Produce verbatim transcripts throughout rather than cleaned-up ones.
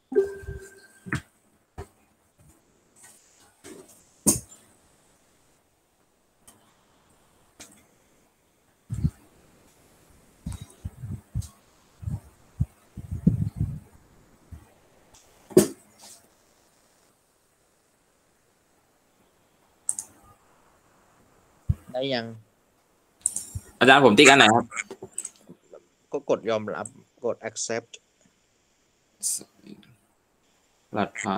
ได้ยังอาจารย์ผมติ๊กอันไหนครับก็กดยอมรับกด accept หลักฐาน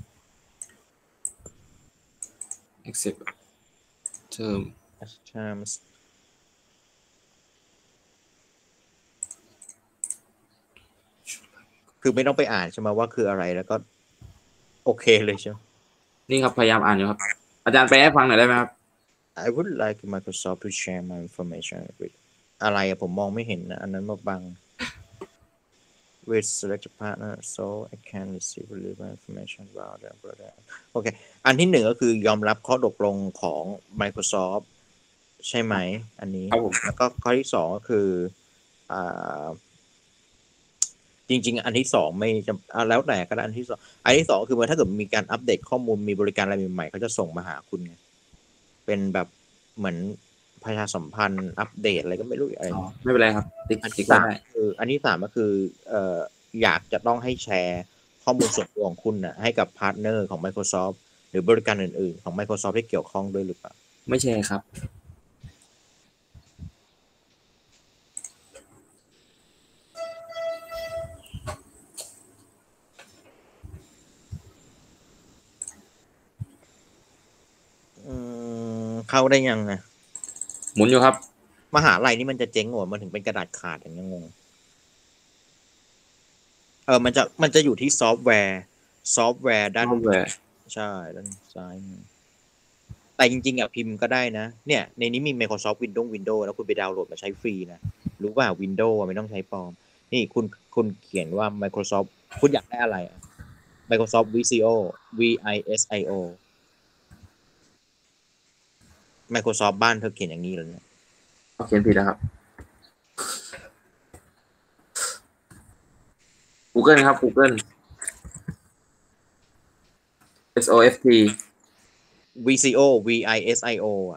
accept term terms คือไม่ต้องไปอ่านใช่ไหมว่าคืออะไรแล้วก็โอเคเลยใช่ไหมนี่ครับพยายามอ่านอยู่ครับอาจารย์ไปให้ฟังหน่อยได้ไหมครับ I would like Microsoft to share my information with อะไรอะผมมองไม่เห็นนะอันนั้นมาบัง with select partner so I can receive relevant information about them โอเคอันที่หนึ่งก็คือยอมรับข้อตกลงของ Microsoft ใช่ไหมอันนี้แล้วก็ข้อที่สองก็คืออ่าจริงๆอันที่สองไม่จำแล้วแต่ก็ได้อันที่สองอันที่สองคือว่าถ้าเกิดมีการอัปเดตข้อมูลมีบริการอะไรใหม่ๆเขาจะส่งมาหาคุณไงเป็นแบบเหมือนประชาสัมพันธ์อัปเดตอะไรก็ไม่รู้อะไรไม่เป็นไรครับติ๊กอันติ๊ที่กสามได้คืออันที่สามก็คือเอ่ออยากจะต้องให้แชร์ข้อมูลส่วนตัวของคุณนะให้กับพาร์ทเนอร์ของ Microsoft หรือบริการอื่นๆของ Microsoft ที่เกี่ยวข้องด้วยหรือเปล่าไม่ใช่ครับอืมเข้าได้ยังไงหมุนอยู่ครับมหาลัยนี่มันจะเจ๊งหัวมันถึงเป็นกระดาษขาดอย่างนี้งงเออมันจะมันจะอยู่ที่ซอฟต์แวร์ซอฟต์แวร์ด้านใช่ด้านซ้ายแต่จริงๆอ่ะพิมพ์ก็ได้นะเนี่ยในนี้มี Microsoft Windows Windows แล้วคุณไปดาวน์โหลดมาใช้ฟรีนะรู้ป่ะ Windows ไม่ต้องใช้ปลอมนี่คุณคุณเขียนว่า Microsoft คุณอยากได้อะไร Microsoft Visio V I S I O Microsoft บ้านเธอเขียนอย่างนี้เลยเนี่ยเขียนผิดแล้วครับ Google ครับ Google S O F T Visio V I S I O อ่ะ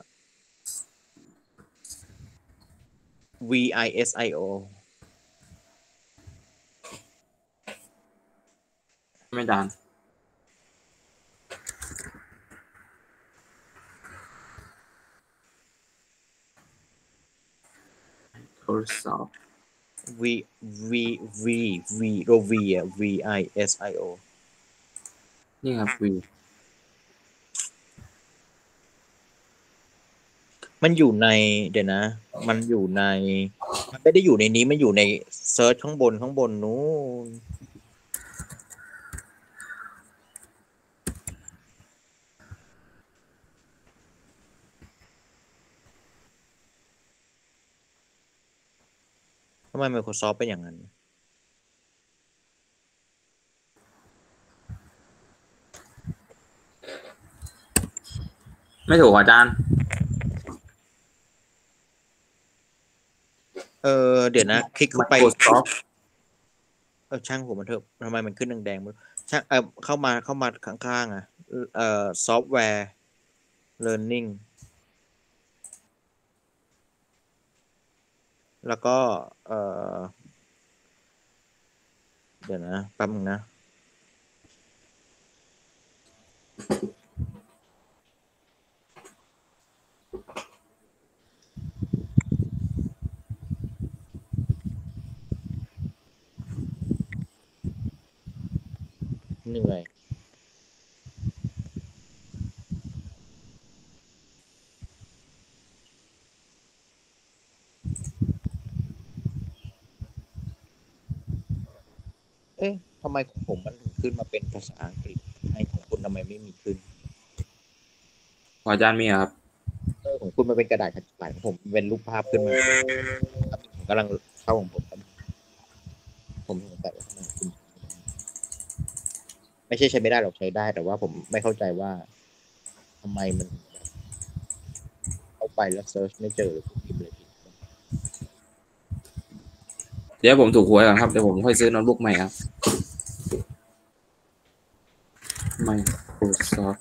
V I S I O ไม่ดานโทรศัพท์ V V V V โร V อ่ะ V I S I O นี่ครับ V มันอยู่ในเดี๋ยวนะมันอยู่ในมันไม่ได้อยู่ในนี้มันอยู่ในเซิร์ชข้างบนข้างบนนู้นทำไม Microsoft เป็นอย่างนั้นไม่ถูกอาจารย์เออเดี๋ยวนะคลิกเข้าไป Microsoft เออช่างผมมันเถอะทำไมมันขึ้นแดงๆช่างเออเข้ามาเข้ามาข้างๆอ่ะเอ่อซอฟต์แวร์ learning แล้วก็เออเดี๋ยวนะแป๊บนึงนะเหนื่อยเอ๊ะทำไมของผมมันถึงขึ้นมาเป็นภาษาอังกฤษให้ของคุณทำไมไม่มีขึ้นอาจารย์มีครับเออของคุณมันเป็นกระดาษขยายของผมเป็นรูปภาพขึ้นมาผมกำลังเข้าของผมผมสงสัยว่าทำไมคุณไม่ใช่ใช้ไม่ได้หรอกใช้ได้แต่ว่าผมไม่เข้าใจว่าทำไมมันเข้าไปแล้วเซิร์ชไม่เจอหรือพิมพ์เลยผิดเดี๋ยวผมถูกหวยก่อนครับเดี๋ยวผมค่อยซื้อโน้ตบุ๊กใหม่ครับ Microsoft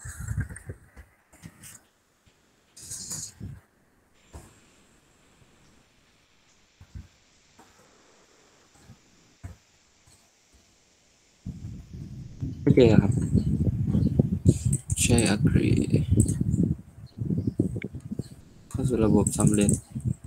ไม่เจอครับใช่ agree เข้าสู่ระบบสำเร็จ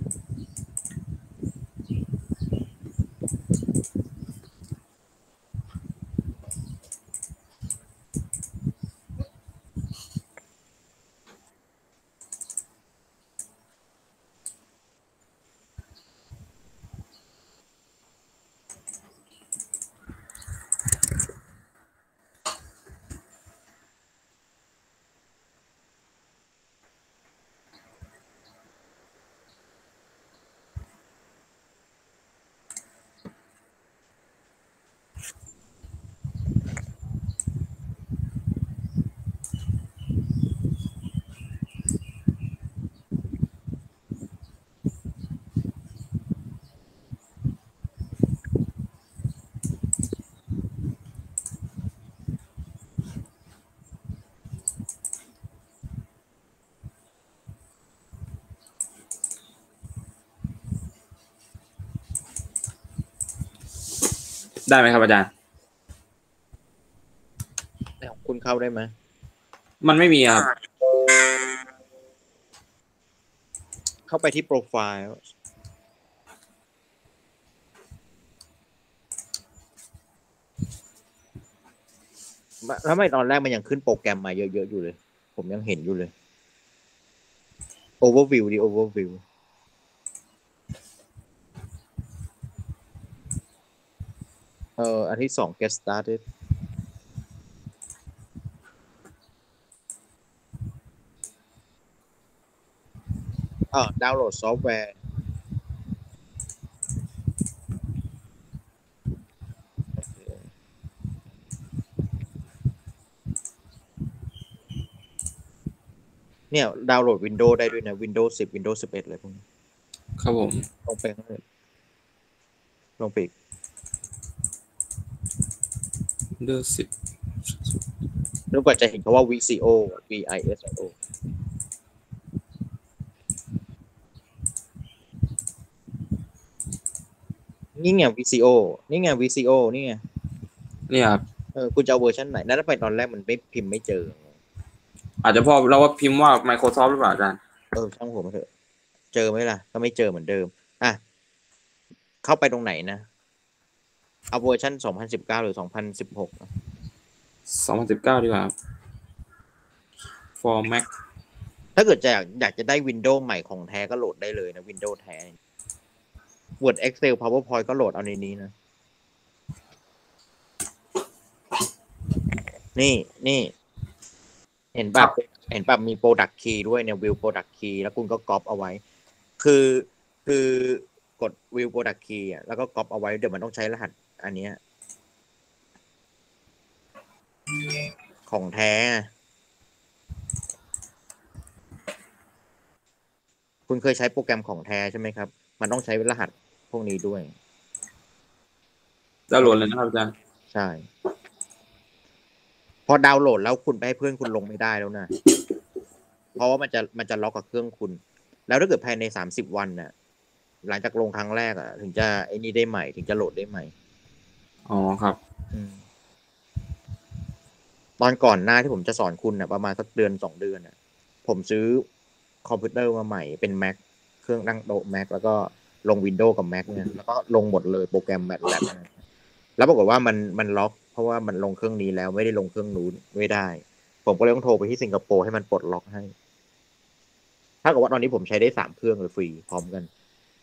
ได้ไหมครับอาจารย์คุณเข้าได้ไหมมันไม่มีครับเข้าไปที่โปรไฟล์แล้วไม่ตอนแรกมันยังขึ้นโปรแกรมมาเยอะๆอยู่เลยผมยังเห็นอยู่เลย overview ดิ overview เอออันที่สอง get started อ่าดาวน์โหลดซอฟต์แวร์เนี่ยดาวน์โหลด Windows ได้ด้วยนะ Windows สิบ Windows สิบเอ็ดเลยพวกนี้ครับผมลงไปข้างเลยลงไปอีก Windows สิบแล้วก็จะเห็นคำว่า วี ซี โอ วี ไอ เอส โอ นี่ไง วี ซี โอ นี่ไง วี ซี โอ นี่ไงนี่ครับเออคุณจะเอาเวอร์ชันไหนนั่นไปตอนแรกมันไม่พิมพ์ไม่เจออาจจะพอเราว่าพิมพ์ว่า Microsoft หรือเปล่าอาจารย์เออช่างผมเถอะเจอไหมล่ะก็ไม่เจอเหมือนเดิมอ่ะเข้าไปตรงไหนนะเอาเวอร์ชันสองพันสิบเก้าหรือสองพันสิบหกสองพันสิบเก้าดีกว่า for Mac ถ้าเกิดจะอยากจะได้ Windows ใหม่ของแท้ก็โหลดได้เลยนะ Windows แท้ Word Excel PowerPoint ก็โหลดเอาในนี้นะนี่นี่เห็นป่ะเห็นป่ะมี Product Key ด้วยเนี่ย View Product Key แล้วคุณก็ก๊อปเอาไว้คือคือกด View Product Key อ่ะแล้วก็ก๊อปเอาไว้เดี๋ยวมันต้องใช้รหัสอันเนี้ยของแท้คุณเคยใช้โปรแกรมของแท้ใช่ไหมครับมันต้องใช้รหัสพวกนี้ด้วยดาวน์โหลดเลยนะครับอาจารย์ใช่พอดาวน์โหลดแล้วคุณไปให้เพื่อนคุณลงไม่ได้แล้วนะเพราะว่ามันจะมันจะล็อกกับเครื่องคุณแล้วถ้าเกิดภายในสามสิบวันน่ะหลังจากลงครั้งแรกอ่ะถึงจะไอ้นี่ได้ใหม่ถึงจะโหลดได้ใหม่อ๋อครับตอนก่อนหน้าที่ผมจะสอนคุณน่ะประมาณสักเดือนสองเดือนน่ะผมซื้อคอมพิวเตอร์มาใหม่เป็น Mac เครื่องตั้งโต๊ะ Mac แล้วก็ลง Windows กับ Mac เนี่ยแล้วก็ลงหมดเลยโปรแกรมแบบแบบแล้วปรากฏว่ามันมันล็อกเพราะว่ามันลงเครื่องนี้แล้วไม่ได้ลงเครื่องนู้นไม่ได้ผมก็เลยต้องโทรไปที่สิงคโปร์ให้มันปลดล็อกให้ถ้าเกิดว่าตอนนี้ผมใช้ได้สามเครื่องเลยฟรีพร้อมกัน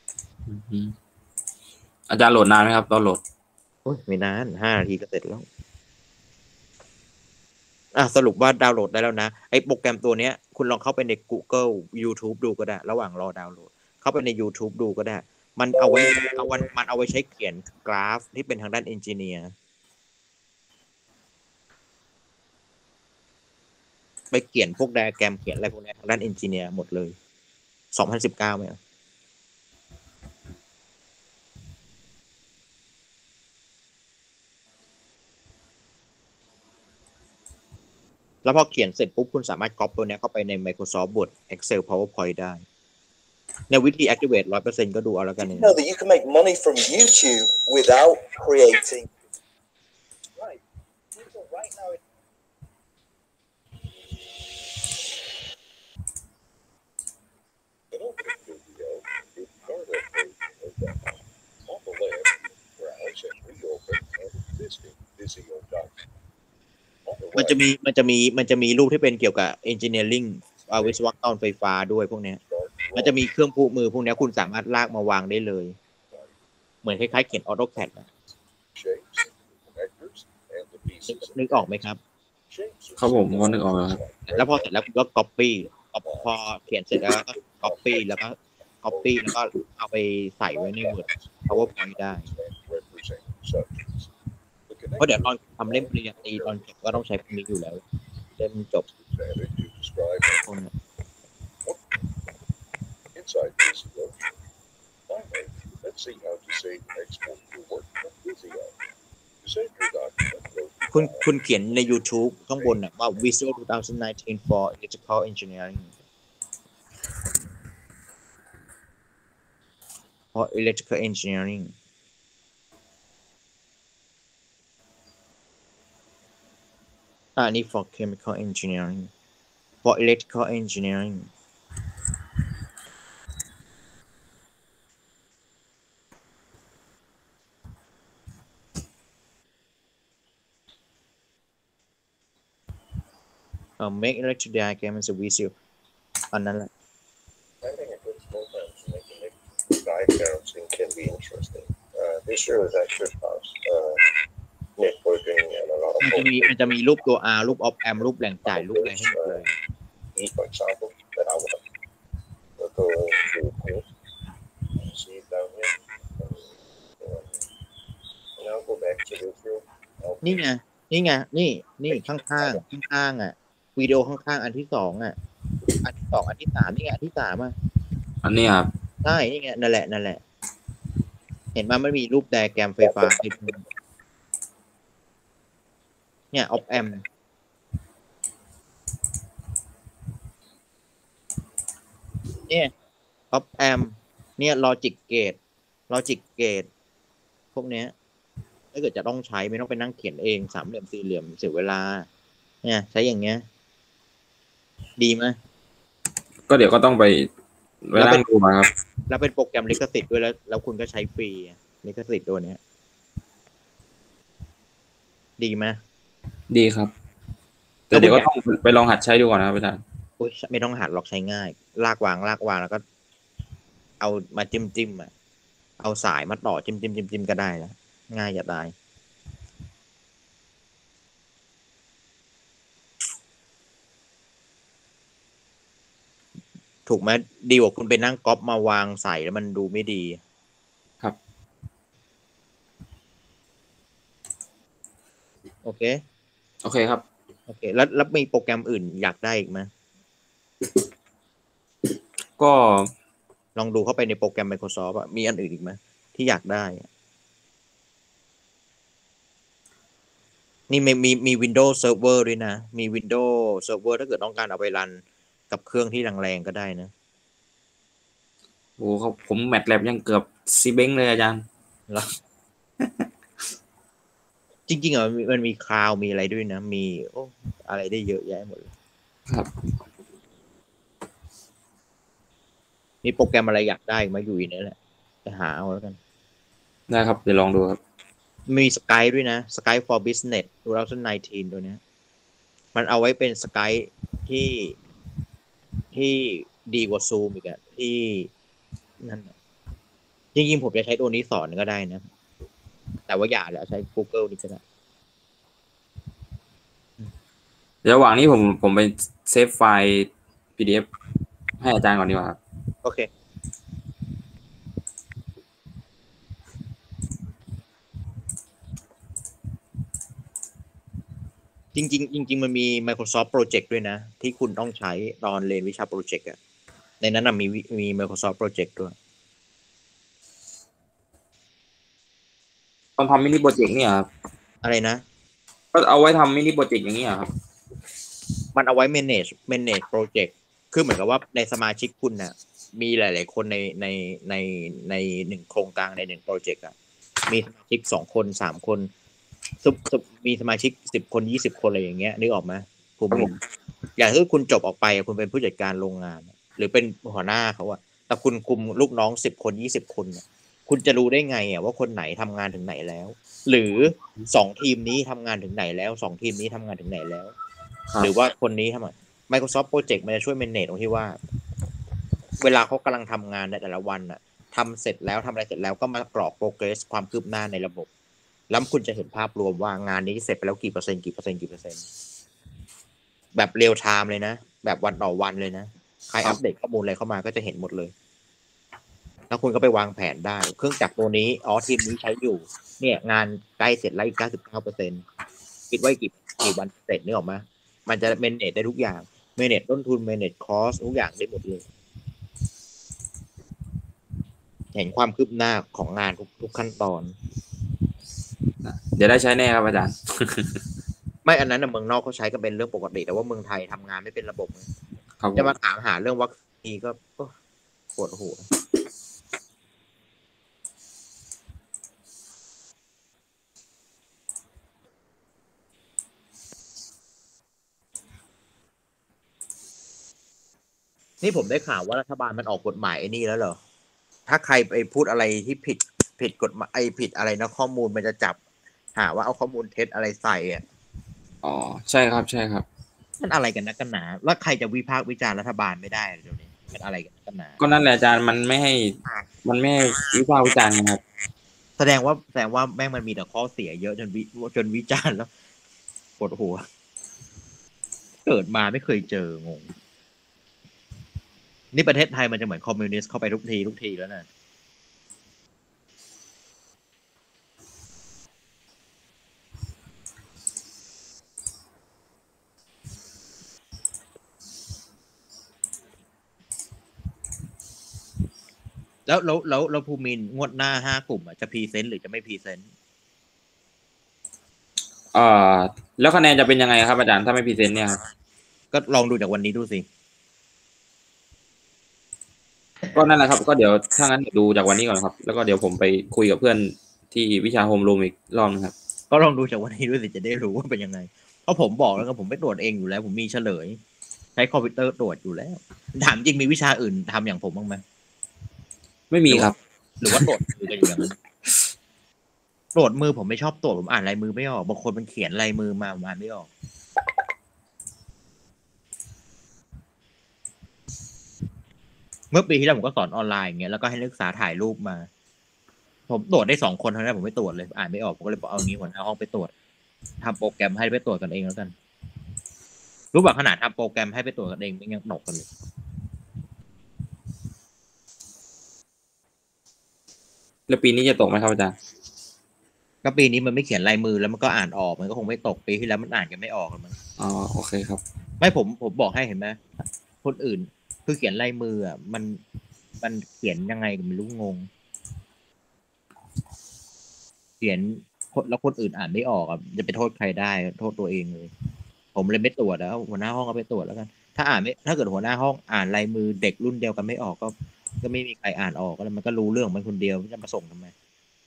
อาจารย์โหลดนานไหมครับตอนโหลดโอ้ยไม่นานห้านาทีก็เสร็จแล้วอ่ะสรุปว่าดาวน์โหลดได้แล้วนะไอ้โปรแกรมตัวเนี้ยคุณลองเข้าไปใน Google YouTube ดูก็ได้ระหว่างรอดาวน์โหลดเข้าไปใน YouTube ดูก็ได้มันเอาไว้เอาวันมันเอาไว้ใช้เขียนกราฟที่เป็นทางด้านเอนจิเนียร์ไปเขียนพวกไดอะแกรมเขียนอะไรพวกนี้ทางด้านเอนจิเนียร์หมดเลยสองพันสิบเก้าไหมแล้วพอเขียนเสร็จปุ๊บคุณสามารถก๊อปตัวนี้เข้าไปใน Microsoft Word Excel PowerPoint ได้ในวิธี activate ร้อยเปอร์เซ็นต์ก็ดูเอาแล้วกัน You know that you can make money from YouTube without creating. Right. Right now. In open video, you start a page on the left, browse and reopen an existing Visio document. มันจะมีมันจะมีมันจะมีรูปที่เป็นเกี่ยวกับ engineering วิศวกรไฟฟ้าด้วยพวกนี้มันจะมีเครื่องพูมือพวกนี้คุณสามารถลากมาวางได้เลยเหมือนคล้ายๆเขียน AutoCAD นะนึกออกไหมครับครับผมก็นึกออกแล้วครับแล้วพอเสร็จแล้วคุณก็ copy พอเขียนเสร็จแล้วก็ copy แล้วก็ copy แล้วก็เอาไปใส่ไว้ใน Word PowerPoint ได้เพราะเดี๋ยวตอนทำเล่มปริญญาตรีตอนจบก็ต้องใช้พวกนี้อยู่แล้วเล่มจบพวกนี้ Inside Visio. Finally, let's see how to save and export your work from Visio. To save your document, go to คุณคุณเขียนใน YouTube ข้างบนน่ะว่า Visio twenty nineteen for Electrical Engineering for Electrical Engineering อันนี้ for Chemical Engineering for Electrical Engineering Uh, make electric diagram as a visual อันนั้นแหละ Having a good program to make diagrams can be interesting. Uh, this year is actually cost uh, networking and a lot of. มันจะมีมันจะมีรูปตัว R รูป op amp รูปแหล่งจ่ายรูปอะไรให้หมดเลย For example, that I want to go to post, see it down here. Now go back to this room. นี่ไงนี่ไงนี่นี่ข้างข้างข้างข้างอ่ะวิดีโอข้างๆอันที่สองอ่ะอันที่สองอันที่สามนี่ไงอันที่สามอ่ะอันนี้ครับใช่นี่ไงนั่นแหละนั่นแหละเห็นว่ามันมีรูปไดอะแกรมไฟฟ้าเนี่ยออฟแอมเนี่ยออฟแอมเนี่ยลอจิกเกตลอจิกเกตพวกเนี้ยถ้าเกิดจะต้องใช้ไม่ต้องไปนั่งเขียนเองสามเหลี่ยมสี่เหลี่ยมเสียเวลาเนี่ยใช้อย่างเงี้ยดีไหมก็เดี๋ยวก็ต้องไปไปนั่งดูมาครับแล้วเป็นโปรแกรมลิขสิทธิ์ด้วยแล้วแล้วคุณก็ใช้ฟรีลิขสิทธิ์ตัวเนี้ยดีไหมดีครับแต่เดี๋ยวก็ต้องไปลองหัดใช้ดูก่อนนะครับอาจารย์โอ้ยไม่ต้องหัดหรอกใช้ง่ายลากวางลากวางแล้วก็เอามาจิ้มจิ้มอ่ะเอาสายมาต่อจิ้มจิ้มจิ้มจิ้มก็ได้แล้วง่ายจะตายถูกไหมดีกว่าคุณไปนั่งก๊อปมาวางใส่แล้วมันดูไม่ดีครับโอเคโอเคครับโอเคแล้วแล้วมีโปรแกรมอื่นอยากได้อีกไหมก็ลองดูเข้าไปในโปรแกรม Microsoft อ่ะมีอันอื่นอีกไหมที่อยากได้นี่มีมีมี Windows Server ด้วยนะมี Windows Server ถ้าเกิดต้องการเอาไปรันกับเครื่องที่แรงๆก็ได้นะโอ้เขาผมแมทแลบยังเกือบซีเบ้งเลยอาจารย์เหรอ จริงๆอ่ะมันมีคลาวด์มีอะไรด้วยนะมีโอ้อะไรได้เยอะแยะหมดเลยครับมีโปรแกรมอะไรอยากได้มาอยู่นี่แหละจะหาเอาแล้วกันได้ครับเดี๋ยวลองดูครับมี Skype ด้วยนะ Skype for Business twenty nineteen ตัวนี้มันเอาไว้เป็น Skype ที่ที่ดีกว่า Zoom อีกอะที่นั่นจริงๆผมจะใช้ตัวนี้สอนก็ได้นะแต่ว่าอย่าแล้วใช้ Google นี่ก็ได้เดี๋ยวระหว่างนี้ผมผมไปเซฟไฟล์ พี ดี เอฟ ให้อาจารย์ก่อนดีกว่าครับโอเคจริงๆจริงๆมันมี Microsoft Project ด้วยนะที่คุณต้องใช้ตอนเรียนวิชาโปรเจกต์อ่ะในนั้นน่ะมีมี Microsoft Project ด้วยตอนทำมินิโปรเจกต์เนี่ยครับอะไรนะก็เอาไว้ทำมินิโปรเจกต์อย่างนี้ครับมันเอาไว้ manage manage project คือเหมือนกับว่าในสมาชิกคุณน่ะมีหลายๆคนในในในในหนึ่งโครงการในหนึ่งโปรเจกต์อ่ะมีสมาชิกสองคนสามคนมีสมาชิกสิบคนยี่สิบคนอะไรอย่างเงี้ยนึกออกไหมผมอย่างที่คุณจบออกไปคุณเป็นผู้จัดการโรงงานหรือเป็นหัวหน้าเขาอะแต่คุณคุมลูกน้องสิบคนยี่สิบคนคุณจะรู้ได้ไงอ่ะว่าคนไหนทำงานถึงไหนแล้วหรือสองทีมนี้ทำงานถึงไหนแล้วสองทีมนี้ทำงานถึงไหนแล้วหรือว่าคนนี้ทำไม Microsoft Project มันจะช่วย manage ตรงที่ว่าเวลาเขากำลังทำงานในแต่ละวันน่ะทำเสร็จแล้วทำอะไรเสร็จแล้วก็มากรอก progress ความคืบหน้าในระบบแล้วคุณจะเห็นภาพรวมว่างานนี้เสร็จไปแล้วกี่เปอร์เซ็นต์กี่เปอร์เซ็นต์กี่เปอร์เซ็นต์แบบเรียลไทม์เลยนะแบบวันต่อวันเลยนะใครอัปเดตข้อมูลอะไรเข้ามาก็จะเห็นหมดเลยแล้วคุณก็ไปวางแผนได้เครื่องจักรตัวนี้อ๋อทีมนี้ใช้อยู่เนี่ยงานใกล้เสร็จแล้วอีก เก้าสิบเก้าเปอร์เซ็นต์ คิดไว้กี่กี่วันเสร็จนี่ออกมามันจะเมเนจได้ทุกอย่างเมเนจต้นทุนเมเนจคอสทุกอย่างได้หมดเลยเห็นความคืบหน้าของงานทุกทุกขั้นตอนเดี๋ยวได้ใช้แน่ครับอาจารย์ไม่อันนั้นเมืองนอกเขาใช้ก็เป็นเรื่องปกติแต่ว่าเมืองไทยทำงานไม่เป็นระบบจะมาถามหาเรื่องวัคซีนก็ปวดหัวนี่ผมได้ข่าวว่ารัฐบาลมันออกกฎหมายไอ้นี่แล้วเหรอถ้าใครไปพูดอะไรที่ผิดผิดกฎหมายไอ้ผิดอะไรนะข้อมูลมันจะจับหาว่าเอาข้อมูลเท็จอะไรใส่อ่ะอ๋อใช่ครับใช่ครับมันอะไรกันนักกันหนาแล้วใครจะวิพากษ์วิจารณ์รัฐบาลไม่ได้เดี๋ยวนี้มันอะไรกันนักกันหนาก็นั่นแหละอาจารย์มันไม่ให้มันไม่ให้วิพากษ์วิจารณ์ครับแสดงว่าแสดงว่าแม่งมันมีแต่ข้อเสียเยอะจนวิจนวิจารณ์แล้วปวดหัวเกิดมาไม่เคยเจองงนี่ประเทศไทยมันจะเหมือนคอมมิวนิสต์เข้าไปทุกทีทุกทีแล้วนะแล้วแล้วแล้วแล้วภูมินงวดหน้าห้ากลุ่มอ่ะจะพรีเซนต์หรือจะไม่พรีเซนต์เอ่อแล้วคะแนนจะเป็นยังไงครับอาจารย์ถ้าไม่พรีเซนต์เนี่ยครับก็ลองดูจากวันนี้ดูสิก็นั่นแหละครับก็เดี๋ยวถ้างั้นดูจากวันนี้ก่อนครับแล้วก็เดี๋ยวผมไปคุยกับเพื่อนที่วิชาโฮมรูมอีกรอบนึงครับก็ลองดูจากวันนี้ด้วยสิจะได้รู้ว่าเป็นยังไงเพราะผมบอกแล้วก็ผมไปตรวจเองอยู่แล้วผมมีเฉลยใช้คอมพิวเตอร์ตรวจอยู่แล้วถามจริงมีวิชาอื่นทำอย่างผมบ้างไหมไม่มีครับหรือว่าตรวจมือกันอยู่อย่างนั้นตรวจมือผมไม่ชอบตรวจผมอ่านลายมือไม่ออกบางคนมันเขียนลายมือมาอ่านไม่ออกเมื่อปีที่แล้วผมก็สอนออนไลน์อย่างเงี้ยแล้วก็ให้นักศึกษาถ่ายรูปมาผมตรวจได้สองคนเท่านั้นผมไม่ตรวจเลยอ่านไม่ออกผมก็เลยบอกเอางี้หัวหน้าห้องไปตรวจทำโปรแกรมให้ไปตรวจกันเองแล้วกันรู้ป่ะขนาดทำโปรแกรมให้ไปตรวจกันเองยังหนกกันเลยแล้วปีนี้จะตกไหมครับอาจารย์ก็ปีนี้มันไม่เขียนลายมือแล้วมันก็อ่านออกมันก็คงไม่ตกปีที่แล้วมันอ่านกันไม่ออกแล้วมันอ๋อโอเคครับไม่ผมผมบอกให้เห็นไหมคนอื่นคือเขียนลายมืออ่ะมันมันเขียนยังไงก็ไม่รู้งงเขียนแล้วคนอื่นอ่านไม่ออกอ่ะจะไปโทษใครได้โทษตัวเองเลยผมเลยไม่ตรวจแล้วหัวหน้าห้องก็ไปตรวจแล้วกันถ้าอ่านไม่ถ้าเกิดหัวหน้าห้องอ่านลายมือเด็กรุ่นเดียวกันไม่ออกก็ก็ไม่มีใครอ่านออกแล้วมันก็รู้เรื่องมันคนเดียวจะมาส่งทำไม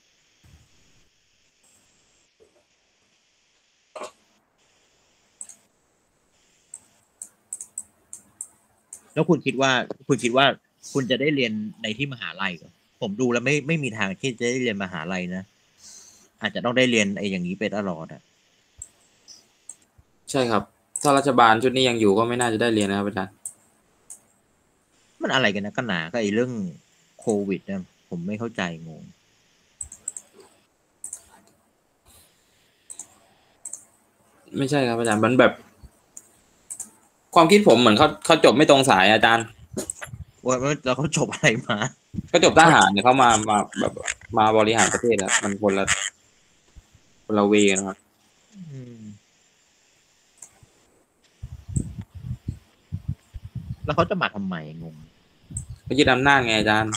แล้วคุณคิดว่าคุณคิดว่าคุณจะได้เรียนในที่มหาลัยเหรอผมดูแล้วไม่ไม่มีทางที่จะได้เรียนมหาลัยนะอาจจะต้องได้เรียนไอ้อย่างนี้ไปตลอดอ่ะใช่ครับถ้ารัฐบาลชุดนี้ยังอยู่ก็ไม่น่าจะได้เรียนนะครับอาจารย์มันอะไรกันนะก็หนาก็ไอ้เรื่องโควิดเนี่ยผมไม่เข้าใจงงไม่ใช่ครับอาจารย์มันแบบความคิดผมเหมือนเขาเขาจบไม่ตรงสายอาจารย์ว่าแล้วเขาจบอะไรมาก็จบทหารเนี่ยเขามามาแบบมาบริหารประเทศแล้วมันคนละคนละเวนะครับแล้วเขาจะมาทำไมงงเขายึดอำนาจไงอาจารย์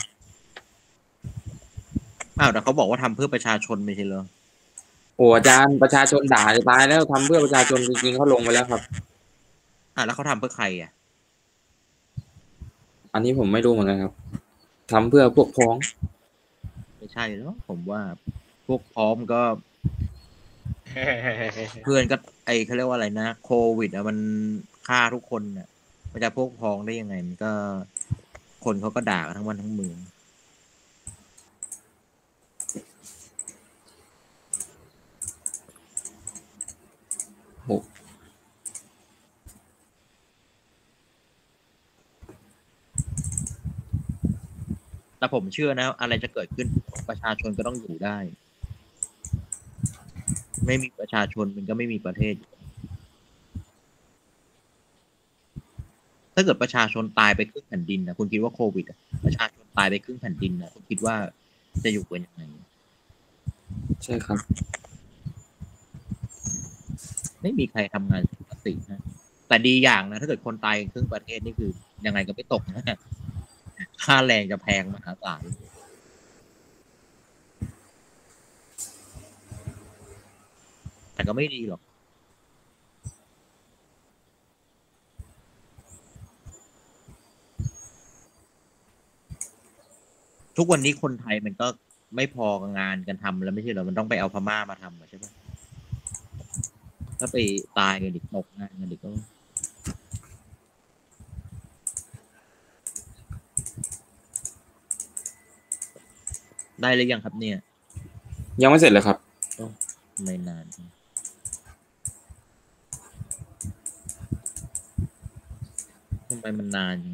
อ้าวแต่เขาบอกว่าทำเพื่อประชาชนไม่ใช่เหรอโอ้อาจารย์ประชาชนด่าจะตายแล้วทำเพื่อประชาชนจริงๆเขาลงไปแล้วครับอ่ะแล้วเขาทำเพื่อใครอ่ะอันนี้ผมไม่รู้เหมือนกันครับทำเพื่อพวกพ้องไม่ใช่แล้วผมว่าพวกพร้อมก็ เพื่อนก็ไอเขาเรียกว่าอะไรนะโควิดอ่ะมันฆ่าทุกคนอ่ะมันจะพวกพ้องได้ยังไงมันก็คนเขาก็ด่ากันทั้งวันทั้งเมืองโอ้แต่ผมเชื่อนะอะไรจะเกิดขึ้นประชาชนก็ต้องอยู่ได้ไม่มีประชาชนมันก็ไม่มีประเทศถ้าเกิดประชาชนตายไปครึ่งแผ่นดินนะคุณคิดว่าโควิดประชาชนตายไปครึ่งแผ่นดินนะคุณคิดว่าจะอยู่กันยังไงใช่ครับไม่มีใครทำงานปกตินะแต่ดีอย่างนะถ้าเกิดคนตายครึ่งประเทศนี่คือยังไงก็ไม่ตกนะค่าแรงจะแพงมหาศาลแต่ก็ไม่ดีหรอกทุกวันนี้คนไทยมันก็ไม่พองานกันทำแล้วไม่ใช่เหรอมันต้องไปเอาพม่ามาทำใช่ปะถ้าไปตายกันดิตกงานกันดิก็ได้เลยยังครับเนี่ยยังไม่เสร็จเลยครับไม่นานทำไมมันนาน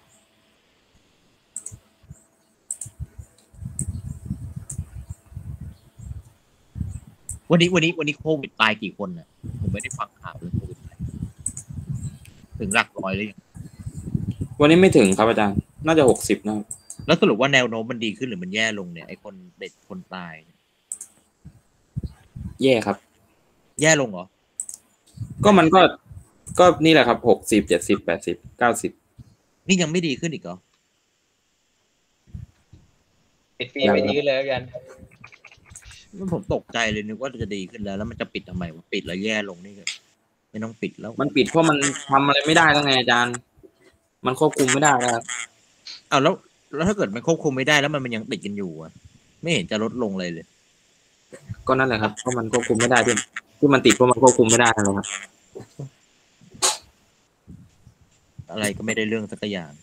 วันนี้วันนี้วันนี้โควิดตายกี่คนน่ะผมไม่ได้ฟังข่าวเลยโควิดถึงหลักร้อยเลยยังวันนี้ไม่ถึงครับอาจารย์น่าจะหกสิบนะครับแล้วสรุปว่าแนวโน้มมันดีขึ้นหรือมันแย่ลงเนี่ยไอ้คนเด็กคนตายแย่ครับแย่ลงเหรอก็มันก็ก็นี่แหละครับหกสิบเจ็ดสิบแปดสิบเก้าสิบนี่ยังไม่ดีขึ้นอีกเหรอปิดฟรีไม่ดีขึ้นเลยกันมันผมตกใจเลยนึกว่าจะดีขึ้นแล้วแล้วมันจะปิดทำไมวะปิดแล้วแย่ลงนี่ไม่ต้องปิดแล้วมันปิดเพราะมันทำอะไรไม่ได้แล้วไงอาจารย์มันควบคุมไม่ได้ครับอ้าวแล้วแล้วถ้าเกิดมันควบคุมไม่ได้แล้วมันมันยังติดกันอยู่อ่ะไม่เห็นจะลดลงเลยเลยก็นั่นแหละครับเพราะมันควบคุมไม่ได้ที่ที่มันติดเพราะมันควบคุมไม่ได้แล้วครับอะไรก็ไม่ได้เรื่องสักอย่าง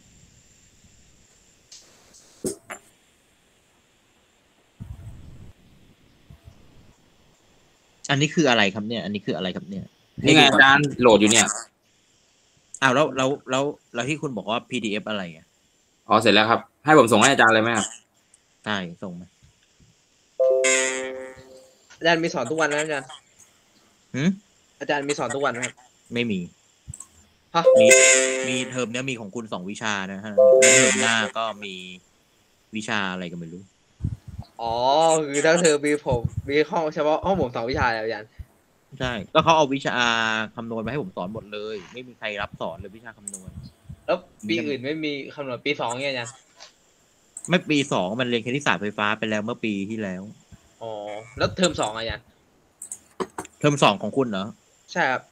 อันนี้คืออะไรครับเนี่ยอันนี้คืออะไรครับเนี่ยนี่ไงอาจารย์โหลดอยู่เนี่ยอ้าวแล้วแล้วแล้วแล้วที่คุณบอกว่า พี ดี เอฟ อะไรอ่ะอ๋อเสร็จแล้วครับให้ผมส่งให้อาจารย์เลยไหมครับใช่ส่งมาอาจารย์มีสอนทุกวันนะอาจารย์หืมอาจารย์มีสอนทุกวันครับไม่มีฮะมีมีเทอมเนี้ยมีของคุณสองวิชานะฮะแล้วเทอมหน้าก็มีวิชาอะไรก็ไม่รู้อ๋อคือทั้งเธอมีผมมีห้องเฉพาะห้องผมสองวิชาแล้วอาจารย์ใช่ก็เขาเอาวิชาคำนวณมาให้ผมสอนหมดเลยไม่มีใครรับสอนเลยวิชาคำนวณแล้วปีอื่นไม่มีคำนวณปีสองเนี่ยอาจารย์ไม่ปีสองมันเรียนคณิตศาสตร์ไฟฟ้าไปแล้วเมื่อปีที่แล้วอ๋อแล้วเทอมสองอาจารย์เทอมสองของคุณเหรอใช่ครับ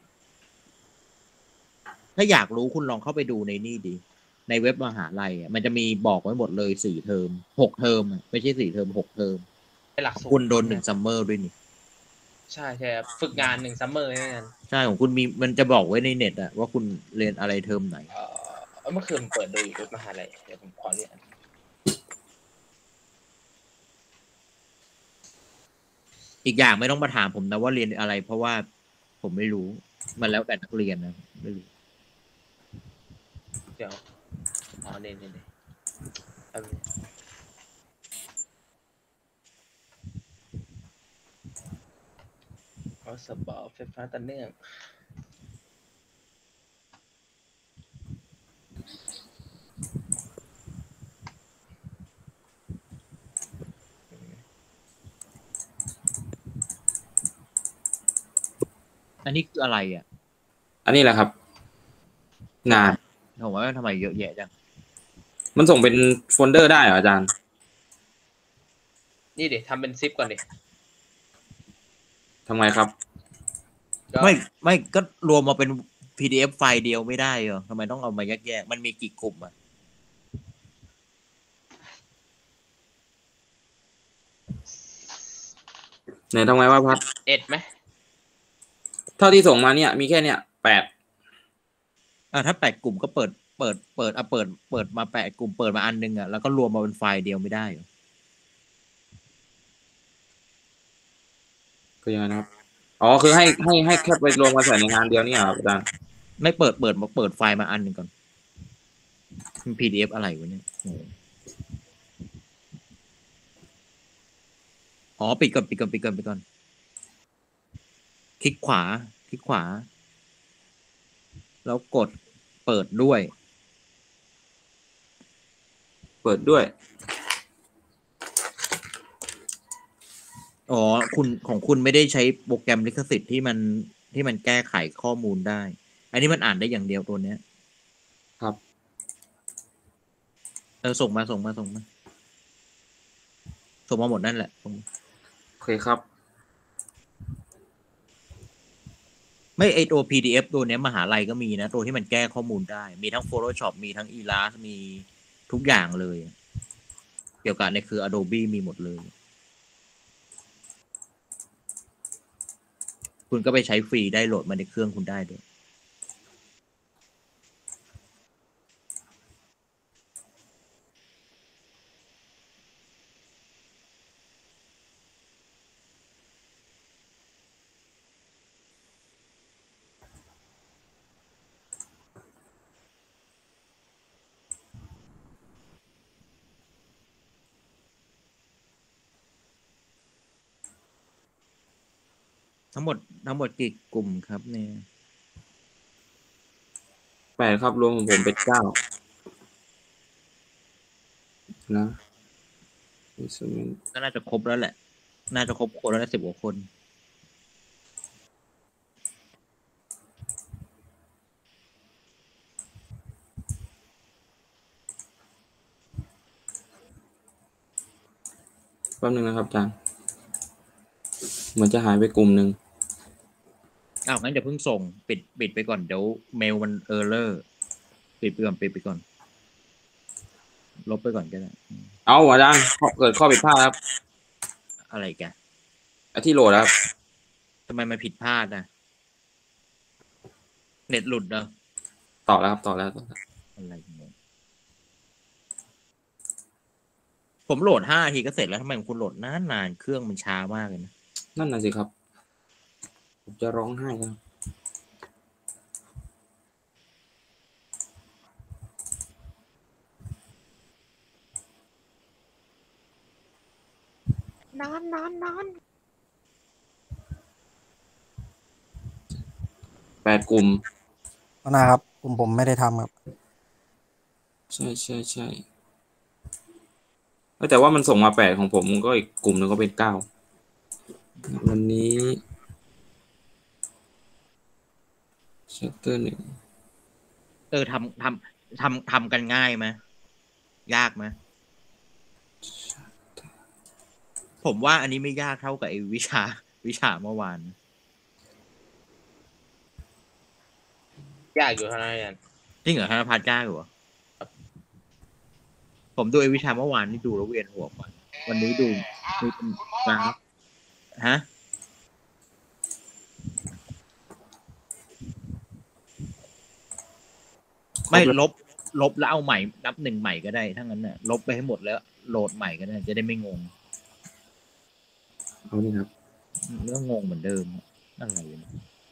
ถ้าอยากรู้คุณลองเข้าไปดูในนี่ดีในเว็บมหาลัยอ่ะมันจะมีบอกไว้หมดเลยสี่เทอมหกเทอมไม่ใช่สี่เทอมหกเทอมเป็นหลักสูตรคุณโดนหนึ่งซัมเมอร์ด้วยนี่ใช่ใช่ครับฝึกงานหนึ่งซัมเมอร์นี่กันใช่ของคุณมีมันจะบอกไว้ในเน็ตอะว่าคุณเรียนอะไรเทอมไหนเออเมื่อคืนเปิดดูอยู่มหาลัยเดี๋ยวผมขอเรียนอีกอย่างไม่ต้องมาถามผมนะว่าเรียนอะไรเพราะว่าผมไม่รู้มันแล้วแต่นักเรียนนะไม่รู้เดี๋ยวอ๋อเรียนเรียนเรียนอ๋อสบอไฟฟ้าต่อเนื่องอันนี้คืออะไรอ่ะอันนี้แหละครับงานผมว่าทำไมเยอะแยะจังมันส่งเป็นโฟลเดอร์ได้เหรออาจารย์นี่ดิทำเป็นซิปก่อนดิทำไงครับไม่ไม่ก็รวมมาเป็นพี ดี เอฟ ไฟล์เดียวไม่ได้เหรอทำไมต้องเอามาแยกๆมันมีกี่กลุ่มอ่ะไหนทำไงว่าพัดเอ็ดไหมเท่าที่ส่งมาเนี่ยมีแค่เนี่ยแปดอ่าถ้าแปดกลุ่มก็เปิดเปิดเปิดอ่ะเปิดเปิดมาแปดกลุ่มเปิดมาอันนึงอ่ะแล้วก็รวมมาเป็นไฟล์เดียวไม่ได้เหรอคือยังไงนะครับอ๋อคือให้ให้ให้แค่ไปรวมมาใส่ในงานเดียวนี่เหรอครับอาจารย์ไม่เปิดเปิดมาเปิดไฟล์มาอันหนึ่งก่อนมัน พี ดี เอฟ อะไรวะเนี่ยโอ้โหอ๋อปิดก่อนปิดก่อนปิดก่อนปิดก่อนคลิกขวาคลิกขวา แล้วกดเปิดด้วยเปิดด้วยอ๋อคุณของคุณไม่ได้ใช้โปรแกรมลิขสิทธิ์ที่มันที่มันแก้ไขข้อมูลได้ อันนี้มันอ่านได้อย่างเดียวตัวเนี้ยครับเออส่งมาส่งมาส่งมาส่งมาหมดนั่นแหละส่งมาโอเคครับไม่ไอตัว พี ดี เอฟ ตัวเนี้ยมหาลัยก็มีนะ ตัวที่มันแก้ข้อมูลได้ มีทั้ง Photoshop มีทั้ง Illustrator มีทุกอย่างเลย เกี่ยวกับในคือ Adobe มีหมดเลย คุณก็ไปใช้ฟรีได้โหลดมาในเครื่องคุณได้ด้วย ทั้งหมดทั้งหมดกี่กลุ่มครับเนี่ยแปดครับรวมของผมเป็นเก้านะก็น่าจะครบแล้วแหละ น่าจะครบคนแล้วนะสิบกว่าคนแป๊บนึงนะครับอาจารย์เหมือนจะหายไปกลุ่มหนึ่งอ้าวงั้นอย่าเพิ่งส่งปิดปิดไปก่อนเดี๋ยวเมลมันเออร์เลอร์ปิดไปก่อนปิดไปก่อนลบไปก่อนก็ได้เอาอาจารย์เกิดข้อผิดพลาดครับอะไรแกไอ้ที่โหลดครับทำไมมันผิดพลาดนะเน็ตหลุดเหรอต่อแล้วครับต่อแล้วต่อแล้วอะไรงงผมโหลดห้านาทีก็เสร็จแล้วทำไมคุณโหลดนานนานเครื่องมันช้ามากเลยนะนั่นน่ะสิครับผมจะร้องไห้ครับนอนนอนนอนแปดกลุ่มนะครับกลุ่มผมไม่ได้ทำครับใช่ใช่ใช่แต่ว่ามันส่งมาแปดของผมก็อีกกลุ่มหนึ่งก็เป็นเก้าวันนี้ชัตเตอร์หนึ่งเออทำทำทำทำกันง่ายไหมยากไหมผมว่าอันนี้ไม่ยากเท่ากับไอ้วิชาวิชาเมื่อวานยากอยู่เท่านั้นเองจริงเหรอธนพัฒน์ยากเหรอผมดูไอ้วิชาเมื่อวานนี่ดูแล้วเวียนหัวก่อนวันนี้ดูดูเป็นกราฟฮะไม่ลบลบแล้วเอาใหม่นับหนึ่งใหม่ก็ได้ถ้างั้นน่ะลบไปให้หมดแล้วโหลดใหม่ก็ได้จะได้ไม่งงเอานี่ครับเรื่องงงเหมือนเดิมอะไรนะ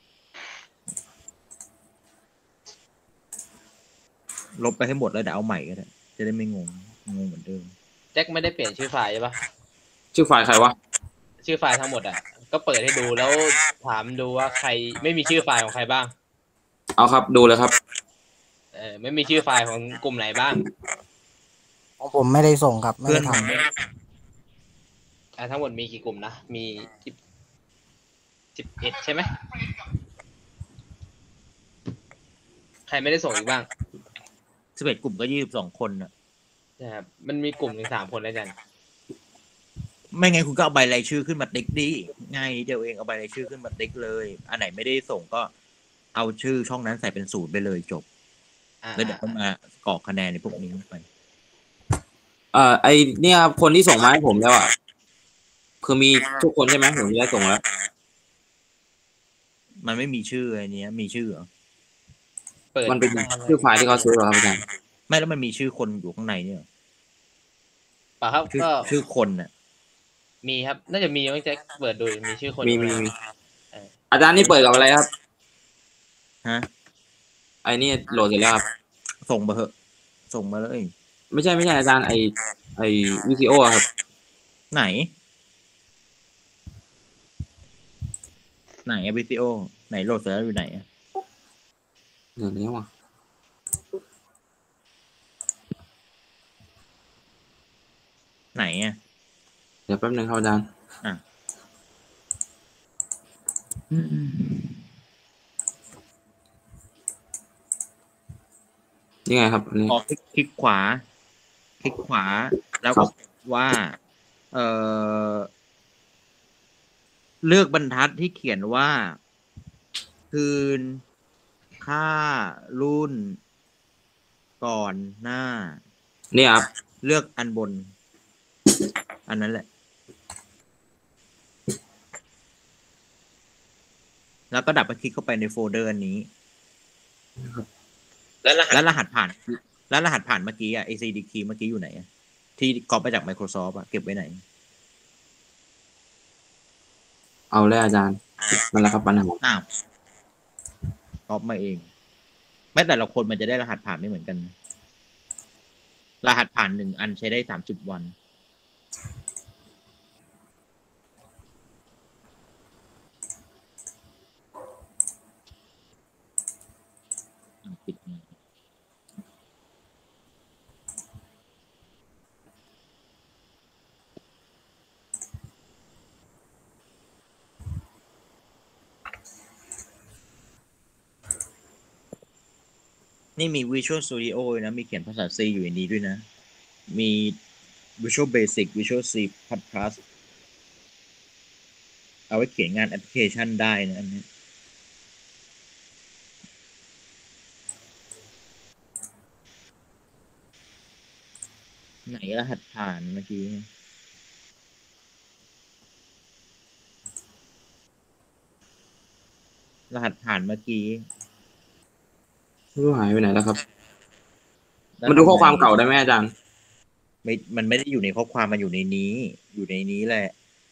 ลบไปให้หมดแล้วเดี๋ยวเอาใหม่ก็ได้จะได้ไม่งงงงเหมือนเดิมแจ็คไม่ได้เปลี่ยนชื่อไฟล์ใช่ปะชื่อไฟล์ใครวะชื่อไฟล์ทั้งหมดอ่ะก็เปิดให้ดูแล้วถามดูว่าใครไม่มีชื่อไฟล์ของใครบ้างเอาครับดูเลยครับเออไม่มีชื่อไฟล์ของกลุ่มไหนบ้างของผมไม่ได้ส่งครับไม่เพื่อนได้ผมทำไม่อ่าทั้งหมดมีกี่กลุ่มนะมีสิบสิบเอ็ดใช่ไหมใครไม่ได้ส่งอีกบ้างสิบเอ็ดกลุ่มก็ยี่สิบสองคนน่ะนะครับมันมีกลุ่มถึงสามคนแล้วจันไม่ไงคุณก็เอาใบรายชื่อขึ้นมาติ๊กดิง่ายนิดเดียวเองเอาใบรายชื่อขึ้นมาติ๊กเลย อันไหนไม่ได้ส่งก็เอาชื่อช่องนั้นใส่เป็นศูนย์ไปเลยจบอ่าแล้วเดี๋ยวก็มากรอกคะแนนในพวกนี้ไปเอ่อไอเนี่ยครับคนที่ส่งมาให้ผมแล้วอ่ะคือมีทุกคนใช่ไหมผมจะได้ส่งแล้วมันไม่มีชื่อไอ้นี้มีชื่อเหรอเปิดมันเป็นชื่อไฟล์ที่เขาซื้อเหรอครับอาจารย์ไม่แล้วมันมีชื่อคนอยู่ข้างในเนี่ยเหรอป่ะครับชื่อก็ชื่อคนน่ะมีครับ น่าจะมีมั้งแจ็คเปิดดูมีชื่อคนมีอยู่มีข้างในมีอาจารย์นี่เปิดกับอะไรครับฮะไอนี่โหลดเสร็จแล้วครับส่งมาเถอะ ส่งมาเลยไม่ใช่ไม่ใช่อาจารย์ไอไอวิดีโอครับไหน ไหนอะวิดีโอไหนโหลดเสร็จแล้วอยู่ไหนอะเดี๋ยวนี้ว่ะไหนอะเดี๋ยวแป๊บนึงครับอาจารย์อืมนี่ไงครับอันนี้อ๋อคลิกคลิกขวา คลิกขวา แล้วก็ว่า เออเลือกบรรทัดที่เขียนว่า คืน ค่า รุ่น ก่อน หน้านี่ครับเลือกอันบน อันนั้นแหละ แล้วก็ดับไปคลิกเข้าไปในโฟลเดอร์อันนี้แล้วรหัสแล้วรหัสผ่าน แล้วรหัสผ่านเมื่อกี้อะ เอ ซี ดี key เมื่อกี้อยู่ไหนอะที่ก๊อปมาจาก Microsoft อะเก็บไว้ไหนเอาเลยอาจารย์นั่นแหละครับปัญหาอ้าวก๊อปมาเอง แม้แต่ละคนมันจะได้รหัสผ่านไม่เหมือนกัน รหัสผ่านหนึ่งอันใช้ได้สามสิบวัน ปิดมานี่มี Visual Studio นะ มีเขียนภาษา C อยู่ในนี้ด้วยนะ มี Visual Basic Visual C++ เอาไว้เขียนงานแอปพลิเคชันได้นะอันนี้ ไหนรหัสผ่านเมื่อกี้ รหัสผ่านเมื่อกี้ไม่รู้หายไปไหนแล้วครับ มันดูข้อความเก่าได้ไหมอาจารย์ไม่ มันไม่ได้อยู่ในข้อความมันอยู่ในนี้ อยู่ในนี้แหละ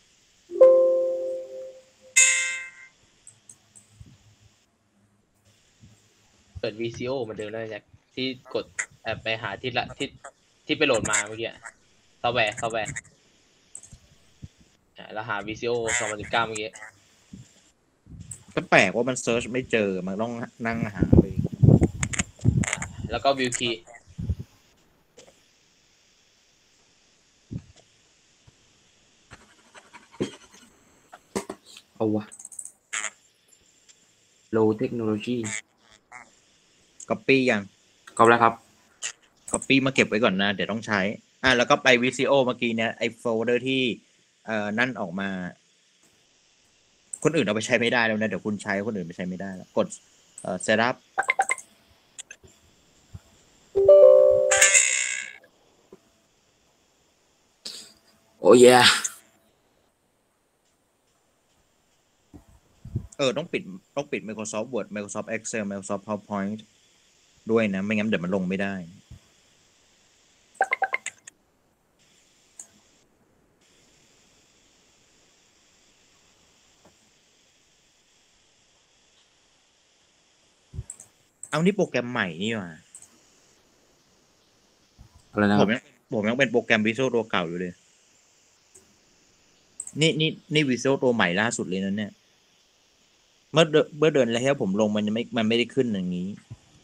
เปิด วี ซี โอ เหมือนเดิมแล้วแจ็คที่กดแอบไปหาที่ละที่ที่ไปโหลดมาเมื่อกี้ซอฟต์แวร์ซอฟต์แวร์อ่าแล้วหา วี ซี โอ สองพันสิบเก้าเมื่อกี้ก็แปลกว่ามันเซิร์ชไม่เจอ มันต้องนั่งหาเลยแล้วก็วิวคีย์เอาวะ low technology copy ยังก็แล้วครับ copy มาเก็บไว้ก่อนนะ เดี๋ยวต้องใช้ อ่ะแล้วก็ไป วี ซี โอ เมื่อกี้เนี่ยไอ้โฟลเดอร์ที่ เอ่อ นั่นออกมา คนอื่นเอาไปใช้ไม่ได้แล้วนะ เดี๋ยวคุณใช้คนอื่นไปใช้ไม่ได้แล้ว กด เอ่อ setup โอ้ยเออ ต้องปิด ต้องปิด Microsoft Word Microsoft Excel Microsoft PowerPoint ด้วยนะ ไม่งั้นเดี๋ยวมันลงไม่ได้ เอานี่โปรแกรมใหม่นี่หว่าอะไรนะผครัมบยังผมยังเป็นโปรแกรม Visual ตัวเก่าอยู่เลย นี่นี่นี่ Visual ตัวใหม่ล่าสุดเลยนะเนี่ย เมื่อเดือนเมื่อเดือนแล้วผมลงมันยังไม่ มันไม่ได้ขึ้นอย่างนี้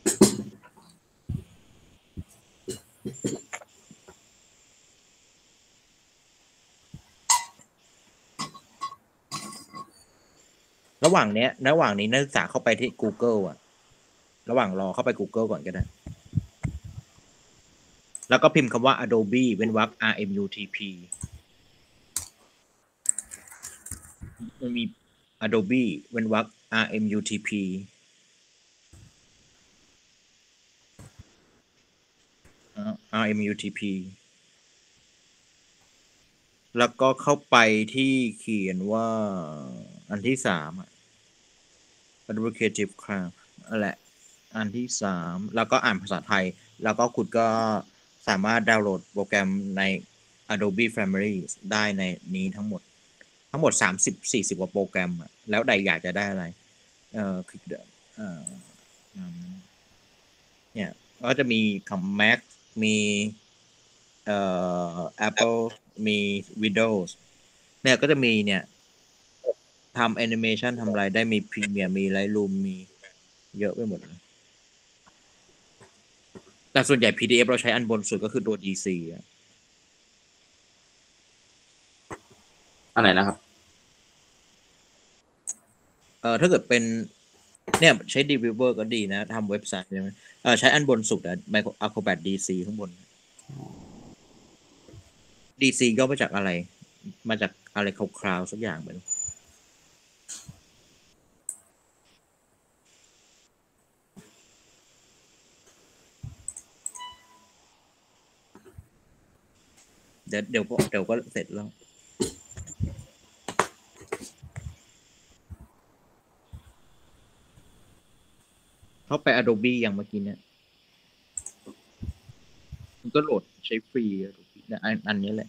ระหว่างเนี้ย ระหว่างนี้นักศึกษาเข้าไปที่ Google อ่ะ ระหว่างรอเข้าไป Google ก่อนก็ได้ แล้วก็พิมพ์คำว่า Adobe เว้นวรรค R M U T P มันมี Adobe เว้นวรรค R M U T P อาร์ เอ็ม ยู ที พี แล้วก็เข้าไปที่เขียนว่าอันที่สามอ่ะ Advocative Class นั่นแหละอันที่สามแล้วก็อ่านภาษาไทย แล้วก็คุณก็สามารถดาวน์โหลดโปรแกรมใน Adobe Family ได้ในนี้ทั้งหมด ทั้งหมดสามสิบ สี่สิบกว่าโปรแกรมอะแล้วใดอยากจะได้อะไร เอ่อคลิกเดิมเอ่ออืมเนี่ยก็จะมีของ Mac มีเอ่อ Apple มี Windows เนี่ยก็จะมีเนี่ยทำแอนิเมชันทำอะไรได้มี Premiere มี Lightroom มีเยอะไปหมดเลยแต่ส่วนใหญ่ พี ดี เอฟ เราใช้อันบนสุดก็คือตัว ดี ซี อ่ะอันไหนนะครับเอ่อถ้าเกิดเป็นเนี่ยใช้ Developer ก็ดีนะทำเว็บไซต์ใช่ไหมเออใช้อันบนสุดอะ Micro Acrobat ดี ซี ข้างบน ดี ซี ย่อมาจากอะไร มาจากอะไรคร่าวๆสักอย่างไปเดี๋ยวเดี๋ยวเดี๋ยวก็เสร็จแล้ว เข้าไป Adobe อย่างเมื่อกี้เนี่ยมันก็โหลดใช้ฟรี Adobe เนี่ยอันอันนี้แหละ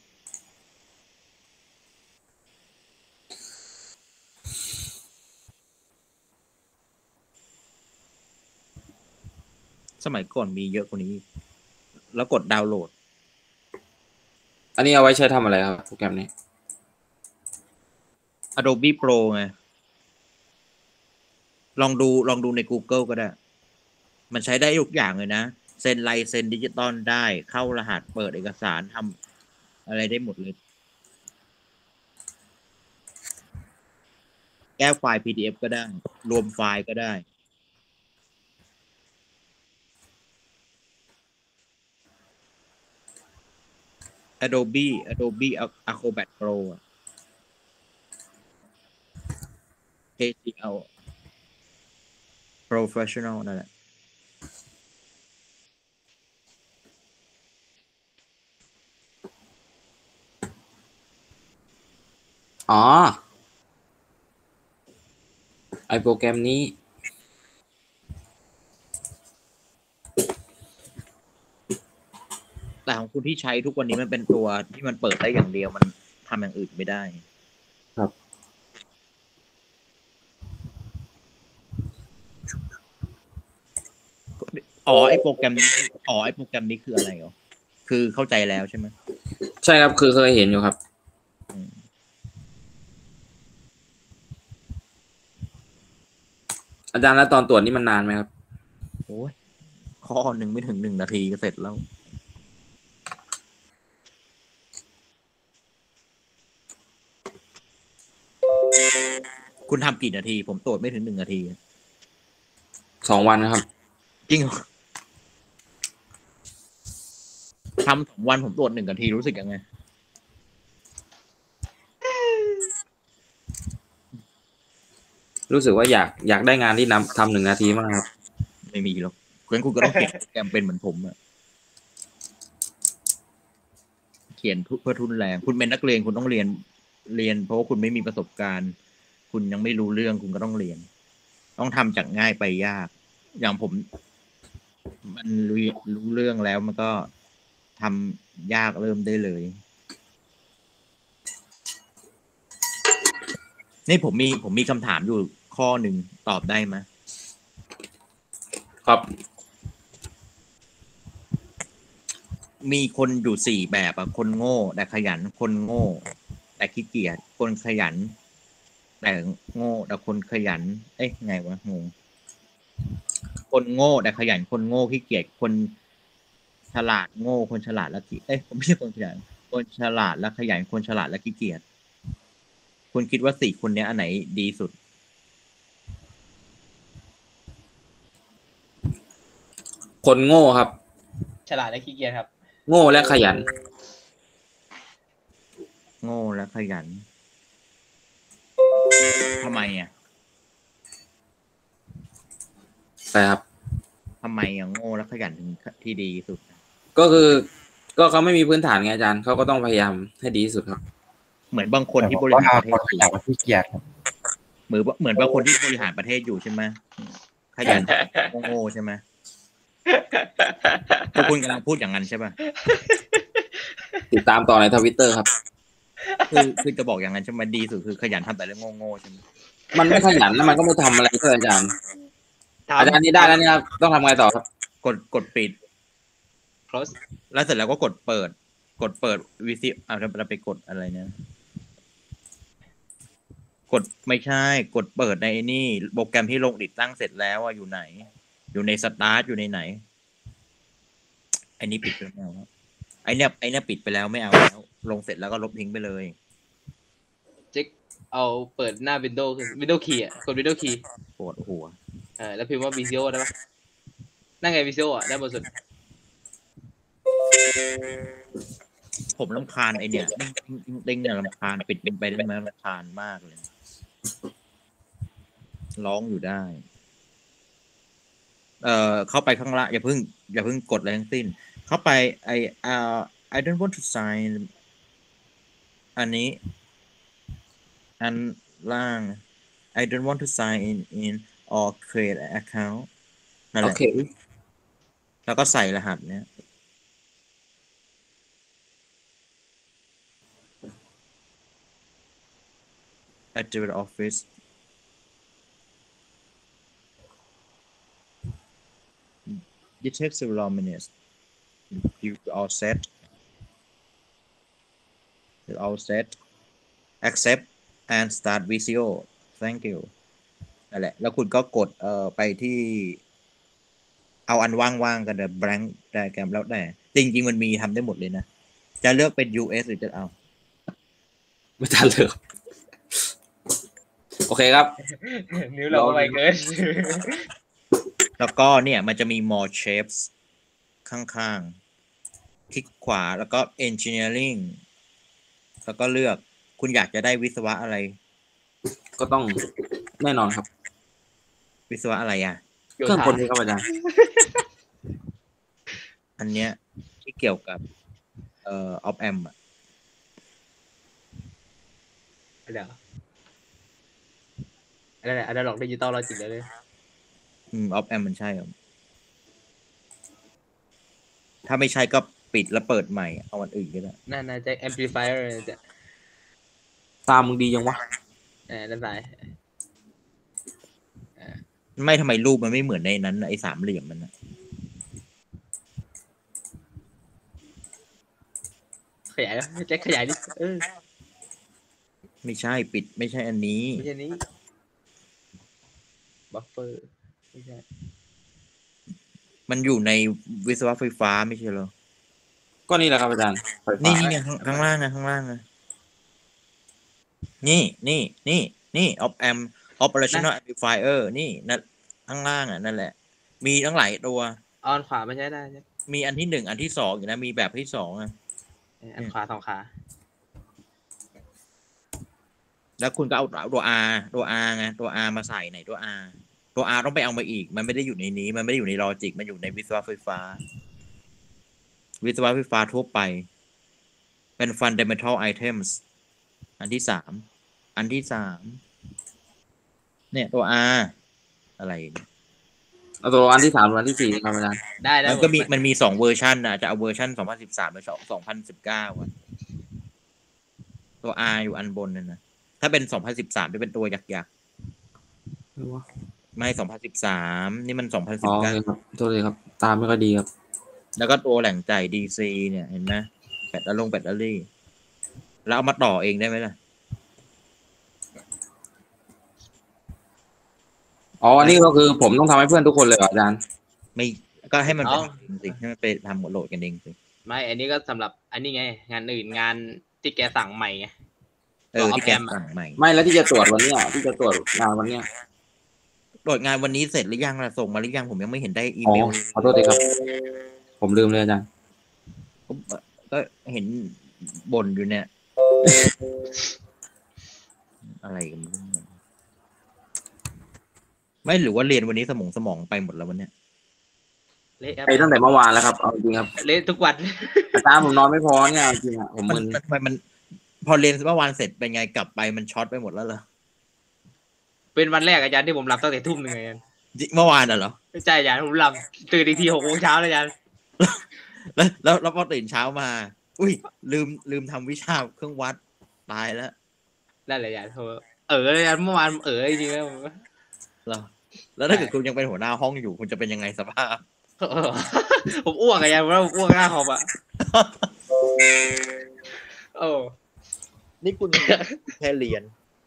สมัยก่อนมีเยอะกว่านี้ แล้วกดดาวน์โหลดอันนี้เอาไว้ใช้ทำอะไรครับโปรแกรมนี้ Adobe Pro ไง ลองดูลองดูใน Google ก็ได้ มันใช้ได้ทุกอย่างเลยนะ เซ็นลายเซ็นดิจิตอลได้ เข้ารหัสเปิดเอกสารทำอะไรได้หมดเลย แก้ไฟล์ พี ดี เอฟ ก็ได้ รวมไฟล์ก็ได้ Adobe Adobe Acrobat Pro อะ เอ จี แอล Professional นั่นแหละอ๋อ ไอโปรแกรมนี้แต่ของคุณที่ใช้ทุกวันนี้มันเป็นตัวที่มันเปิดได้อย่างเดียวมันทำอย่างอื่นไม่ได้ครับอ๋อไอโปรแกรมนี้อ๋อไอโปรแกรมนี้คืออะไรเหรอคือเข้าใจแล้วใช่ไหมใช่ครับคือเคยเห็นอยู่ครับอืมอาจารย์แล้วตอนตรวจนี่มันนานไหมครับโอ้ยข้อหนึ่งไม่ถึงหนึ่งนาทีก็เสร็จแล้ว คุณทำกี่นาที ผมตรวจไม่ถึงหนึ่งนาทีสองวันนะครับจริงเหรอทำสองวันผมตรวจหนึ่งนาทีรู้สึกยังไงรู้สึกว่าอยากอยากได้งานที่นำทำหนึ่งนาทีมากครับไม่มีหรอกงั้นคุณก็ต้องเขียนโปรแกรมเป็นเหมือนผมอะเขียนเพื่อทุนแรงคุณเป็นนักเรียนคุณต้องเรียนเรียน เพราะว่าคุณไม่มีประสบการณ์ คุณยังไม่รู้เรื่องคุณก็ต้องเรียน ต้องทำจากง่ายไปยาก อย่างผม มันรู้รู้เรื่องแล้วมันก็ทำยากเริ่มได้เลย นี่ผมมีผมมีคำถามอยู่ข้อหนึ่งตอบได้ไหมครับมีคนอยู่สี่แบบอะคนโง่แต่ขยัน คนโง่ แต่ขี้เกียจ คนขยัน แต่โง่แต่คนขยัน เอ๊ะไงวะงง คนโง่แต่ขยัน คนโง่ขี้เกียจ คนฉลาดโง่ คนฉลาดและขี้เอ้ยผมไม่ใช่คนขยัน คนฉลาดและขยัน คนฉลาดและขี้เกียจ คุณคิดว่าสี่คนนี้อันไหนดีสุดคนโง่ครับฉลาดและขี้เกียจครับโง่และขยันโง่และขยันทำไมอ่ะใช่ครับทำไมอ่ะโง่และขยันถึงที่ดีสุดก็คือ ก็เขาไม่มีพื้นฐานไงอาจารย์เขาก็ต้องพยายามให้ดีที่สุดครับเหมือนบางคนที่บริหารประเทศอยากมาที่เกียรติครับเหมือนเหมือนบางคนที่บริหารประเทศอยู่ใช่ไหมขยันโง่ใช่ไหมพวกคุณกำลังพูดอย่างนั้นใช่ป่ะติดตามต่อในทวิตเตอร์ครับคือคือจะบอกอย่างนั้นใช่ไหมดีสุดคือขยันทำแต่เรื่องโง่ๆใช่ไหมมันไม่ขยันแล้วมันก็ไม่ทำอะไรเลยอาจารย์อาจารย์นี่ได้แล้วเนี่ยครับต้องทำไงต่อครับกดกดปิด close แล้วเสร็จแล้วก็กดเปิดกดเปิดวีซีอ่าเราไปกดอะไรเนี่ยกดไม่ใช่กดเปิดในนี่โปรแกรมที่ลงติดตั้งเสร็จแล้วอ่ะอยู่ไหนอยู่ในสตาร์ทอยู่ในไหนไอ้นี่ปิดไปแล้วไอ้เนี่ยไอ้เนี่ยปิดไปแล้วไม่เอาแล้วลงเสร็จแล้วก็ลบทิ้งไปเลยเจ๊กเอาเปิดหน้า Windows ขึ้น Windows Key อ่ะกด Windows Key ปวดหัวเออแล้วพิมพ์ว่า Visio ได้ปะนั่นไง Visio อ่ะได้บนสุดผมรำคาญไอเนี่ยติ้งเนี่ยรำคาญปิดไปได้ไหมรำคาญมากเลยร้องอยู่ได้เอ่อเข้าไปข้างล่างอย่าเพิ่งอย่าเพิ่งกดอะไรทั้งสิ้นเข้าไปไออ่า I don't want to sign อันนี้อันล่าง I don't want to sign in in or create an account นั่นแหละแล้วก็ใส่รหัสเนี้ยat the office it takes several minutes you all set you all set accept and start Visio thank you นั่นแหละแล้วคุณก็กดเอ่อไปที่เอาอันว่างๆกันเดอะ blank diagram แล้วแต่จริงๆมันมีทำได้หมดเลยนะจะเลือกเป็น ยู เอส หรือจะเอาไม่ทันเลยโอเคครับนิ้วเราไปเกินแล้วก็เนี่ยมันจะมี more shapes ข้างๆคลิกขวาแล้วก็ engineering แล้วก็เลือกคุณอยากจะได้วิศวะอะไรก็ต้องแน่นอนครับวิศวะอะไรอ่ะเครื่องกลนี่ครับอาจารย์อันเนี้ยที่เกี่ยวกับเอ่อ op amp อ่ะเดี๋ยวอะไรเนี่ย Analog Digital Logic เลยอืม op amp มันใช่ครับถ้าไม่ใช่ก็ปิดแล้วเปิดใหม่เอาอันอื่นก็ได้น่าน่าจะ amplifier จะตามมึงดียังวะเออนั่นไงไม่ทำไมรูปมันไม่เหมือนในนั้นไอ้สามเหลี่ยมมันนะขยายแจ็คขยายดิเออไม่ใช่ปิดไม่ใช่อันนี้ไม่ใช่นี้บัฟเฟอร์ไม่ใช่มันอยู่ในวิศวะไฟฟ้าไม่ใช่เหรอก็นี่แหละครับอาจารย์นี่นี่เนี่ยข้างล่างนะข้างล่างนะนี่นี่นี่นี่ op amp operational amplifier นี่นั่นข้างล่างอ่ะนั่นแหละมีทั้งหลายตัวออนขวาไม่ใช่ได้มีอันที่หนึ่งอันที่สองอยู่นะมีแบบที่สองอ่ะอันขวาสองขาแล้วคุณก็เอาตัว R ตัว R ไงตัว R มาใส่ไหนตัว R ตัว R ต้องไปเอามาอีกมันไม่ได้อยู่ในนี้มันไม่ได้อยู่ในลอจิกมันอยู่ในวิศวะไฟฟ้าวิศวะไฟฟ้าทั่วไปเป็น fundamental items อันที่สามอันที่สามเนี่ยตัว R อะไรเอาตัวอันที่สามอันที่สี่ครับอาจารย์ได้แล้วมันก็มีมันมีสองเวอร์ชันนะจะเอาเวอร์ชันสองพันสิบสามหรือสองพันสิบเก้าอ่ะตัว R อยู่อันบนนั่นนะถ้าเป็นสองพันสิบสามจะเป็นตัวหยักๆไม่สองพันสิบสามนี่มันสองพันสิบเก้าครับโทษเลยครับตามไม่ค่อยดีครับแล้วก็ตัวแหล่งจ่าย ดี ซี เนี่ยเห็นไหมแบตลงแบตเตอรี่แล้วเอามาต่อเองได้ไหมล่ะอ๋อนี่ก็คือผมต้องทำให้เพื่อนทุกคนเลยอาจารย์ไม่ก็ให้มันเป็นสิให้มันไปทำโหลดกันเองสิไม่อันนี้ก็สำหรับอันนี้ไงงานอื่นงานที่แกสั่งใหม่ไงเออที่แกสั่งใหม่ไม่แล้วที่จะตรวจวันนี้ที่จะตรวจงานวันนี้ตรวจงานวันนี้เสร็จหรือยังล่ะส่งมาหรือยังผมยังไม่เห็นได้อีเมลขอโทษทีครับผมลืมเลยอาจารย์ก็เห็นบ่นอยู่เนี่ยอะไรกันไม่หรือว่าเรียนวันนี้สมองสมองไปหมดแล้ววันเนี้ยเละครับไปตั้งแต่เมื่อวานแล้วครับเอาจริงครับเละทุกวันอาจารย์ผมนอนไม่พอเนี่ยจริงอ่ะผมมันมึนมันมันมันพอเรียนเมื่อวานเสร็จเป็นไงกลับไปมันช็อตไปหมดแล้วเหรอเป็นวันแรกอาจารย์ที่ผมหลับตั้งแต่ทุ่มหนึ่งอาจารย์จริงเมื่อวานอ่ะเหรอไม่ใช่อาจารย์ผมหลับตื่นอีกทีหกโมงเช้าเลยอาจารย์แล้วแล้วแล้วพอตื่นเช้ามา อุ้ยลืมลืมทำวิชาเครื่องวัดตายแล้วนั่นแหละอาจารย์เอออาจารย์เมื่อวานเออจริงๆแล้วเหรอแล้วถ้าเกิดคุณยังเป็นหัวหน้าห้องอยู่คุณจะเป็นยังไงสภาพเออผมอ้วกอาจารย์ผมว่าผมอ้วกหน้าคอมอะโอ้นี่คุณแค่เรียน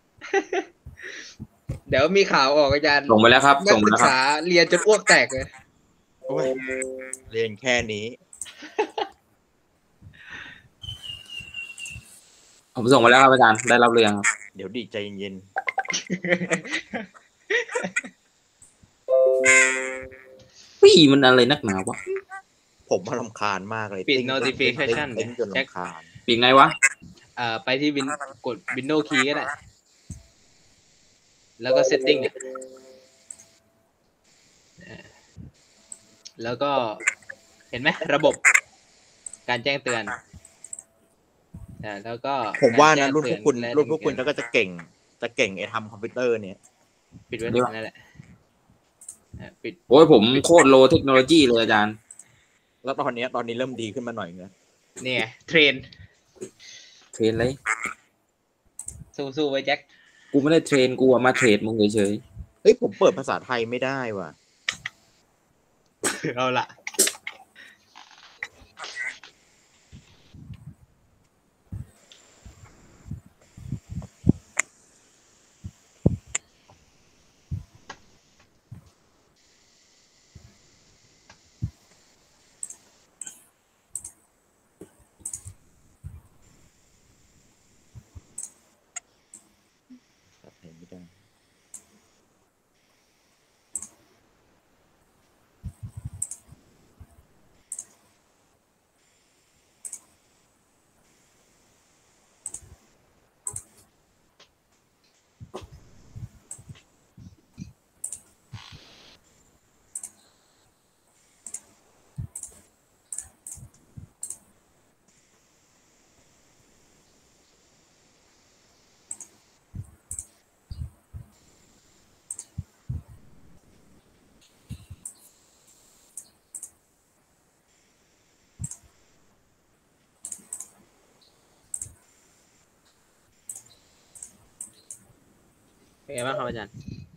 เดี๋ยวมีข่าวออกอาจารย์ส่งไปแล้วครับนักส่งไปศึแล้กวครับษาเรียนจนอ้วกแตกเลยโอ้ยเรียนแค่นี้ผมส่งไปแล้วครับอาจารย์ได้รับเรื่องครับเดี๋ยวดีใจเย็นพี่มันอะไรนักหนาวะๆผมมารำคาญมากเลยปิดติ้ง notification ติ้งจนแจ็ครำคาญปีกไงวะเอ่อไปที่วินกด Windows Key ก็ได้ แล้วก็ setting เนี่ยอ่าแล้วก็เห็นไหมระบบการแจ้งเตือนอ่าแล้วก็ผมว่านะกรุ่นแจ้พงวกคุณเตือและรุ่นพวกคุณแจ้งก็จะเก่ง จะเก่งไอ้ทำคอมพิวเตอร์เนี่ยปิดไว้เดี๋ยวนั่นแหละอ่าปิดโอ้ยผมโคตรโลเทคโนโลยีเลยอาจารย์แล้วตอนเนี้ยตอนนี้เริ่มดีขึ้นมาหน่อยนะนี่ไงเทรนเทรนเลยสู้ๆไว้แจ็คกูไม่ได้เทรนกูอะมาเทรดมึงเฉยเฮ้ยผมเปิดภาษาไทยไม่ได้ว่ะเอาละภาษาไทยไม่ได้เป็นไงบ้างครับอาจารย์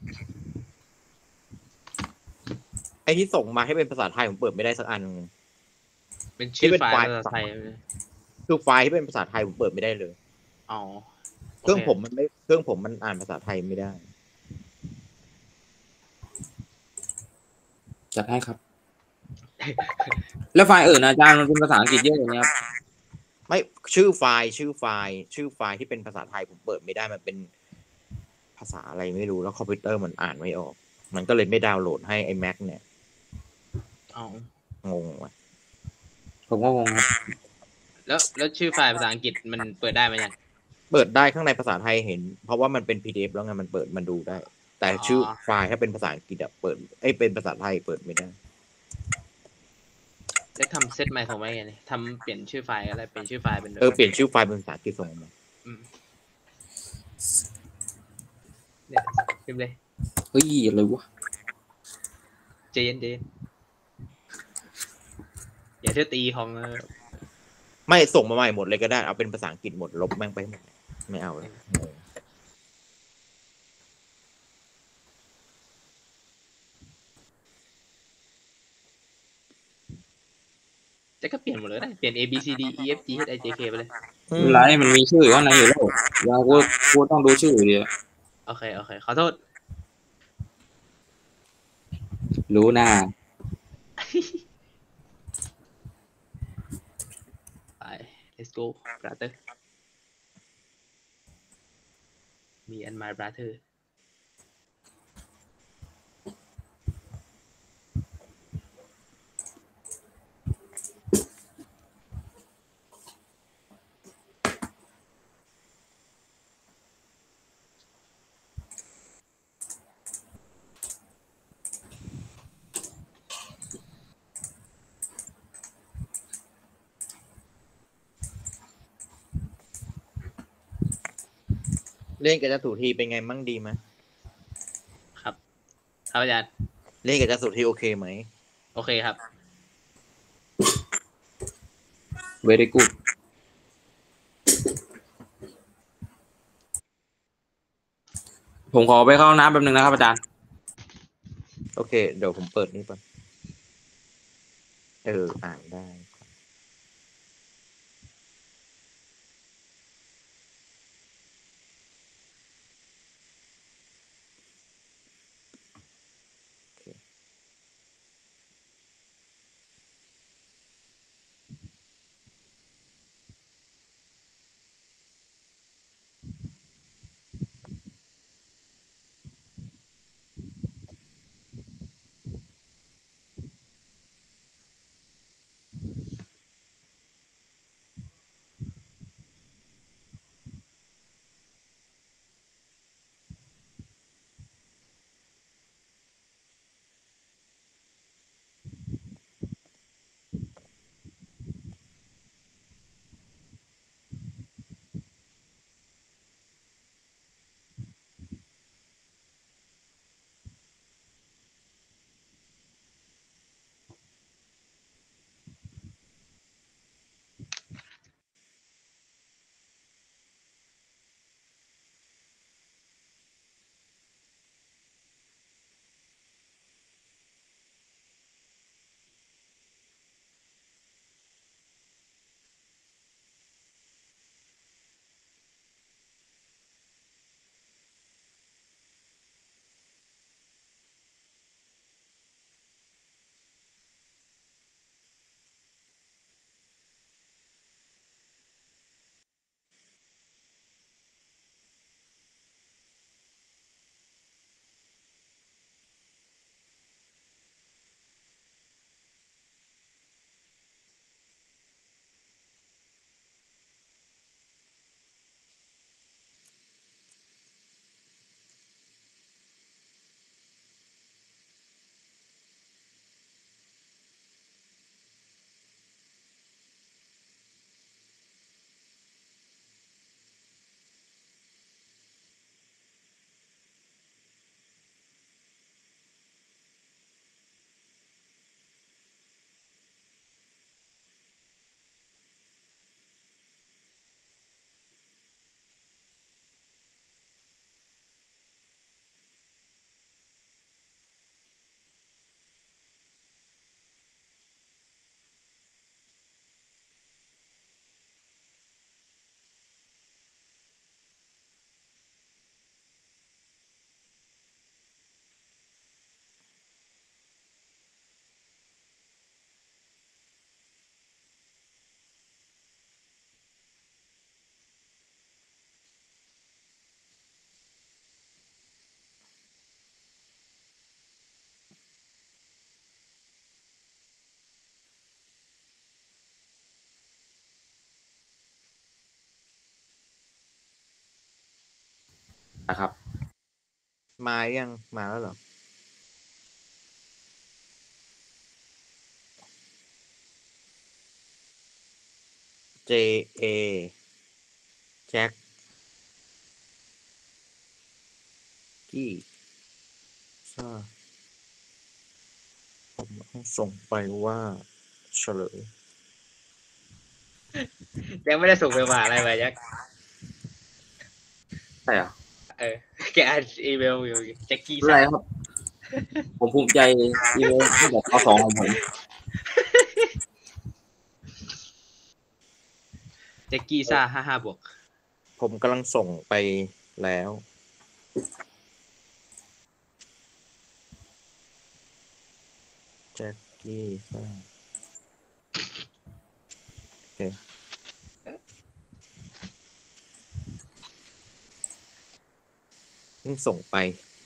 ไอ้ที่ส่งมาให้เป็นภาษาไทยผมเปิดไม่ได้สักอันนึงเป็นชื่อที่เป็นไฟล์ไฟล์ภาษาไทยไหมคือไฟล์ที่เป็นภาษาไทยผมเปิดไม่ได้เลยอ๋อเครื่องผมมันไม่เครื่องผมมันอ่านภาษาไทยไม่ได้ๆจัดให้ครับ แล้วไฟล์เออนะอาจารย์มันเป็นภาษาอังกฤษเยอะอย่างเงี้ยครับไม่ชื่อไฟล์ชื่อไฟล์ ชื่อไฟล์ที่เป็นภาษาไทยผมเปิดไม่ได้มันเป็นภาษาอะไรไม่รู้แล้วคอมพิวเตอร์มันอ่านไม่ออก มันก็เลยไม่ดาวน์โหลดให้ไอ้ Mac เนี่ยอ๋องงว่ะผมก็งงครับแล้วแล้วชื่อไฟล์ภาษาอังกฤษมันเปิดได้ไหมอาจารย์เปิดได้ข้างในภาษาไทยเห็น เพราะว่ามันเป็น พี ดี เอฟ แล้วไงมันเปิดมันดูได้ แต่ชื่อไฟล์ถ้าเป็นภาษาอังกฤษอะเปิดเอ้ยเป็นภาษาไทยเปิดไม่ได้ได้ทำเซตใหม่ของไว้ไงเนี่ยทำเปลี่ยนชื่อไฟล์อะไรเปลี่ยนชื่อไฟล์เป็นเออเปลี่ยนชื่อไฟล์เป็นภาษาอังกฤษส่งมาอืมเนี่ยพิมพ์เลยเฮ้ยอะไรวะเจนเจนอย่าเที่ยวตีของเออไม่ส่งมาใหม่หมดเลยก็ได้เอาเป็นภาษาอังกฤษหมดลบแม่งไปหมดไม่เอาแล้วงงจะก็เปลี่ยนหมดเลยนะเปลี่ยน A B C D E F G H I J K ไปเลยอืไม่มเป็นไรมันมีชื่อว่าไหนอยู่แล้วยังกูกูต้องดูชื่ออยู่ดีโอเคโอเคขอโทษรู้หน้าไป let's go brother me and my brother เล่นกับจตุทีเป็นไงมั่งดีไหมครับครับอาจารย์เล่นกับจตุทีโอเคไหมโอเคครับ very good ผมขอไปเข้าห้องน้ำแป๊บนึงนะครับอาจารย์โอเคเดี๋ยวผมเปิดนี่ก่อนเอออ่านได้นะครับมายังมาแล้วเหรอ J A แจ็คกี้ซ่าผมส่งไปว่าเฉลยยังไม่ได้ส่งไปมาอะไรไปยักใช่เหรอเออแกอ่านอีเมลอยู่แจ็คกี้ไม่เป็นไรครับ ผมภูมิใจอีเมลที่แบบข้อสองของผมแจ็คกี้ซ่าห้าห้าบวกผมกำลังส่งไปแล้วแจ็คกี้ซ่าโอเคเพิ่งส่งไป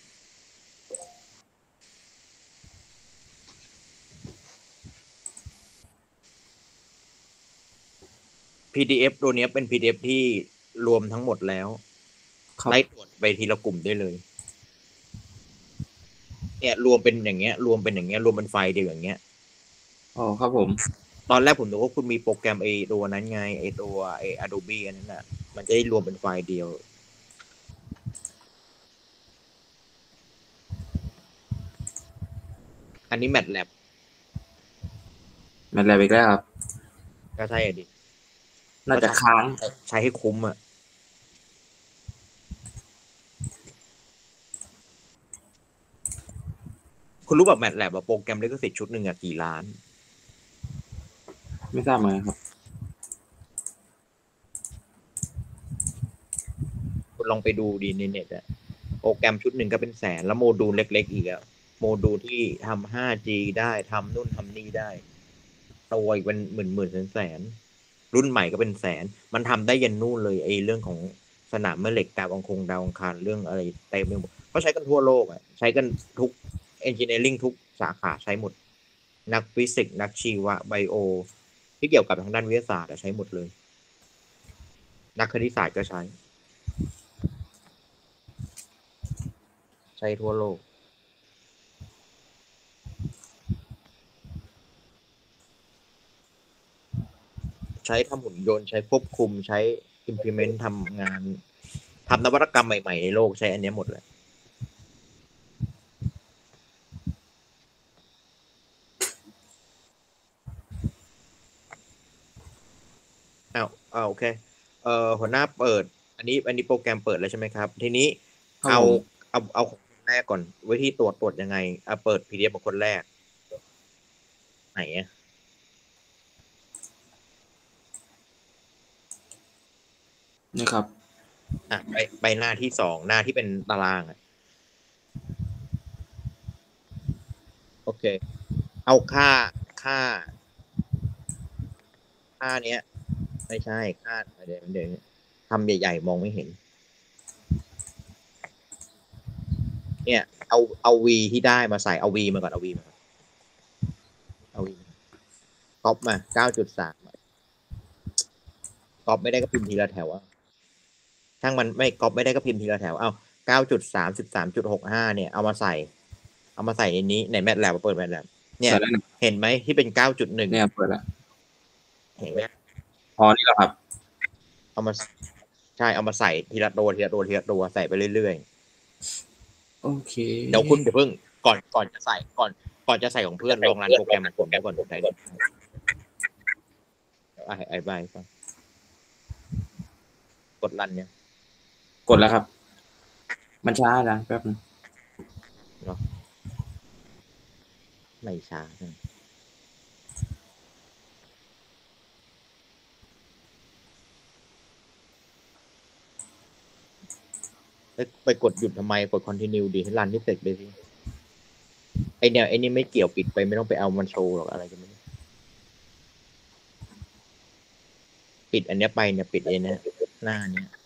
พี ดี เอฟ ตัวนี้เป็น พี ดี เอฟ ที่รวมทั้งหมดแล้วไล่ตรวจไปทีละกลุ่มได้เลยเนี่ยรวมเป็นอย่างเงี้ยรวมเป็นอย่างเงี้ยรวมเป็นไฟล์เดียวอย่างเงี้ยอ๋อครับผมตอนแรกผมนึกว่าคุณมีโปรแกรมไอ้ตัวนั้นไงไอ้ตัวไอ้ Adobe อันนั้นน่ะมันจะได้รวมเป็นไฟล์เดียวอันนี้ MATLAB แมทแลบอีกแล้วครับก็ใช่อะดิน่าจะค้างใช้ให้คุ้มอ่ะคุณรู้แบบ MATLAB แบบโปรแกรมลิขสิทธิ์ชุดหนึ่งอะกี่ล้านไม่ทราบเหมือนกันครับคุณลองไปดูดีในเน็ตอะโปรแกรมชุดหนึ่งก็เป็นแสนแล้วโมดูลเล็กๆอีกอะโมดูลที่ทำ ห้าจี ได้ทำนู่นทำนี่ได้ตัวอีกเป็นหมื่นหมื่นแสนแสนรุ่นใหม่ก็เป็นแสนมันทำได้ยันนู่นเลยไอ้เรื่องของสนามแม่เหล็กดาวอังคงดาวอังคารเรื่องอะไรเต็มไปหมดเขาใช้กันทั่วโลกอะใช้กันทุกเอนจิเนียริงทุกสาขาใช้หมดนักฟิสิกส์นักชีวะไบโอที่เกี่ยวกับทางด้านวิทยาศาสตร์ใช้หมดเลยนักคณิตศาสตร์ก็ใช้ใช้ทั่วโลกใช้ทำหุ่นยนต์ใช้ควบคุมใช้ implement ทำงานทำนวัตกรรมใหม่ๆในโลกใช้อันนี้หมดเลยอ้าวอ้าวโอเคเอ่อหัวหน้าเปิดอันนี้อันนี้โปรแกรมเปิดแล้วใช่ไหมครับ ทีนี้เอาเอาเอาคนแรกก่อนวิธีตรวจตรวจยังไงเอาเปิด พี ดี เอฟ ของคนแรกไหนอะนี่ครับอ่ะไปไปหน้าที่สองหน้าที่เป็นตารางอ่ะโอเคเอาค่าค่าค่าเนี้ยไม่ใช่ค่าเดี๋ยวเดี๋ยวทำใหญ่ๆมองไม่เห็นเนี่ยเอาเอา v ที่ได้มาใส่เอา v มาก่อนเอา v มาก่อนเอา v ก๊อปมา เก้าจุดสาม ก๊อปไม่ได้ก็พิมพ์ทีละแถวอ่ะช่างมันไม่ก๊อปไม่ได้ก็พิมพ์ทีละแถวเอา เก้าจุดสาม สิบสามจุดหกห้า เนี่ยเอามาใส่เอามาใส่ในนี้ใน MATLAB เปิด MATLAB เนี่ยเห็นไหมที่เป็น เก้าจุดหนึ่งเนี่ยเปิดแล้วเห็นไหมพอนี่แหละครับเอามาใช่เอามาใส่ทีละตัวทีละตัวทีละตัวใส่ไปเรื่อยๆโอเคเดี๋ยวคุณเดี๋ยวเพิ่งก่อนก่อนจะใส่ก่อนก่อนจะใส่ของเพื่อนลองรันโปรแกรมของผมก่อนใส่ไอ้ไอ้ใบฟังกดรันเนี่ยกดแล้วครับ มันช้าจังแป๊บนึงเนาะไม่ช้าไปกดหยุดทำไมกด continue ดีให้รันที่เสร็จไปสิไอเนี่ยไอนี่ไม่เกี่ยวปิดไปไม่ต้องไปเอามันโชว์หรอกอะไรกันไม่ปิดอันเนี้ยไปเนี่ยปิดเองนะหน้าเนี้ย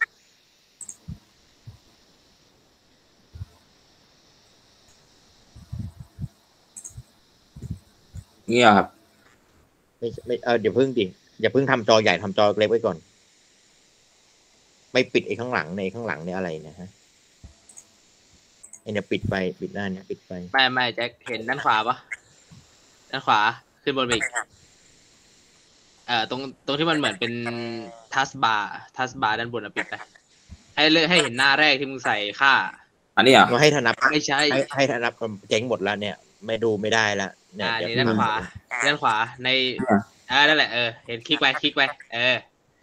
เงี้ยครับไม่ไม่เออเดี๋ยวเพิ่งดิอย่าเพิ่งทำจอใหญ่ทำจอเล็กไว้ก่อนไม่ปิดไอ้ข้างหลังในข้างหลังเนี่ยอะไรนะฮะไอ้เนี่ยปิดไปปิดหน้าเนี่ยปิดไปไม่ไม่แจ็คเห็นด้านขวาปะด้านขวาขึ้นบนไปอีกเอ่อตรงตรงที่มันเหมือนเป็นทัสบาร์ทัสบาร์ด้านบนอะปิดไปให้เลือกให้เห็นหน้าแรกที่มึงใส่ค่าอันนี้อ่ะเราให้ธนับไม่ใช่ให้ให้ธนับเจ๊งหมดแล้วเนี่ยไม่ดูไม่ได้ละเนี่ยอ่านี่ด้านขวาด้านขวาในอ่านั่นแหละเออเห็นคลิกไปคลิกไปเออ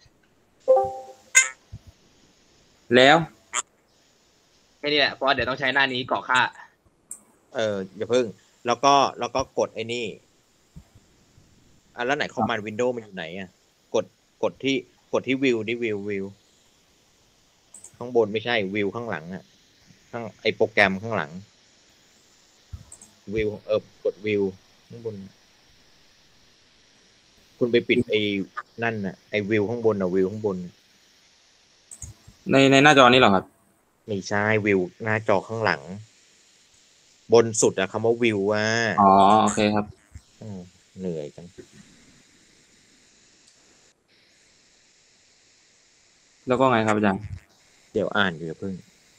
แล้วแค่นี้แหละเพราะเดี๋ยวต้องใช้หน้านี้กรอกค่าเอออย่าเพิ่งแล้วก็แล้วก็กดไอ้นี่อ่ะแล้วไหนคอมมานด์วินโดว์มันอยู่ไหนอ่ะกดกดที่กดที่วิวนี่วิววิวข้างบนไม่ใช่วิวข้างหลังอ่ะข้างไอโปรแกรมข้างหลังวิวเออกดวิวข้างบนคุณไปปิดไอ้นั่นน่ะไอ้วิวข้างบนอ่ะวิวข้างบนในในหน้าจอนี้เหรอครับไม่ใช่วิวหน้าจอข้างหลังบนสุดอะคำว่าวิวว่าอ๋อโอเคครับเหนื่อยจังแล้วก็ไงครับอาจารย์เดี๋ยวอ่านอยู่เพิ่ง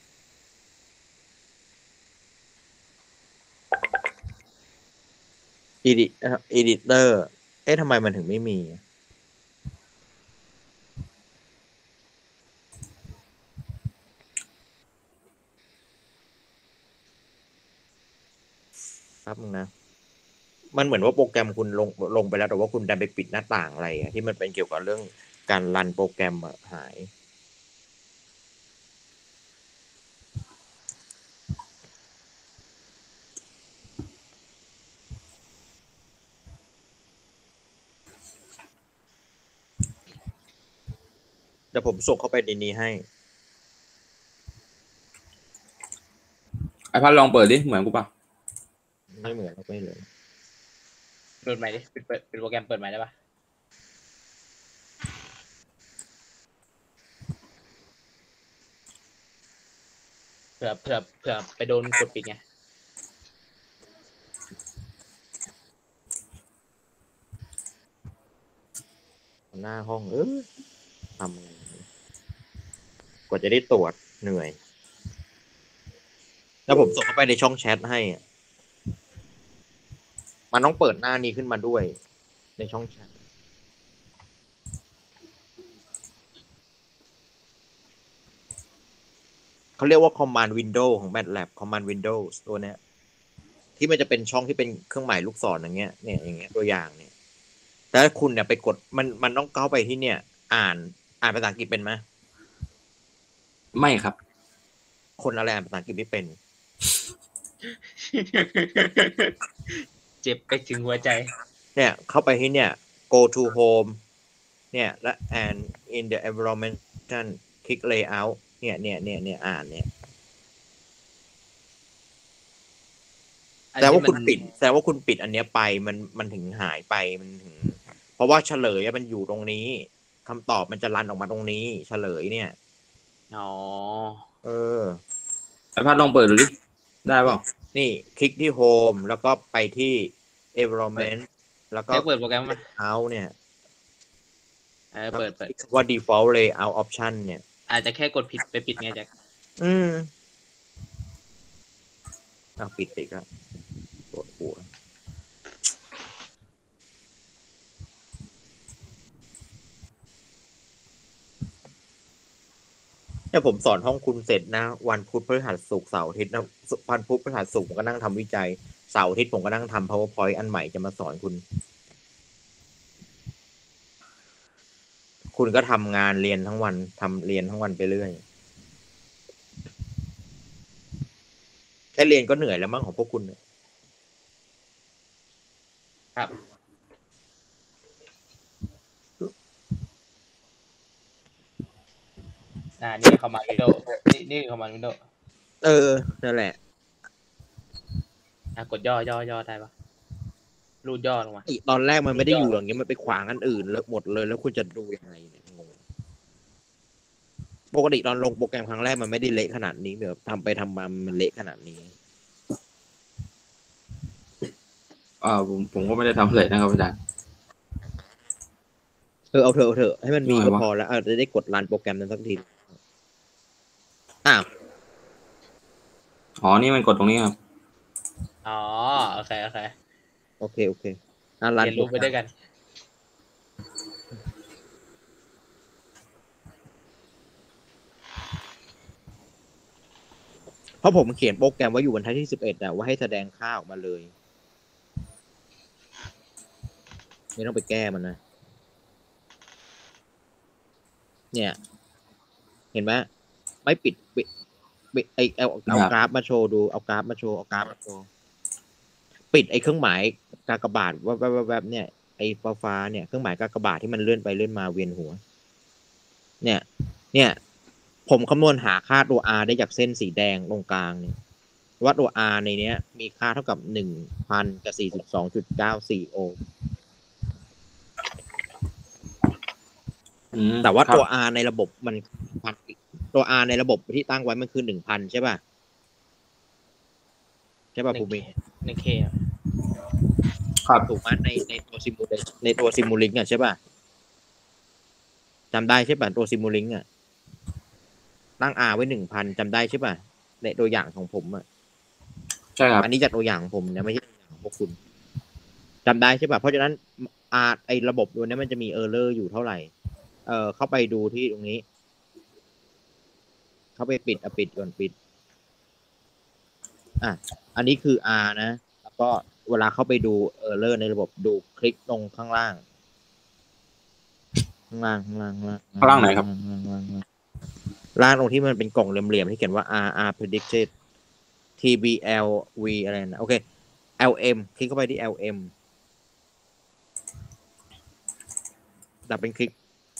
อีดิอีดิเตอร์เอ๊ะทำไมมันถึงไม่มีแป๊บนึงนะมันเหมือนว่าโปรแกรมคุณลงลงไปแล้วแต่ว่าคุณดันไปปิดหน้าต่างอะไรอะที่มันเป็นเกี่ยวกับเรื่องการรันโปรแกรมอะหายเดี๋ยวผมส่งเข้าไปในนี้ให้ไอพัดลองเปิดดิเหมือนกูป่ะไม่เหมือนไม่เหมือนเปิดใหม่ดิปิดเปิดปิดโปรแกรมเปิดใหม่ได้ปะเผื่อเผื่อเผื่อไปโดนกดปิดไงหน้าห้องเออทำไงกว่าจะได้ตรวจเหนื่อยแล้วผมส่งเข้าไปในช่องแชทให้มันต้องเปิดหน้านี้ขึ้นมาด้วยในช่องแชทเขาเรียกว่า command window ของ MATLAB command windows ตัวเนี้ยที่มันจะเป็นช่องที่เป็นเครื่องหมายลูกศรอย่างเงี้ยเนี่ยอย่างเงี้ยตัวอย่างเนี่ยแต่ถ้าคุณเนี่ยไปกดมันมันต้องเข้าไปที่เนี่ยอ่านอ่านภาษาอังกฤษเป็นไหมไม่ครับคนอะไรอ่านภาษาอังกฤษไม่เป็นเจ็บไปถึงหัวใจเนี่ยเข้าไปที่เนี่ย go to home เนี่ยและ and in the environment click layout เนี่ยเนี่ยเนี่ยเนี่ยอ่านเนี่ยแต่ว่าคุณปิดแต่ว่าคุณปิดอันเนี้ยไปมันมันถึงหายไปมันถึงเพราะว่าเฉลยมันอยู่ตรงนี้คำตอบมันจะรันออกมาตรงนี้เฉลยเนี่ยอ๋อเออไอพัดลองเปิดดูดิได้เปล่านี่คลิกที่ home แล้วก็ไปที่ environment แล้วก็เปิดโปรแกรมมา out เนี่ยเออเปิดเปิดว่า default layout option เนี่ยอาจจะแค่กดผิดไปปิดไงแจ็คอืมอ่ะปิดอีกแล้วปวดหัวเนี่ยผมสอนห้องคุณเสร็จนะวันพุธพฤหัสศุกร์เสาร์อาทิตย์นะวันพุธพฤหัสศุกร์ผมก็นั่งทำวิจัยเสาร์อาทิตย์ผมก็นั่งทำ powerpoint อันใหม่จะมาสอนคุณคุณก็ทำงานเรียนทั้งวันทำเรียนทั้งวันไปเรื่อยแค่เรียนก็เหนื่อยแล้วมั้งของพวกคุณครับอ่านี่คอมมานด์วินโดว์นี่นี่คอมมานด์วินโดว์เออนั่นแหละอ่ะกดย่อย่อย่อได้ปะรูดย่อลงมาตอนแรกมันไม่ได้อยู่อย่างนี้มันไปขวางอันอื่นแล้วหมดเลยแล้วคุณจะดูยังไงเนี่ยงงปกติตอนลงโปรแกรมครั้งแรกมันไม่ได้เละขนาดนี้แบบทำไปทำมามันเละขนาดนี้อ่าผมผมก็ไม่ได้ทำเลยนะครับอาจารย์เออเอาเถอะเอาเถอะให้มันมีก็พอแล้วจะได้กดรันโปรแกรมนั้นสักทีอ้าวอ๋อนี่มันกดตรงนี้ครับอ๋อโอเคโอเคโอเคโอเคอ่ะรันเรียนรู้ไปด้วยกันเพราะผมเขียนโปรแกรมไว้อยู่บรรทัดที่สิบเอ็ดอะว่าให้แสดงค่าออกมาเลยไม่ต้องไปแก้มันนะเนี่ยเห็นไหมไม่ปิดปิดปิดไอเอาเอากราฟมาโชว์ดูเอากราฟมาโชว์เอากราฟมาโชว์ปิดไอเครื่องหมายกากบาทแวบแวบแวบเนี่ยไอฟ้าฟ้าเนี่ยเครื่องหมายกากบาทที่มันเลื่อนไปเลื่อนมาเวียนหัวเนี่ยเนี่ยผมคำนวณหาค่าตัว r ได้จากเส้นสีแดงตรงกลางเนี่ยว่าตัว r ในเนี้ยมีค่าเท่ากับหนึ่งพันกับสี่สิบสองจุดเก้าสี่โอห์มแต่ว่าตัว r ในระบบมันพันตัว r ในระบบที่ตั้งไว้มันคือหนึ่งพันใช่ป่ะใช่ป่ะภูมิในเคครับถูกไหมในในตัวซิมูเลในตัวซิมูลิงอ่ะใช่ป่ะจำได้ใช่ป่ะตัวซิมูลิงอ่ะตั้ง r ไว้หนึ่งพันจำได้ใช่ป่ะในตัวอย่างของผมอ่ะใช่ครับอันนี้จากตัวอย่างของผมนะไม่ใช่ตัวอย่างของพวกคุณจำได้ใช่ป่ะเพราะฉะนั้น r ไอระบบตัวนี้มันจะมีเออร์เลอร์อยู่เท่าไหร่เอ่อเข้าไปดูที่ตรงนี้เข้าไปปิดอ่ะปิดก่อนปิดอ่ะอันนี้คือ r นะแล้วก็เวลาเข้าไปดูเออร์เลอร์ในระบบดูคลิกตรงข้างล่าง ข้างล่างข้างล่างข้างล่างข้างล่างไหนครับล่างล่างล่างล่างตรงที่มันเป็นกล่องเหลี่ยมๆที่เขียนว่า R R predicted T B L V อะไรนะโอเค L M คลิกเข้าไปที่ L M ดับเป็นคลิก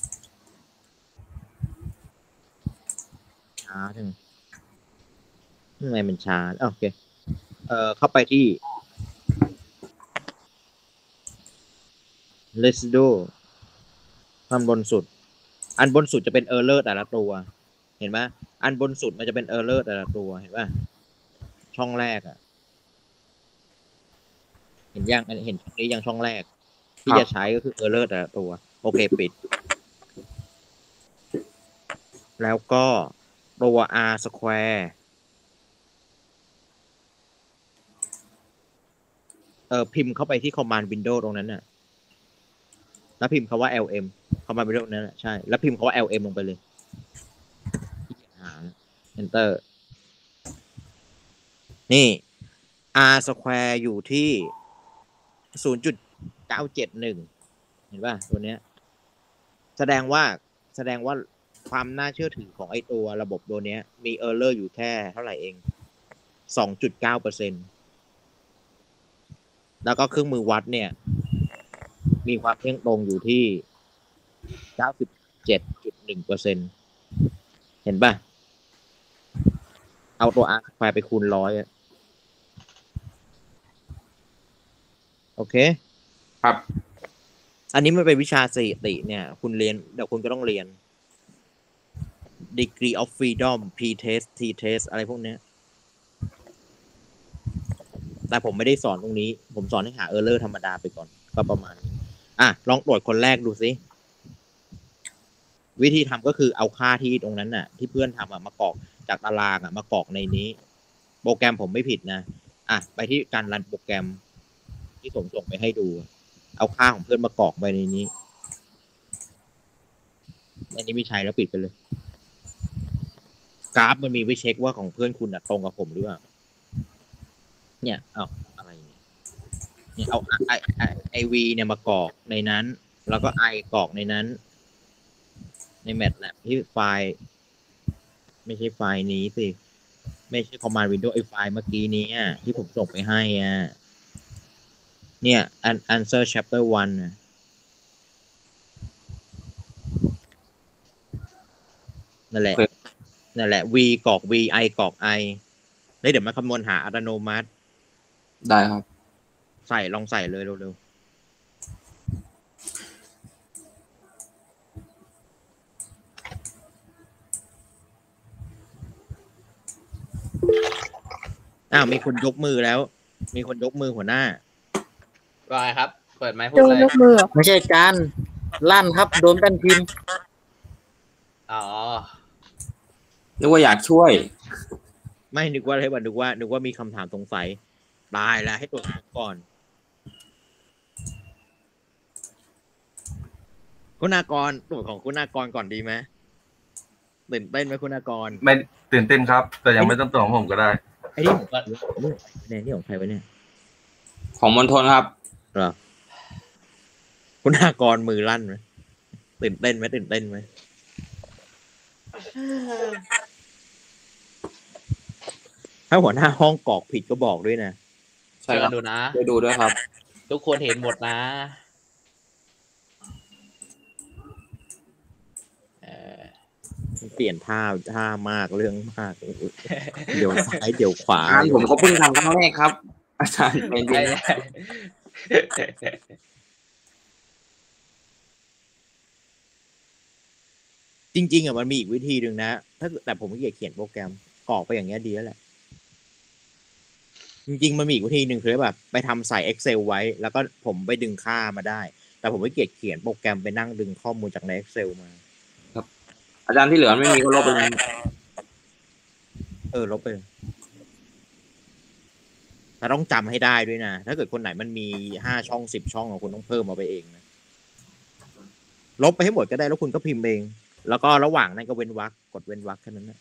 ช้าจังทำไมมันช้าโอเคเอ่อเข้าไปที่ let's do ข้างบนสุดอันบนสุดจะเป็น error แต่ละตัวเห็นไหมอันบนสุดมันจะเป็น error แต่ละตัวเห็นป่ะช่องแรกอ่ะเห็นยังเห็นช่องนี้ยังช่องแรกที่จะใช้ก็คือ error แต่ละตัวโอเคปิดแล้วก็ตัว r square เออพิมพ์เข้าไปที่ command window ตรงนั้นน่ะแล้วพิมพ์คำว่า แอล เอ็ม command window ตรงนั้นน่ะใช่แล้วพิมพ์คำว่า แอล เอ็ม ลงไปเลย enter นี่ r square อยู่ที่ ศูนย์จุดเก้าเจ็ดหนึ่ง เห็นป่ะตัวเนี้ยแสดงว่าแสดงว่าความน่าเชื่อถือของไอ้ตัวระบบตัวเนี้ยมี error อยู่แค่เท่าไหร่เอง สองจุดเก้าเปอร์เซ็นต์ แล้วก็เครื่องมือวัดเนี่ยมีความเที่ยงตรงอยู่ที่ เก้าสิบเจ็ดจุดหนึ่งเปอร์เซ็นต์ เห็นป่ะเอาตัว r square ไปคูณร้อยอะโอเคครับอันนี้มันเป็นวิชาสถิติเนี่ยคุณเรียนเดี๋ยวคุณก็ต้องเรียน degree of freedom p-test t-test อะไรพวกนี้แต่ผมไม่ได้สอนตรงนี้ผมสอนให้หา error ธรรมดาไปก่อนก็ประมาณนี้อ่ะลองตรวจคนแรกดูสิวิธีทำก็คือเอาค่าที่ตรงนั้นน่ะที่เพื่อนทำอ่ะมากรอกจากตารางอ่ะมากรอกในนี้โปรแกรมผมไม่ผิดนะอ่ะไปที่การรันโปรแกรมที่ผมส่งไปให้ดูเอาค่าของเพื่อนมากรอกไปในนี้ในนี้ไม่ใช่แล้วปิดไปเลยกราฟมันมีไว้เช็คว่าของเพื่อนคุณตรงกับผมหรือเปล่าเนี่ยเอาอะไรเนี่ยเนี่ยเอาไอไอไอวีเนี่ยมากรอกในนั้นแล้วก็ไอกรอกในนั้นในแมทแลบที่ไฟล์ไม่ใช่ไฟล์นี้สิไม่ใช่ command window ไอไฟล์เมื่อกี้นี้ที่ผมส่งไปให้อ่ะเนี่ย answer chapter one นั่นแหละนั่นแหละ v กรอก v i กรอก i แล้วเดี๋ยวมาคำนวณหาอัตโนมัติได้ครับใส่ลองใส่เลยเร็วๆอ้าวมีคนยกมือแล้วมีคนยกมือหัวหน้าว่าไงครับเปิดไมค์พูดโดนเลยยกมือไม่ใช่การลั่นครับโดนแป้นพิมพ์อ๋อนึกว่าอยากช่วยไม่นึกว่าอะไรวะนึกว่านึกว่ามีคำถามสงสัยตายแล้วให้ตรวจก่อนคุณากรตรวจของคุณากรก่อนดีไหมตื่นเต้นไหมคุณากรไม่ตื่นเต้นครับแต่ยังไม่ต้องตรวจของผมก็ได้ไอ้นี่ผมเนี่ยนี่ของใครวะเนี่ยของมณฑลครับเหรอคุณากรมือลั่นไหมตื่นเต้นไหมตื่นเต้นไหมถ้าหัวหน้าห้องกรอกผิดก็บอกด้วยนะใช่ครับดูนะไปดูด้วยครับทุกคนเห็นหมดนะเออเปลี่ยนท่าท่ามากเรื่องมากเดี๋ยวซ้ายเดี๋ยวขวาผมก็เพิ่งทำครั้งแรกครับอาจารย์เป็นจริงจริงๆอ่ะมันมีอีกวิธีหนึ่งนะถ้าแต่ผมไม่เกียจเขียนโปรแกรมกรอกไปอย่างเงี้ยดีแล้วแหละจริงๆมันมีอีกวิธีหนึ่งคือแบบไปทำใส่ Excel ไว้แล้วก็ผมไปดึงค่ามาได้แต่ผมไม่เกียจเขียนโปรแกรมไปนั่งดึงข้อมูลจากใน Excel มาครับอาจารย์ที่เหลือไม่มีก็ลบไปเลยเออลบไปแต่ต้องจำให้ได้ด้วยนะถ้าเกิดคนไหนมันมีห้าช่องสิบช่องคุณต้องเพิ่มมาไปเองนะลบไปให้หมดก็ได้แล้วคุณก็พิมพ์เองแล้วก็ระหว่างนั้นก็เว้นวรรคกดเว้นวรรคแค่นั้นนะ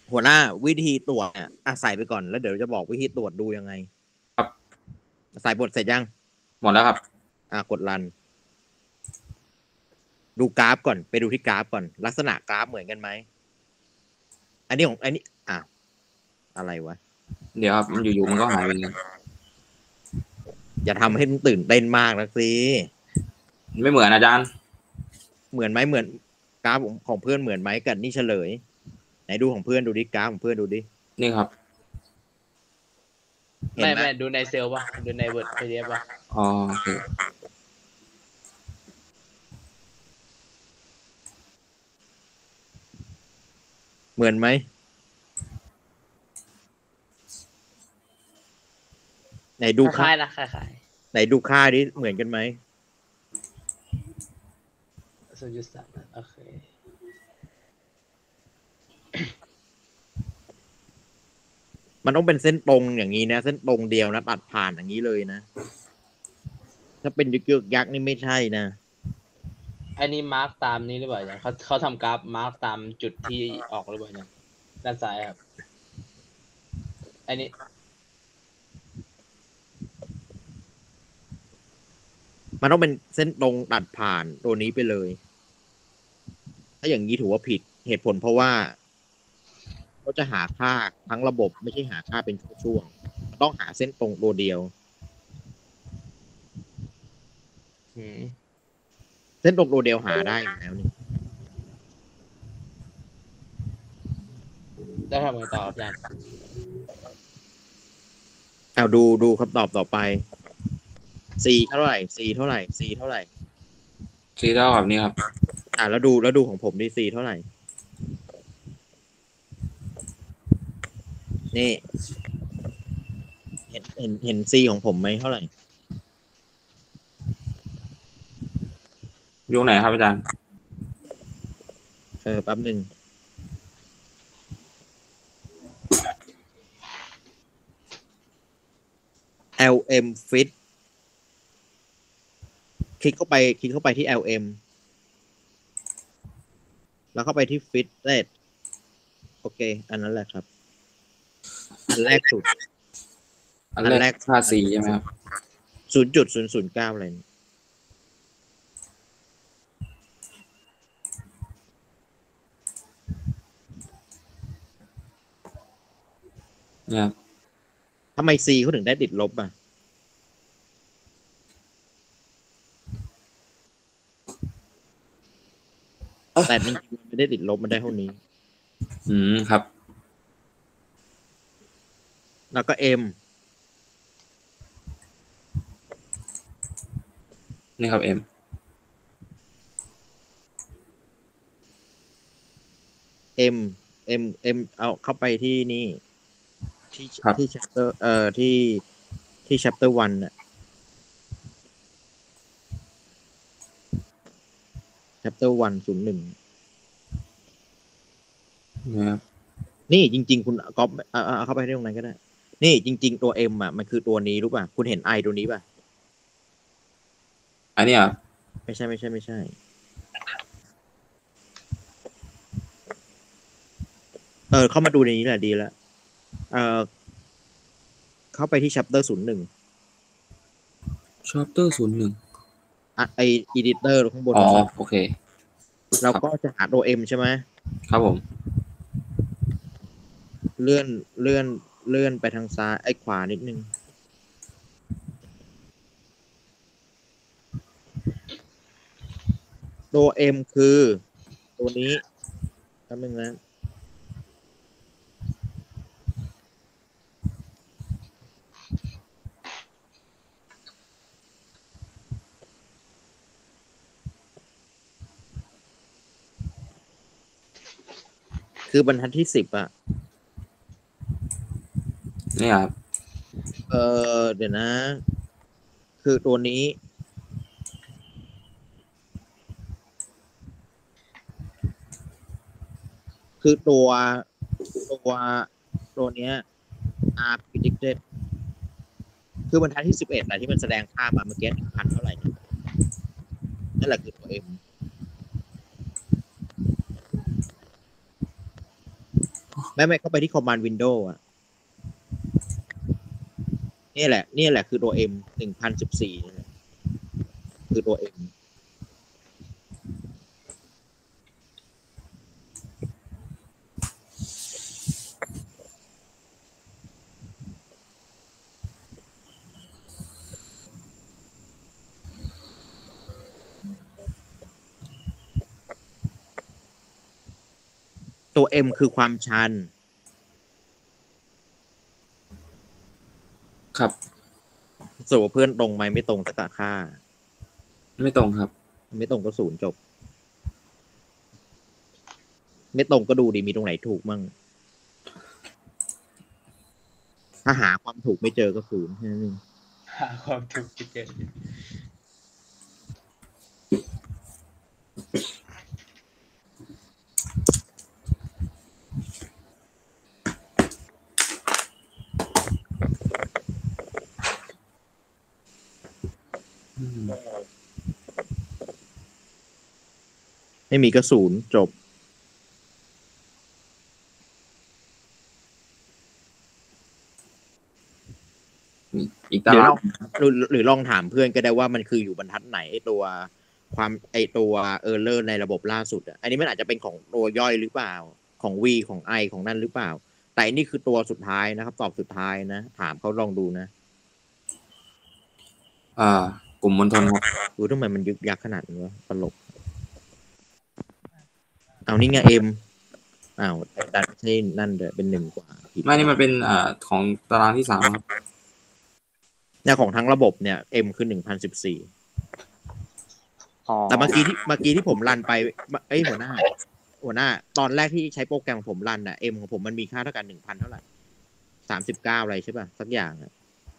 หัวหน้าวิธีตรวจเนี่ยอ่ะใส่ไปก่อนแล้วเดี๋ยวจะบอกวิธีตรวจดูยังไงครับใส่บทเสร็จยังหมดแล้วครับอ่ะกดรัน ดูกราฟก่อนไปดูที่กราฟก่อน ลักษณะกราฟเหมือนกันไหมอันนี้ของอันนี้อ่ะอะไรวะเดี๋ยวครับมันอยู่ๆมันก็หายไปเลยอย่าทำให้ตื่นเต้นมากนะสิไม่เหมือนอาจารย์เหมือนไหมเหมือนกราฟของเพื่อนเหมือนไหมกันนี่เฉลยไหนดูของเพื่อนดูดิกราฟของเพื่อนดูดินี่ครับเห็นไม่ไหมไม่ดูในเซลล์ป่ะดูในเวิร์ดพีดีเอฟป่ะอ๋อโอเคเหมือนไหมไหนดูคค่าล้ายๆนะคล้ายไหนดูค่าดิเหมือนกันไหมๆศูนย์จุดสามโอเคมันต้องเป็นเส้นตรงอย่างนี้นะเส้นตรงเดียวนะตัดผ่านอย่างนี้เลยนะ ถ้าเป็นยึกยึกยักษ์นี่ไม่ใช่นะอันนี้มาร์กตามนี้หรือเปล่าอย่างเขาเขาทำกราฟมาร์กตามจุดที่ออกหรือเปล่าอย่างด้านซ้ายครับอันนี้มันต้องเป็นเส้นตรงตัดผ่านตัวนี้ไปเลย ถ้าอย่างนี้ถือว่าผิดเหตุผลเพราะว่าเขาจะหาค่าทั้งระบบไม่ใช่หาค่าเป็นช่วงๆต้องหาเส้นตรงตัวเดียวอืมเส้นตรงตัวเดียวหาได้อยู่แล้วนี่ได้ทำไงต่ออาจารย์เอาดูดูคำตอบต่อไป c เท่าไหร่ c เท่าไหร่ c เท่าไหร่ซีเท่ากับนี้ครับอ่าแล้วดูแล้วดูของผมดิ c เท่าไหร่ นี่ เห็นเห็นเห็น c ของผมไหมเท่าไหร่อยู่ไหนครับอาจารย์เออแป๊บหนึ่ง แอล เอ็ม fit คลิกเข้าไปคลิกเข้าไปที่ แอล เอ็ม แล้วเข้าไปที่ fit เรทโอเค อันนั้นแหละครับ อันแรกสุดอันแรกค่าซีใช่ไหมครับศูนย์จุดศูนย์ศูนย์เก้าอะไรนี่เนี่ยครับทำไม C เขาถึงได้ติดลบอ่ะ แต่จริงๆมันไม่ได้ติดลบมันได้เท่านี้อืมครับแล้วก็ M นี่ครับเอ็ม M M M เอาเข้าไปที่นี่ ที่ที่ chapter เอ่อที่ที่ chapter one น่ะ chapter one ศูนย์หนึ่งนะครับนี่จริง ๆ คุณก๊อปเอาเอาเข้าไปที่ตรงนั้นก็ได้ นี่จริง ๆ ตัว M อ่ะมันคือตัวนี้รู้ป่ะ คุณเห็น I ตัวนี้ป่ะอันนี้อ่ะไม่ใช่ไม่ใช่ไม่ใช่ เออเข้ามาดูในนี้แหละดีแล้ว เออเข้าไปที่ chapter ศูนย์หนึ่งชอปเตอร์ศูนย์หนึ่งอ่ะไอ editor ข้างบนอ๋อโอเคเราก็จะหาตัว M ใช่ไหมครับผมเลื่อนเลื่อนเลื่อนไปทางซ้ายไอ้ขวานิดนึง ตัว M คือตัวนี้แป๊บนึงนะคือบรรทัดที่สิบอ่ะนี่ครับเออเดี๋ยวนะ คือตัวนี้ คือตัวตัวตัวเนี้ย R predicted คือบรรทัดที่สิบเอ็ดแหละที่มันแสดงค่ามาเมื่อกี้หนึ่งพันเท่าไหร่นั่นแหละคือตัว M แไม่ไม่เข้าไปที่ command window อ่ะนี่แหละนี่แหละคือตัว M หนึ่งพันสิบสี่นี่แหละคือตัว M ตัว M คือความชันครับสรุปว่าเพื่อนตรงไหมไม่ตรงสักค่าไม่ตรงครับไม่ตรงก็ศูนย์จบไม่ตรงก็ดูดีมีตรงไหนถูกมั่งถ้าหาความถูกไม่เจอก็ศูนย์แค่นั้นเองหาความถูกไม่เจอไม่มีก็ศูนย์จบอีกตารางหรือหรือลองถามเพื่อนก็ได้ว่ามันคืออยู่บรรทัดไหนไอตัวความไอตัวเออร์เลอร์ในระบบล่าสุดอ่ะอันนี้มันอาจจะเป็นของตัวย่อยหรือเปล่าของ V ของ I ของนั่นหรือเปล่าแต่นี่คือตัวสุดท้ายนะครับตอบสุดท้ายนะถามเขาลองดูนะอ่ากลุ่มมณฑลครับดูทำไมมันยึกยักขนาดนี้วะตลกเอานี่ไง M อ้าวแต่ดันใช่นั่นเด้อเป็นหนึ่งกว่าไม่นี่มันเป็นอ่าของตารางที่สามครับเนี่ยของทั้งระบบเนี่ย M คือหนึ่งพันสิบสี่แต่เมื่อกี้ที่เมื่อกี้ที่ผมรันไปเอ้ยหัวหน้าหัวหน้าตอนแรกที่ใช้โปรแกรมของผมรันอ่ะ M ของผมมันมีค่าเท่ากันหนึ่งพันเท่าไหร่สามสิบเก้าอะไรใช่ป่ะสักอย่างอ่ะ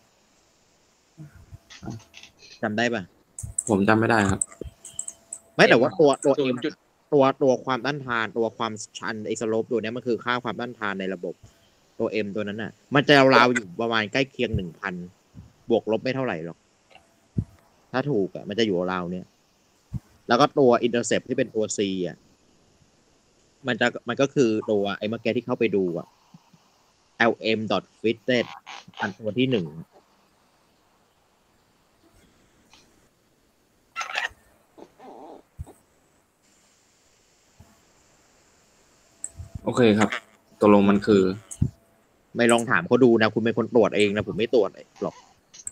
จำได้ป่ะผมจำไม่ได้ครับไม่แต่ว่าตัวตัว M ตัวตัวความต้านทานตัวความชันไอ้สโลปตัวนี้มันคือค่าความต้านทานในระบบตัว M ตัวนั้นน่ะมันจะราวๆอยู่ประมาณใกล้เคียงหนึ่งพันบวกลบไม่เท่าไหร่หรอกถ้าถูกอ่ะมันจะอยู่ราวๆเนี้ยแล้วก็ตัว intercept ที่เป็นตัว C อ่ะมันจะมันก็คือตัวไอ้เมื่อกี้ที่เข้าไปดูอ่ะ lm.fitted อันตัวที่หนึ่งโอเคครับตกลงมันคือไม่ลองถามเขาดูนะคุณเป็นคนตรวจเองนะผมไม่ตรวจหรอก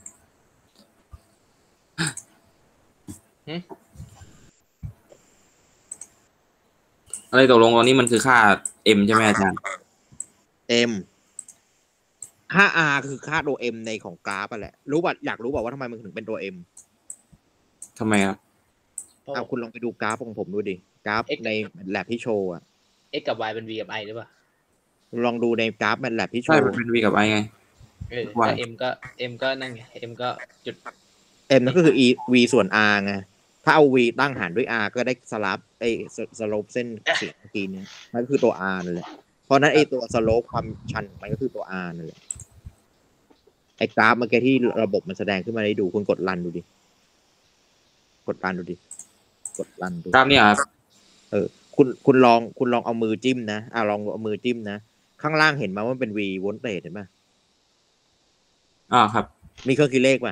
อะไรตกลงตอนนี้มันคือค่า M ใช่ไหมอาจารย์ M ค่า R คือค่าตัว M ในของกราฟอ่ะแหละรู้ป่ะอยากรู้ป่ะว่าทำไมมันถึงเป็นตัว M ทำไมครับเอาคุณลองไปดูกราฟของผมดูดิกราฟในแลบที่โชว์อ่ะ X กับ Y เป็น V กับ I หรือเปล่าลองดูในกราฟมันแลบที่โชว์ใช่มันเป็น V กับ I ไงเออแล้ว M ก็ M ก็นั่นไง M ก็จุด M นั่นก็คือ E V ส่วน R ไงถ้าเอา V ตั้งหารด้วย R ก็ได้สลับไอ้สโลปเส้นสีเมื่อกี้นี้นั่นก็คือตัว R นั่นแหละเพราะนั้นไอ้ตัวสโลปความชันมันก็คือตัว R นั่นแหละไอ้กราฟเมื่อกี้ที่ระบบมันแสดงขึ้นมาให้ดูคุณกดรันดูดิกดรันดูดิกดรันดูกราฟเนี่ยครับเออคุณคุณลองคุณลองเอามือจิ้มนะอ่าลองเอามือจิ้มนะข้างล่างเห็นไหมว่ามันเป็น V โวลต์เตจเห็นไหมอ่าครับมีเครื่องคิดเลขป่ะ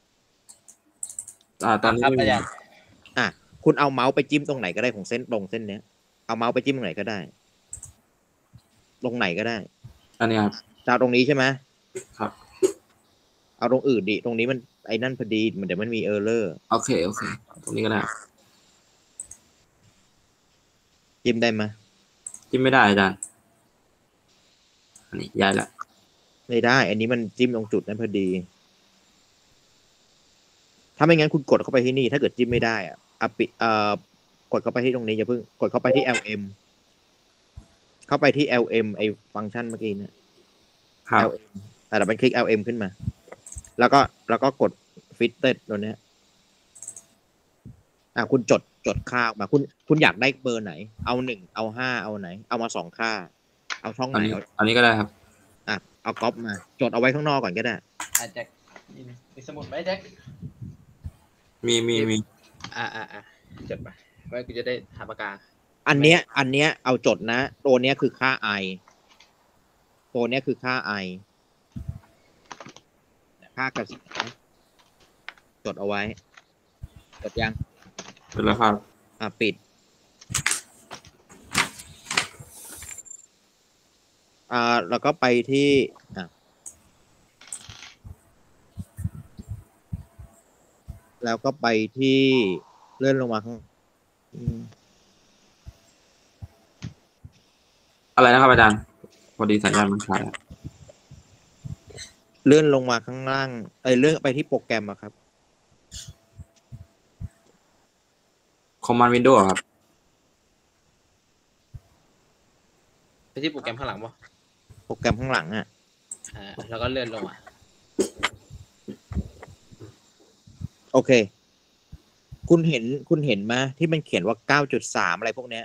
อ่าตอนนี้ไม่มีอ่ะคุณเอาเมาส์ไปจิ้มตรงไหนก็ได้ของเส้นตรงเส้นเนี้ยเอาเมาส์ไปจิ้มตรงไหนก็ได้ตรงไหนก็ได้อันนี้ครับจากตรงนี้ใช่ไหมครับเอาตรงอื่นดิตรงนี้มันไอ้นั่นพอดีมันเดี๋ยวมันมีเออร์เลอร์โอเคโอเคตรงนี้ก็ได้จิ้มได้ไหมจิ้มไม่ได้อาจารย์อันนี้ย้ายละไม่ได้อันนี้มันจิ้มตรงจุดนั้นพอดีถ้าไม่งั้นคุณกดเข้าไปที่นี่ถ้าเกิดจิ้มไม่ได้อ่ะอ่ะปิเอ่อกดเข้าไปที่ตรงนี้อย่าเพิ่งกดเข้าไปที่ แอล เอ็ม เข้าไปที่ แอล เอ็ม ไอ้ฟังก์ชันเมื่อกี้เนี่ยครับแอล เอ็ม แต่เราเป็นคลิก แอล เอ็ม ขึ้นมาแล้วก็แล้วก็กด fitted ตัวเนี้ยอ่ะคุณจดจดค่ามาคุณคุณอยากได้เบอร์ไหนเอาหนึ่งเอาห้าเอาไหนเอามาสองค่าเอาช่องไหนอันนี้ก็ได้ครับอ่ะเอาก๊อปมาจดเอาไว้ข้างนอกก่อนก็ได้อ่ะแจ็คมีสมุดไหมแจ็คมีมีมีอ่าอ่าอ่าจดไปไว้กูจะได้หาปากกาอันเนี้ยอันเนี้ยเอาจดนะตัวเนี้ยคือค่า I ตัวเนี้ยคือค่า i ค่ากระแสจดเอาไว้จดยังเป็นแล้วครับอ่ะปิดอ่าแล้วก็ไปที่อ่ะแล้วก็ไปที่เลื่อนลงมาข้างอืมอะไรนะครับอาจารย์พอดีสัญญาณมันขาดอะเลื่อนลงมาข้างล่างเอ้ยเลื่อนไปที่โปรแกรมอะครับ Command Window อะครับไปที่โปรแกรมข้างหลังป่ะโปรแกรมข้างหลังอะอ่าแล้วก็เลื่อนลงมาโอเค คุณเห็นคุณเห็นไหมที่มันเขียนว่า เก้าจุดสาม อะไรพวกเนี้ย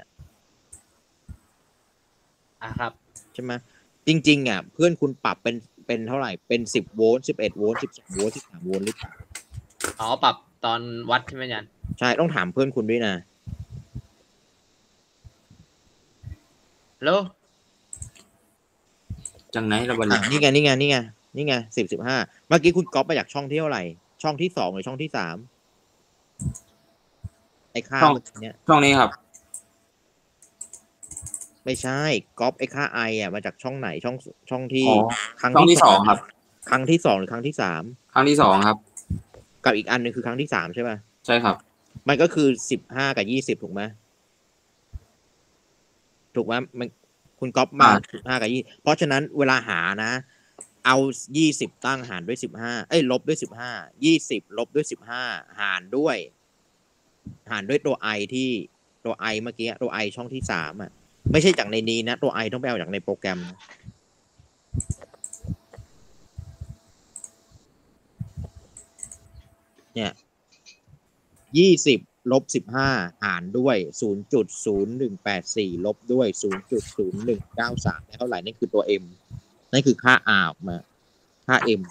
อ่าครับใช่ไหมจริงๆอ่ะเพื่อนคุณปรับเป็นเป็นเท่าไหร่เป็นสิบโวลต์สิบเอ็ดโวลต์สิบสองโวลต์สิบสามโวลต์หรือเปล่าอ๋อปรับตอนวัดใช่ไหมอาจารย์ใช่ต้องถามเพื่อนคุณด้วยนะแล้วจังไหนระบาดอ่ะนี่ไงนี่ไงนี่ไงนี่ไงสิบสิบห้าเมื่อกี้คุณก๊อปมาจากช่องที่เท่าไหร่ช่องที่สองหรือช่องที่สามไอ้ค่าเมื่อกี้เนี้ยช่องนี้ครับไม่ใช่ก๊อปไอ้ค่าไออ่ะมาจากช่องไหนช่องช่องที่อ๋อครั้งช่องที่สองครับครั้งที่สองหรือครั้งที่สามครั้งที่สองครับกับอีกอันหนึงคือครั้งที่สามใช่ไหมใช่ครับมันก็คือสิบห้ากับยี่สิบถูกไหมถูกไหมมันคุณก๊อปมาสิบห้ากับยี่เพราะฉะนั้นเวลาหานะ เอายี่สิบตั้งหารด้วยสิบห้าเอ้ยลบด้วยสิบห้ายี่สิบลบด้วยสิบห้าหารด้วย หารด้วยตัวไอที่ตัวไอเมื่อกี้ตัวไอช่องที่สามอ่ะไม่ใช่จากในนี้นะตัวไอต้องไปเอาจากในโปรแกรมนะเนี่ยยี่สิบลบสิบห้าหารด้วยศูนย์จุดศูนย์หนึ่งแปดสี่ลบด้วยศูนย์จุดศูนย์หนึ่งเก้าสามเท่าไหร่นั่นคือตัว m นั่นคือค่า r ออกมาค่า m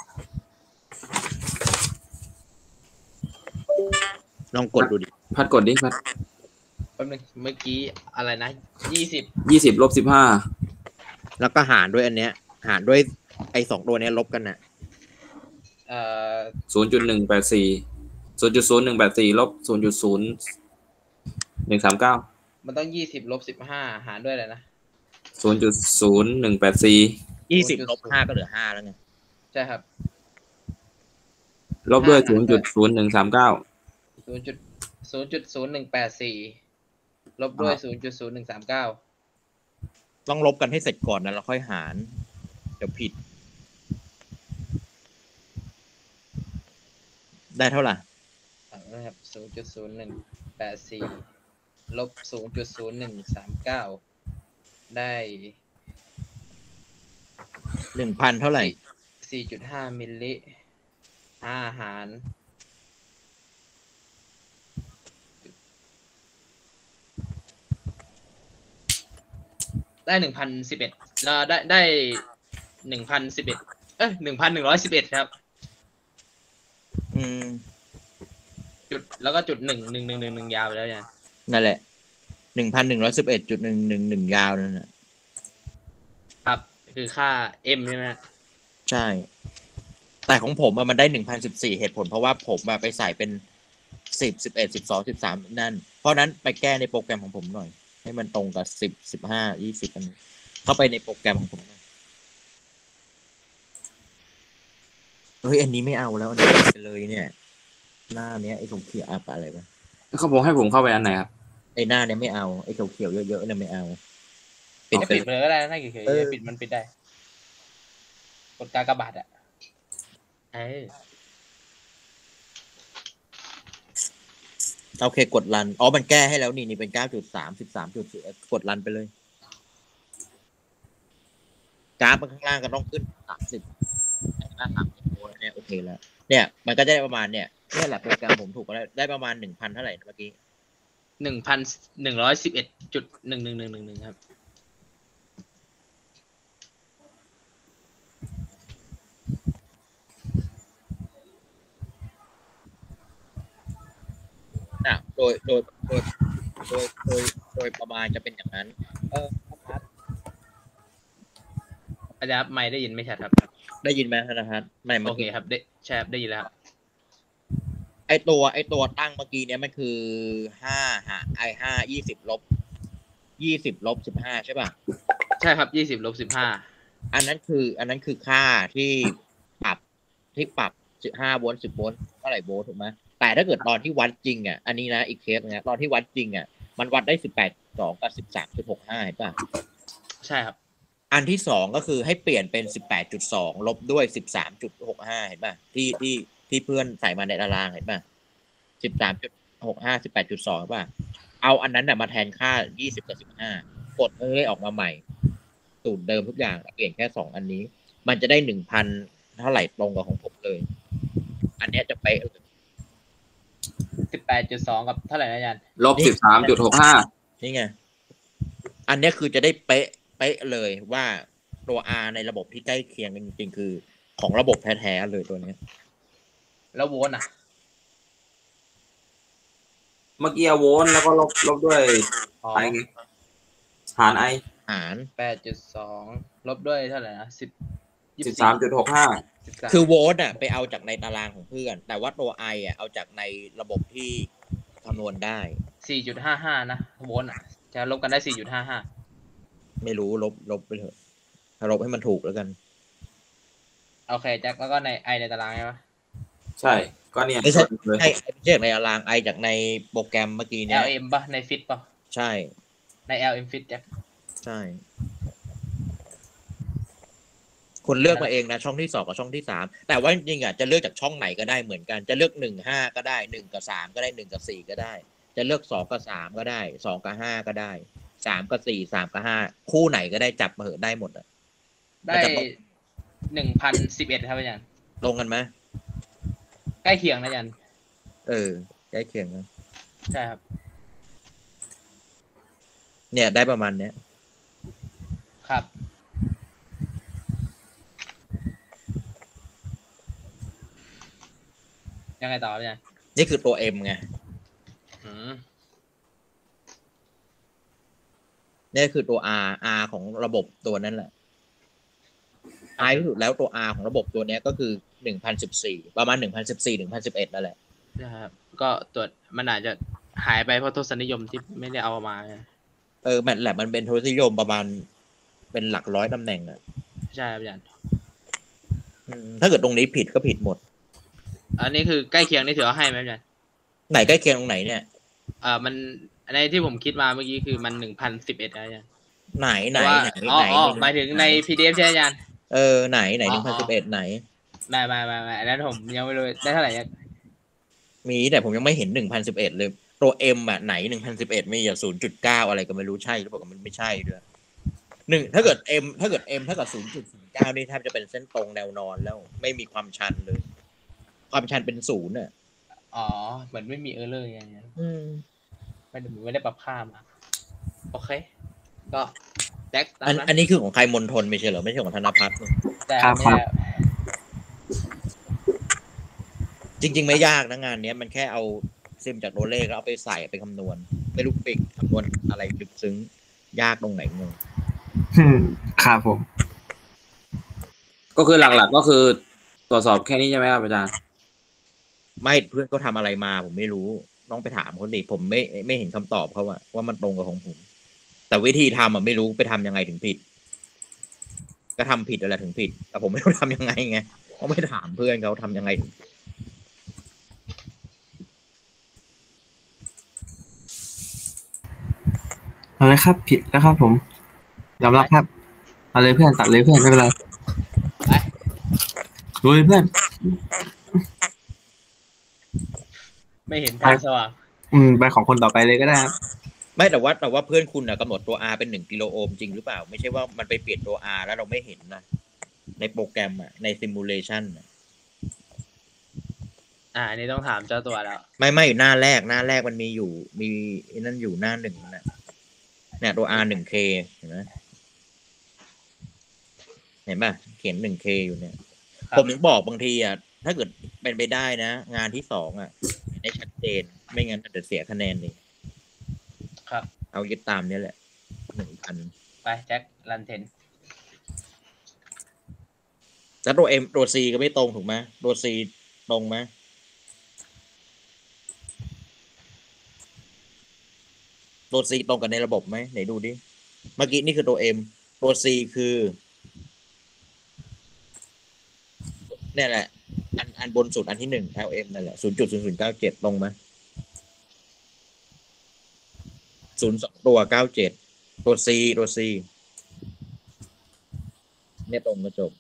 ลองกดดูดิพัดกดดิพัดแป๊บนึงเมื่อกี้อะไรนะยี่สิบยี่สิบลบสิบห้าแล้วก็หารด้วยอันเนี้ย หารด้วยไอ้สองตัวเนี้ยลบกันน่ะเอ่อศูนย์จุดหนึ่งแปดสี่ศูนย์จุดศูนย์หนึ่งแปดสี่ลบศูนย์จุดศูนย์หนึ่งสามเก้ามันต้องยี่สิบลบสิบห้าหารด้วยอะไรนะศูนย์จุดศูนย์หนึ่งแปดสี่ยี่สิบลบห้าก็เหลือห้าแล้วไงใช่ครับลบด้วยศูนย์จุดศูนย์หนึ่งสามเก้าศูนย์จุดศูนย์จุดศูนย์หนึ่งแปดสี่ลบด้วยศูนย์จุดศูนย์หนึ่งสามเก้าต้องลบกันให้เสร็จก่อนนะแล้วค่อยหาร เดี๋ยวผิด ได้เท่าไหร่นะครับศูนย์จุดศูนย์หนึ่งแปดสี่ลบศูนย์จุดศูนย์หนึ่งสามเก้าได้หนึ่งพันเท่าไหร่สี่จุดห้ามิลลิห้าหารได้หนึ่งพันสิบเอ็ดแล้วได้ได้หนึ่งพันสิบเอ็ดเอ้ยหนึ่งพันหนึ่งร้อยสิบเอ็ดครับอืมจุดแล้วก็จุดหนึ่งหนึ่งหนึ่งหนึ่งหนึ่งยาวไปแล้วเนี่ยนั่นแหละ หนึ่งพันหนึ่งร้อยสิบเอ็ดจุดหนึ่งหนึ่งหนึ่งยาวนั่นแหละครับ คือค่า m ใช่ไหมใช่ แต่ของผมอะมันได้หนึ่งพันสิบสี่เหตุผลเพราะว่าผมอะไปใส่เป็นสิบสิบเอ็ดสิบสองสิบสามนั่น เพราะนั้นไปแก้ในโปรแกรมของผมหน่อย ให้มันตรงกับสิบสิบห้ายี่สิบอันนี้เข้าไปในโปรแกรมของผมหน่อยเฮ้ยอันนี้ไม่เอาแล้วอันนี้ไปเลยเนี่ย หน้าเนี้ยไอ้เขียวๆอะอะไรวะเขาบอกให้ผมเข้าไปอันไหนครับไอ้หน้าเนี้ยไม่เอาไอ้เขียวๆเยอะๆเนี่ยไม่เอาปิปิดดไปปิดเลยเลยก็ได้นะเฉยเออๆปิดมันปิดได้กดกากบาทอ่ะเออโอเคกดรันอ๋อมันแก้ให้แล้วนี่นี่เป็นเก้าจุดสามสิบสามจุดสี่กดรันไปเลยกราฟมันข้างล่างก็ต้องขึ้นสามสิบหน้าสามสิบโลเนี่ยโอเคแล้วเนี่ยมันก็ได้ประมาณเนี่ยนี่แหละโปรแกรมผมถูกแล้วได้ประมาณหนึ่งพันเท่าไหร่เมื่อกี้หนึ่งพันหนึ่งร้อยสิบเอ็ดจุดหนึ่งหนึ่งหนึ่งหนึ่งหนึ่งครับน่ะโดยโดยโดยโดยโดยโดยประมาณจะเป็นอย่างนั้น เออครับอาอาจารย์ไม่ได้ยินไม่ชัดครับได้ยินไหมธนพัฒน์ไม่โอเคครับได้ใช่ครับได้ยินแล้วครับไอตัวไอตัวตั้งเมื่อกี้เนี้ยมันคือห้าฮะไอห้ายี่สิบลบยี่สิบลบสิบห้าใช่ป่ะใช่ครับยี่สิบลบสิบห้าอันนั้นคือ อันนั้นคือค่าที่ปรับที่ปรับสิบห้าโวลต์สิบโวลต์เท่าไหร่โวลต์ถูกไหมแต่ถ้าเกิดตอนที่วัดจริงอ่ะอันนี้นะอีกเคสนะตอนที่วัดจริงอ่ะมันวัดได้สิบแปดสองกับสิบสามจุดหกห้าเห็นป่ะใช่ครับอันที่สองก็คือให้เปลี่ยนเป็นสิบแปดจุดสองลบด้วยสิบสามจุดหกห้าเห็นป่ะที่ที่ที่เพื่อนใส่มาในตารางเห็นป่ะสิบสามจุดหกห้าสิบแปดจุดสองป่ะเอาอันนั้นน่ะมาแทนค่ายี่สิบกับสิบห้ากดเอ้ยออกมาใหม่สูตรเดิมทุกอย่างเปลี่ยนแค่สองอันนี้มันจะได้หนึ่งพันเท่าไหร่ตรงกับของผมเลยอันนี้จะไปสิบแปดจุดสองกับเท่าไหร่นะอาจารย์ลบสิบสามจุดหกห้านี่ไงอันนี้คือจะได้เป๊ะเป๊ะเลยว่าตัว R ในระบบที่ใกล้เคียงกันจริงๆคือของระบบแท้ๆเลยตัวนี้แล้วโวลต์อ่ะเมื่อกี้โวลต์แล้วก็ลบลบด้วยไอไงหารไอหารแปดจุดสอง ลบด้วยเท่าไหร่นะสิบสิบสามจุดหกห้าคือโวลต์อ่ะไปเอาจากในตารางของเพื่อนแต่ว่าตัว I อ่ะเอาจากในระบบที่คำนวณได้สี่จุดห้าห้า นะโวลต์อ่ะจะลบกันได้ สี่จุดห้าห้าไม่รู้ลบลบไปเถอะลบให้มันถูกแล้วกันโอเคแจ็คแล้วก็ใน I ในตารางใช่ปะใช่ก็เนี่ยไม่ใช่ไอไม่ใช่ในตาราง I จากในโปรแกรมเมื่อกี้เนี่ยแอล เอ็ม ป่ะในฟิตป่ะใช่ใน แอล เอ็ม ฟิตแจ็คใช่คุณเลือกมาเองนะช่องที่สองกับช่องที่สามแต่ว่าจริงๆอ่ะจะเลือกจากช่องไหนก็ได้เหมือนกันจะเลือกหนึ่งห้าก็ได้หนึ่งกับสามก็ได้หนึ่งกับสี่ก็ได้จะเลือกสองกับสามก็ได้สองกับห้าก็ได้สามกับสี่สามกับห้าคู่ไหนก็ได้จับมาเหอะได้หมดอ่ะได้หนึ่งพันสิบเอ็ดครับอาจารย์ตรงกันไหมใกล้เคียงนะอาจารย์เออใกล้เคียงนะใช่ครับเนี่ยได้ประมาณเนี้ยครับยังไงต่อเนี่ยนี่คือตัว M ไงนี่คือตัว R R ของระบบตัวนั้นแหละ I ที่สุดแล้วตัว R ของระบบตัวนี้ก็คือหนึ่งพันสิบสี่ประมาณหนึ่งพันสิบสี่หนึ่งพันสิบเอ็ดนั่นแหละนะครับก็ตัวมันอาจจะหายไปเพราะทศนิยมที่ไม่ได้เอามาเออแมทแลบมันเป็นทศนิยมประมาณเป็นหลักร้อยตำแหน่งอ่ะใช่ครับอาจารย์ถ้าเกิดตรงนี้ผิดก็ผิดหมดอันนี้คือใกล้เคียงนี่ถือว่าให้ไหมอาจารย์ไหนใกล้เคียงตรงไหนเนี่ยอ่ามันในที่ผมคิดมาเมื่อกี้คือมันหนึ่งพันสิบเอ็ดอาจารย์ไหนไหนไหนอ๋อหมายถึงใน พี ดี เอฟ ใช่อาจารย์เออไหนไหนหนึ่งพันสิบเอ็ดไหนไม่ไม่ไม่ไม่อันนั้นผมยังไม่รู้ได้เท่าไหร่มีแต่ผมยังไม่เห็นหนึ่งพันสิบเอ็ดเลยตัว M อ่ะไหนหนึ่งพันสิบเอ็ดไม่อย่าศูนย์จุดเก้าอะไรก็ไม่รู้ใช่หรือเปล่ามันไม่ใช่ด้วยหนึ่งถ้าเกิด M ถ้าเกิด M ถ้าเกิดศูนย์จุดศูนย์เก้านี่แทบจะเป็นเส้นตรงแนวนอนแล้วไม่มีความชันเลยความชันเป็นศูนย์อ่ะอ๋อเหมือนไม่มีเออร์เลอร์อย่างเงี้ยอืมไม่ได้ไม่ได้ปรับค่ามาโอเคก็แจ็คอันอันนี้คือของใครมณฑลไม่ใช่เหรอไม่ใช่ของธนภัทรครับจริงๆไม่ยากนะงานนี้มันแค่เอาซิมจากตัวเลขแล้วเอาไปใส่ไปคำนวณไม่รู้ไปคำนวณอะไรลึกซึ้งยากตรงไหนงงครับผมก็คือหลักๆก็คือตรวจสอบแค่นี้ใช่ไหมครับอาจารย์ไม่เพื่อนก็ทำอะไรมาผมไม่รู้ต้องไปถามคนดิผมไม่ไม่เห็นคำตอบเขาว่าว่ามันตรงกับของผมแต่วิธีทำอ่ะไม่รู้ไปทำยังไงถึงผิดก็ทำผิดอะไรถึงผิดแต่ผมไม่รู้ทำยังไงไงเขาไม่ถามเพื่อนเขาทำยังไงเอาเลยครับผิดแล้วครับผมยอมรับครับเอาเลยเพื่อนตัดเลยเพื่อนไม่เป็นไรดูเลยเพื่อนไม่เห็นทางสว่างอืมไปของคนต่อไปเลยก็ได้ครับไม่แต่ว่าแต่ว่าเพื่อนคุณนะกำหนดตัว R เป็นหนึ่งกิโลโอห์มจริงหรือเปล่าไม่ใช่ว่ามันไปเปลี่ยนตัว R แล้วเราไม่เห็นนะในโปรแกรมอ่ะในซิมูเลชันอ่าอันนี้ต้องถามเจ้าตัวแล้วไม่ไม่หน้าแรกหน้าแรกมันมีอยู่มีนั่นอยู่หน้าหนึ่งนะเนี่ยตัว R หนึ่ง เค เห็นไหมเห็นป่ะเขียนหนึ่ง เค อยู่เนี่ยผมถึงบอกบางทีอ่ะถ้าเกิดเป็นไปได้นะงานที่สองอ่ะได้ชัดเจนไม่งั้นจะเสียคะแนนเลยครับเอายึดตามนี้แหละหนึ่งพันไปแจ็คลันเทนแล้วตัวเอ็มตัวซีก็ไม่ตรงถูกไหมตัวซีตรงไหมตัวซีตรงกันในระบบไหมไหนดูดิเมื่อกี้นี่คือตัวเอ็มตัวซีคือเนี่ยแหละอันอันบนสุดอันที่หนึ่ง แอล เอ็ม นั่นแหละศูนย์จุดศูนย์ศูนย์เก้าเจ็ดตรงไหมศูนย์สองตัวเก้าเจ็ดตัวซีตัวซีเนี่ยตรงกระจบ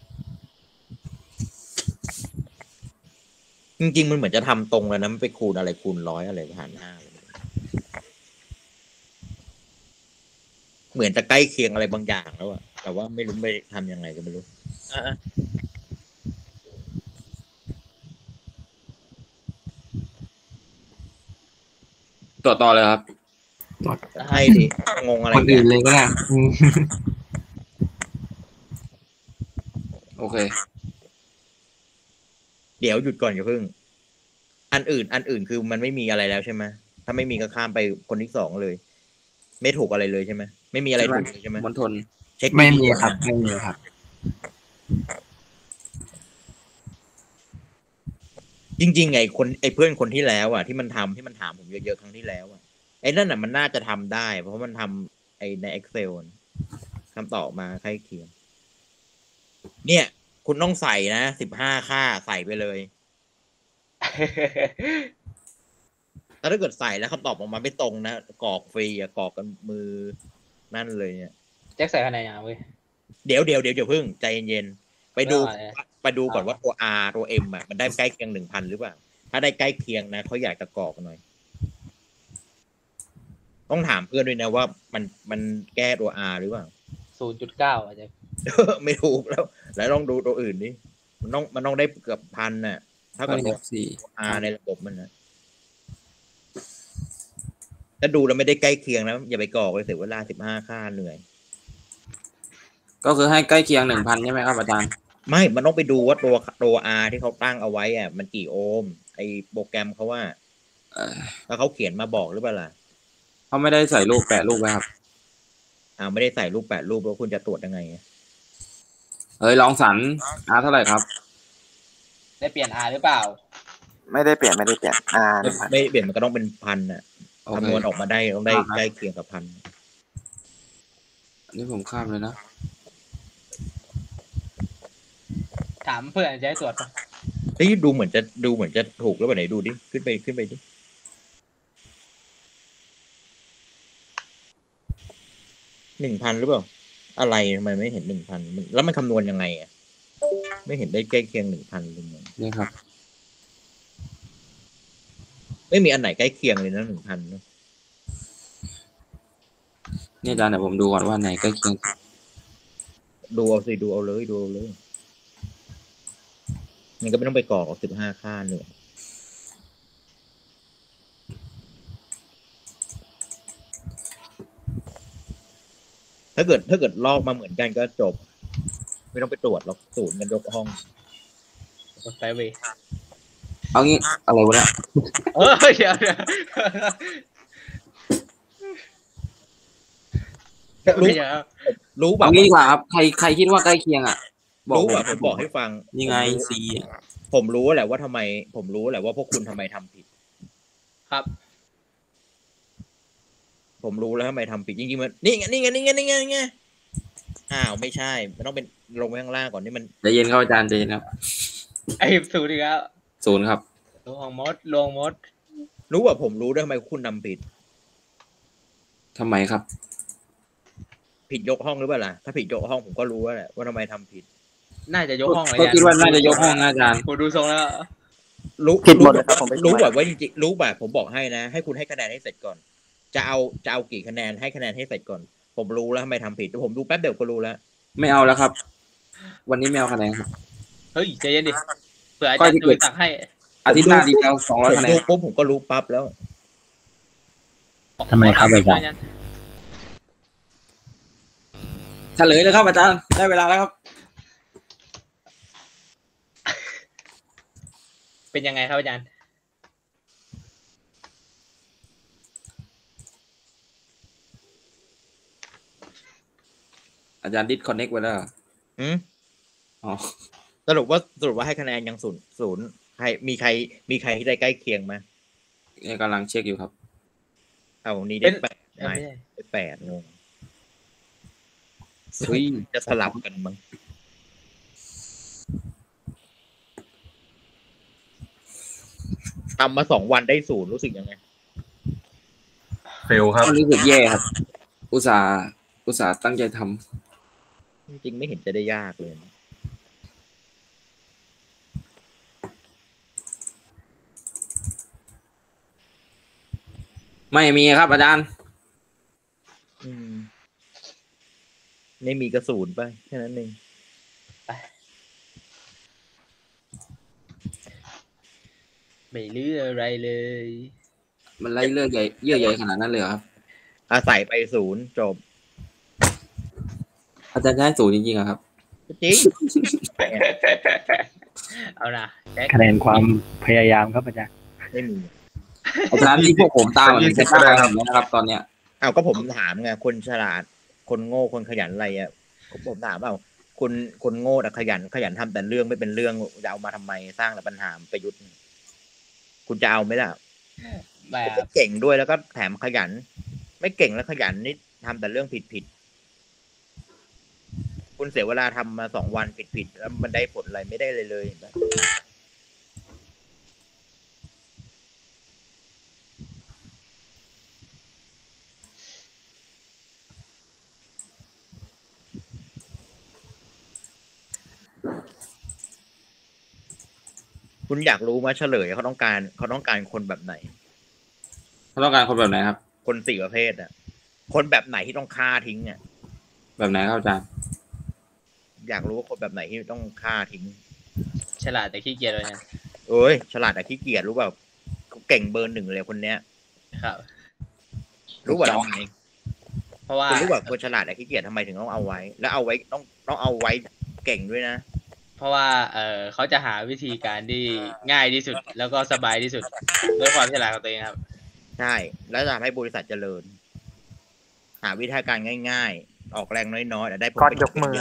จริงๆมันเหมือนจะทำตรงแล้วนะมันไปคูณอะไรคูณร้อยอะไรหารห้าเหมือนจะใกล้เคียงอะไรบางอย่างแล้วอะแต่ว่าไม่รู้ไปทำยังไงก็ไม่รู้อ่ะต่อต่อเลยครับให้ดิงงอะไรคนอื่นเลยก็ได้อืมโอเคเดี๋ยวหยุดก่อนอย่าเพิ่งอันอื่น อันอื่นคือมันไม่มีอะไรแล้วใช่ไหมถ้าไม่มีก็ข้ามไปคนที่สองเลย ไม่ถูกอะไรเลยใช่ไหมไม่มีอะไรถูกเลยใช่ไหมมณฑลเช็คไม่มีดีๆครับนะไม่มีครับจริงๆไงคนไอ้เพื่อนคนที่แล้วอ่ะที่มันทำที่มันถามผมเยอะๆครั้งที่แล้วอ่ะไอ้นั่นอ่ะมันน่าจะทำได้ เพราะมันทำไอ้ใน Excel คำตอบมาใกล้เคียงเนี่ย คุณต้องใส่นะสิบห้าค่าใส่ไปเลยแต่ถ้าเกิดใส่แล้วคำตอบออกมาไม่ตรงนะกรอกฟรีอ่ะกรอกกันมือนั่นเลยเนี่ยแจ็คใส่คะแนนยังเว้ยเดี๋ยวเดี๋ยวเดี๋ยวเดี๋ยวพึ่งใจเย็นๆไปดูได้ไปดูก่อนว่าตัว R ตัว M อ่ะมันได้ใกล้เคียงหนึ่งพันหรือเปล่าถ้าได้ใกล้เคียงนะเขาอยากจะกรอกหน่อยต้องถามเพื่อนด้วยนะว่ามันมันแก้ตัว R หรือเปล่าศูนย์จุดเก้าอาจจะไม่ถูกแล้ว แล้วลองดูตัวอื่นดิมันต้องมันต้องได้เกือบพันน่ะถ้ากับตัวสี่ R ในระบบมันนะถ้าดูแล้วไม่ได้ใกล้เคียงนะอย่าไปกรอกเลยเสียเวลาสิบห้าค่าเหนื่อยก็คือให้ใกล้เคียงหนึ่งพันใช่ไหมครับอาจารย์ไม่มันต้องไปดูว่าตัวตัว R ที่เขาตั้งเอาไว้อ่ะมันกี่โอห์มไอโปรแกรมเขาว่าเออแล้วเขาเขียนมาบอกหรือเปล่าล่ะเขาไม่ได้ใส่รูปแปะรูปไว้ครับอ่าไม่ได้ใส่รูปแปดรูปแล้วคุณจะตรวจยังไงเอ้ยลองสันอาเท่าไหร่ครับได้เปลี่ยน R หรือเปล่าไม่ได้เปลี่ยนไม่ได้เปลี่ยนอ่าไม่ไม่เปลี่ยนมันก็ต้องเป็นพันน่ะโอเคคำนวณออกมาได้ต้องได้อ่าฮะใกล้เคียงกับพันอันนี้ผมข้ามเลยนะถามเพื่อนจะให้ตรวจปะเฮ้ยดูเหมือนจะดูเหมือนจะถูกหรือเปล่าไหนดูดิขึ้นไปขึ้นไปดิหนึ่งพันหรือเปล่าอะไรทำไมไม่เห็นหนึ่งพันแล้วมันคำนวณยังไงอ่ะไม่เห็นได้ใกล้เคียงหนึ่งพันเลยนี่ครับไม่มีอันไหนใกล้เคียงเลยนะหนึ่งพันนี่อาจารย์เดี๋ยวผมดูก่อนว่าไหนใกล้เคียงดูเอาสิดูเอาเลยดูเอาเลยมันก็ไม่ต้องไปกรอกสิบห้าค่าเหนื่อยถ้าเกิดถ้าเกิดลอกมาเหมือนกันก็จบ ไม่ต้องไปตรวจหรอกศูนย์กันยกห้องไปเวยเอางี้อะไรวะเนี่ยเออเดี๋ยวเดี๋ยวรู้เดี๋ยวรู้แบเอาบงี้ดีกว่าครับใครใครคิดว่าใกล้เคียงอ่ะรู้ผแบมบผมบอกให้ฟังนี่ไงผมรู้ซีอะผมรู้แหละว่าทำไม ผมรู้แหละว่าพวกคุณทำไมทำผิดครับผมรู้แล้วทำไมทำผิดจริงๆมันนี่ไงนี่ไงนี่ไงนี่ไงนี่ไงอ้าวไม่ใช่มันต้องเป็นลงไปข้างล่างก่อนนี่มันใจเย็นครับอาจารย์ใจเย็นครับไอ้ศูนย์อีกแล้วศูนย์ครับลงมดลงมดรู้ว่าผมรู้ด้วยทำไมคุณทำผิดทำไมครับผิดยกห้องหรือเปล่าล่ะถ้าผิดยกห้องผมก็รู้แล้วแหละว่าทำไมทำผิดน่าจะยกห้องเลยก็คิดว่าน่าจะยกห้องนะอาจารย์ผมดูทรงแล้วรู้ผิดหมดเลยครับผมไปรู้ช่วยแบบว่าจริงๆรู้แบบผมบอกให้นะ ให้คุณให้คะแนนให้เสร็จก่อน จะเอาจะเอากี่คะแนนให้คะแนนให้เสร็จก่อน ผมรู้แล้วทำไมทำผิดแต่ผมดูแป๊บเดียวก็รู้แล้วไม่เอาแล้วครับ วันนี้ไม่เอาคะแนนครับเฮ้ยใจเย็นดิเผื่ออาก็จารย์ที่จะเกิไปดตักให้อาทิตย์หน้าดีแล้วสองร้อยผมคะแนดูนปุ๊บผมก็รู้ปั๊บแล้วทำไมครับอาจารย์เฉลยเลยครับอาจารย์ได้เวลาแล้วครับเป็นยังไงครับอาจารย์อาจารย์ดิสคอนเน็กไว้แล้วเหรออืมอ๋อสรุปว่าสรุปว่าให้คะแนนยังศูนย์ศูนย์ใครมีใครมีใครที่ได้ใกล้เคียงไหมเนี่ยกำลังเช็คอยู่ครับเอานี้ได้แปดเอ้ยไม่ไม่ใช่ได้แปดงงเฮ้ยจะสลับกันมั้งทำมาสองวันได้ศูนย์รู้สึกยังไงเฟลครับก็รู้สึกแย่ครับ อุตส่าห์อุตส่าห์ตั้งใจทำจริงๆไม่เห็นจะได้ยากเลยไม่มีครับอาจารย์อืมไม่มีกระสุนไปแค่นั้นเองไม่เลืออะไรเลยมันไล่เลือดใหญ่เยื่อใหญ่ขนาดนั้นเลยเหรอครับอาศัยไปศูนย์จบอาจารย์จะให้ศูนย์จริงๆเหรอครับจริงเอานะแจ็คคะแนนความพยายามครับอาจารย์ไม่มีอาจารย์ที่พวกผมตามเหมือนกันนะครับ ตอนเนี้ยเอาก็ผมถามไงคนฉลาด คนโง่คนขยันอะไรอ่ะผมถามเอาคนคนโง่แต่ขยันขยันทำแต่เรื่องไม่เป็นเรื่องจะเอามาทำไมสร้างแต่ปัญหาประยุทธ์คุณจะเอาไหมล่ะแบบเก่งด้วยแล้วก็แถมขยัน ไม่เก่งแล้วขยันนี่ทำแต่เรื่องผิดผิดคุณเสียเวลาทำมาสองวันผิดผิดแล้วมันได้ผลอะไรไม่ได้เลยเลย คุณอยากรู้ไหมเฉลยเขาต้องการเขาต้องการคนแบบไหนเขาต้องการคนแบบไหนครับคนสี่ประเภทอ่ะ คนแบบไหนที่ต้องฆ่าทิ้งอ่ะแบบไหนครับอาจารย์อยากรู้ว่าคนแบบไหนที่ต้องฆ่าทิ้งฉลาดแต่ขี้เกียจเลยนะเอ้ยฉลาดแต่ขี้เกียจรู้เปล่าเขาเก่งเบอร์หนึ่งเลยคนเนี้ยครับรู้ว่าทำไมเพราะว่าคุณรู้ว่าคนฉลาดแต่ขี้เกียจทำไมถึงต้องเอาไว้ แล้วเอาไว้ต้องต้องเอาไว้เก่งด้วยนะเพราะว่าเออเขาจะหาวิธีการที่ง่ายที่สุด แล้วก็สบายที่สุดด้วยความฉลาดของตัวเองครับใช่แล้วจะทำให้บริษัทเจริญ หาวิธีการง่ายๆ ออกแรงน้อยๆแต่ได้ผลก่อนยกมือ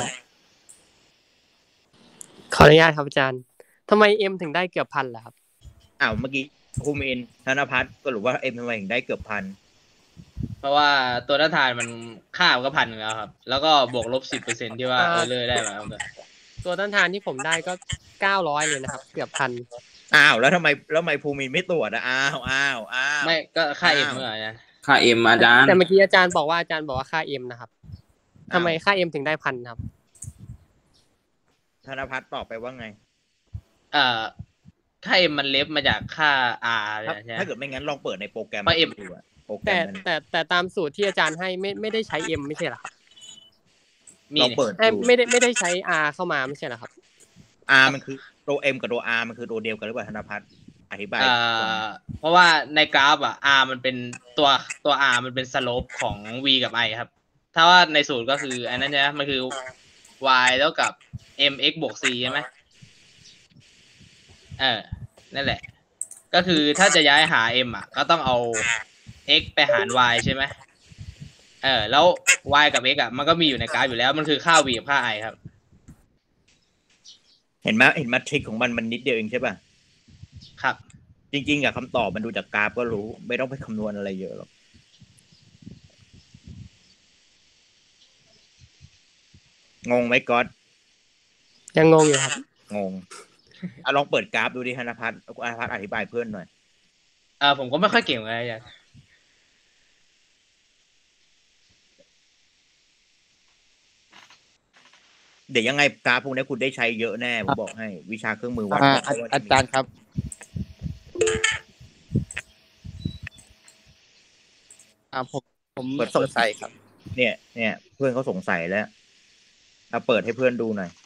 ขออนุญาตครับอาจารย์ทำไมเอ็มถึงได้เกือบพันล่ะครับอ้าวเมื่อกี้ภูมินธนพัฒน์ก็รู้ว่าเอ็มทำไมถึงได้เกือบพันเพราะว่าตัวต้านทานมันค่ามันก็พันแล้วครับ แล้วก็บวกลบสิบเปอร์เซ็นที่ว่าเออเลยได้มาครับตัวต้านทานที่ผมได้ก็เก้าร้อยเลยนะครับ เกือบพันอ้าวแล้วทำไมแล้วทำไมภูมินไม่ตรวจอ่ะอ้าวอ้าวอ้าวไม่ก็ค่าเอ็มเมื่อไหร่นะค่าเอ็มอาจารย์แต่เมื่อกี้อาจารย์บอกว่าอาจารย์บอกว่าค่าเอ็มนะครับทำไมค่าเอ็มถึงได้พันครับธนพัฒน์ตอบไปว่าไงเอ่อค่าเอ็มมันเลฟมาจากค่า R ถ้าใช่ไหมถ้าเกิดไม่งั้นลองเปิดในโปรแกรมเพราะ M ดูอะโปรแกรแต่มมันแต่แต่ตามสูตรที่อาจารย์ให้ไม่ไม่ได้ใช้เอ็มไม่ใช่เหรอครับมีลองนี่เปิดเอ้ยดูไม่ได้ไม่ได้ใช้ R เข้ามาไม่ใช่เหรอครับ R มันคือตัว M กับตัว R มันคือตัวเดียวกันหรือเปล่าธนพัฒน์อธิบายเอ่อเพราะว่าในกราฟอ่ะ R มันเป็นตัวตัว R มันเป็นสโลปของ V กับ I ครับ ถ้าว่าในสูตรก็คืออันนั้นใช่ไหมมันคือ Y แล้วกับ mx บวก c ใช่ไหมเออนั่นแหละ ก็คือถ้าจะย้ายหา m อ่ะก็ต้องเอา x ไปหาร y ใช่ไหมเออแล้ว y กับ x อ่ะมันก็มีอยู่ในกราฟอยู่แล้วมันคือค่า v กับค่า i ครับเห็นไหมเห็นมาทริกของมันมันนิดเดียวเองใช่ป่ะครับจริงๆอะคำตอบมันดูจากกราฟก็รู้ ไม่ต้องไปคำนวณอะไรเยอะหรอกงงไหมก๊อตยังงงอยู่ครับงงอ่ะลองเปิดกราฟดูดิธนพัฒน์ธนพัฒน์อธิบายเพื่อนหน่อยเออผมก็ไม่ค่อยเก่งเลยอาจารย์เดี๋ยวยังไงกราฟพวกนี้คุณได้ใช้เยอะแน่ผมบอกให้วิชาเครื่องมือวัดอ่าอาอาจารย์ครับ อ่าผมผมสงสัยครับเนี่ย เนี่ย เพื่อนเขาสงสัยแล้วเอาเปิดให้เพื่อนดูหน่อย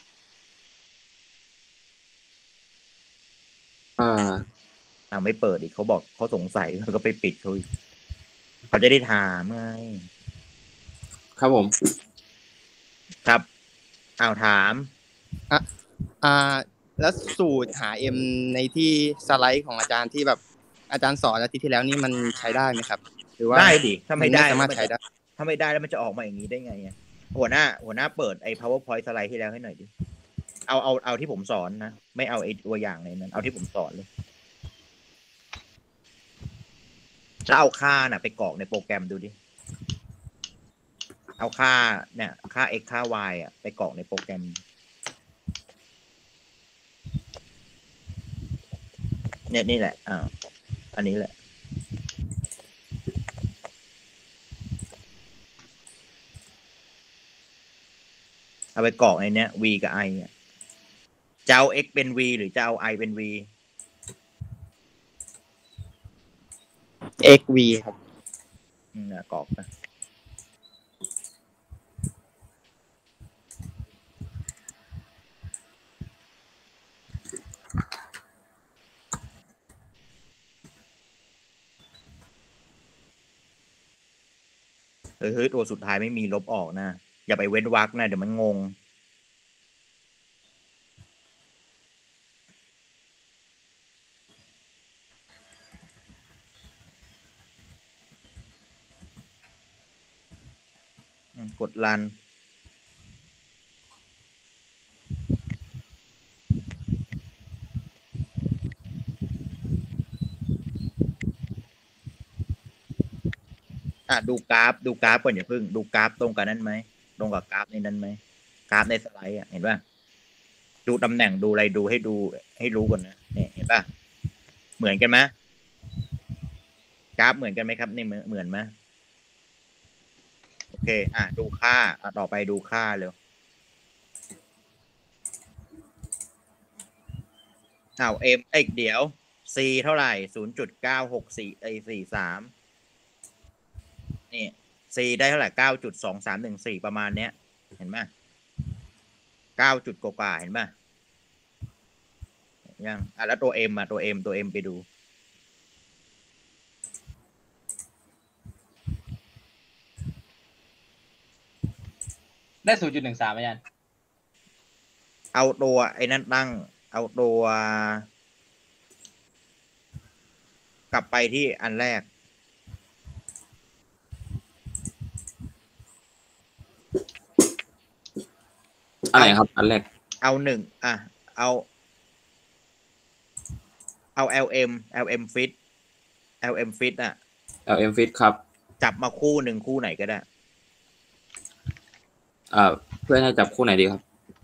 อ่าอ่าไม่เปิดอีกเขาบอกเขาสงสัยเขาก็ไปปิดเขาอีกเขาจะได้ถามไงครับผมครับอ้าวถามอ่ะอ่า แล้วสูตรหา M ในที่สไลด์ของอาจารย์ที่แบบอาจารย์สอนอาทิตย์ที่แล้วนี่มันใช้ได้ไหมครับ หรือว่าได้ดิถ้าไม่ได้สามารถใช้ได้ถ้าไม่ได้แล้วมันจะออกมาอย่างนี้ได้ไงอ่ะหัวหน้า หัวหน้าเปิดไอ้ powerpoint สไลด์ที่แล้วให้หน่อยดิเอาเอาเอาที่ผมสอนนะไม่เอาไอ้ตัวอย่างในนั้นเอาที่ผมสอนเลยจะเอาค่าน่ะไปกรอกในโปรแกรมดูดิเอาค่าเนี่ยค่า x ค่า y อ่ะไปกรอกในโปรแกรมเนี่ยนี่แหละอ่าอันนี้แหละเอาไปกรอกในเนี้ย v กับ i เนี่ยจะเอา x เป็น v หรือจะเอา i เป็น v xv ครับอืมนะกรอกนะเฮ้ยตัวสุดท้ายไม่มีลบออกนะอย่าไปเว้นวรรคนะเดี๋ยวมันงงกดรันอ่ะดูกราฟดูกราฟก่อนอย่าเพิ่งดูกราฟตรงกับนั้นไหมตรงกับกราฟในนั้นไหมกราฟในสไลด์อ่ะเห็นป่ะดูตำแหน่งดูอะไรดูให้ดูให้รู้ก่อนนะเนี่ยเห็นป่ะเหมือนกันไหมกราฟเหมือนกันไหมครับนี่เหมือนไหมโอเคอ่ะดูค่าอ่ะต่อไปดูค่าเร็วอ้าว m เอ้ยเดี๋ยว c เท่าไหร่ ศูนย์จุดเก้าหกสี่ไอ้สี่สามนี่ c ได้เท่าไหร่ เก้าจุดสองสามหนึ่งสี่ ประมาณเนี้ยเห็นไหมเก้าจุดกว่าเห็นไหมยังอ่ะแล้วตัว m อ่ะตัว m ตัว m ไปดูได้ ศูนย์จุดหนึ่งสาม อาจารย์เอาตัวไอ้นั่นตั้งเอาตัวกลับไปที่อันแรกอะไรครับอันแรกเอาหนึ่งอ่ะเอาเอา lm lm fit lm fit อ่ะ lm fit ครับจับมาคู่หนึ่งคู่ไหนก็ได้อ่าเพื่อนให้จับคู่ไหนดีครับ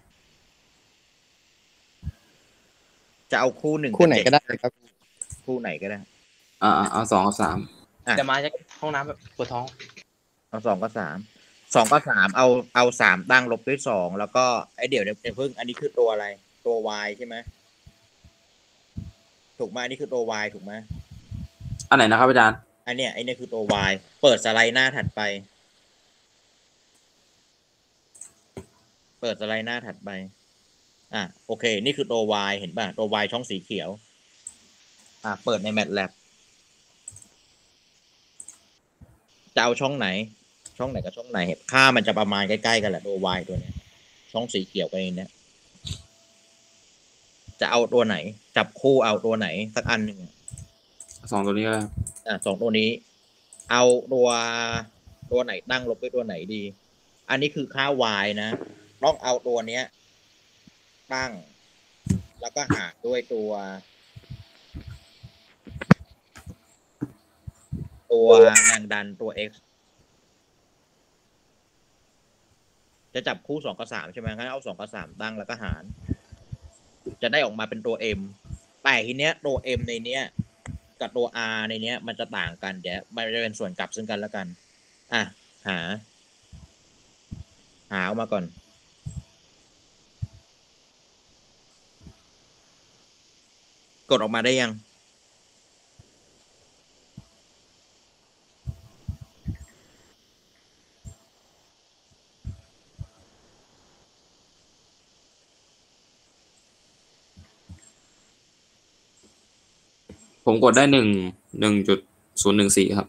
จะเอาคู่หนึ่งคู่ไหนก็ได้ครับคู่ไหนก็ได้อ่าเอาสองกับสามจะมาจากห้องน้ำแบบปวดท้องเอาสองกับสามสองกับสามเอาเอาสามตั้งลบด้วยสองแล้วก็ไอเดี๋ยวเดี๋ยวเพิ่งอันนี้คือตัวอะไรตัว y ใช่ไหมถูกไหมอันนี้คือตัว y ถูกไหมอันไหนนะครับอาจารย์อันเนี้ยไอเนี้ยคือตัว y เปิดสไลด์หน้าถัดไปเปิดสไลด์หน้าถัดไปอ่ะโอเคนี่คือตัว y เห็นป่ะตัว y ช่องสีเขียวอ่ะเปิดใน MATLAB จะเอาช่องไหนช่องไหนกับช่องไหนค่ามันจะประมาณใกล้ๆกันแหละตัว y ตัวเนี้ยช่องสีเขียวไปเนี้ยจะเอาตัวไหนจับคู่เอาตัวไหนสักอันหนึ่งสองตัวนี้ก็ได้อ่ะสองตัวนี้เอาตัวตัวไหนตั้งลบด้วยตัวไหนดีอันนี้คือค่า y นะต้องเอาตัวเนี้ยตั้งแล้วก็หารด้วยตัวตัวแรงดันตัว x จะจับคู่สองกับสามใช่ไหมงั้นเอาสองกับสามตั้งแล้วก็หารจะได้ออกมาเป็นตัว m แต่ทีเนี้ยตัว m ในเนี้ยกับตัว r ในเนี้ยมันจะต่างกันเดี๋ยวมันจะเป็นส่วนกลับซึ่งกันแล้วกันอ่ะหาหาออกมาก่อนกดออกมาได้ยังผมกดได้หนึ่งหนึ่งจุดศูนย์หนึ่งสี่ครับ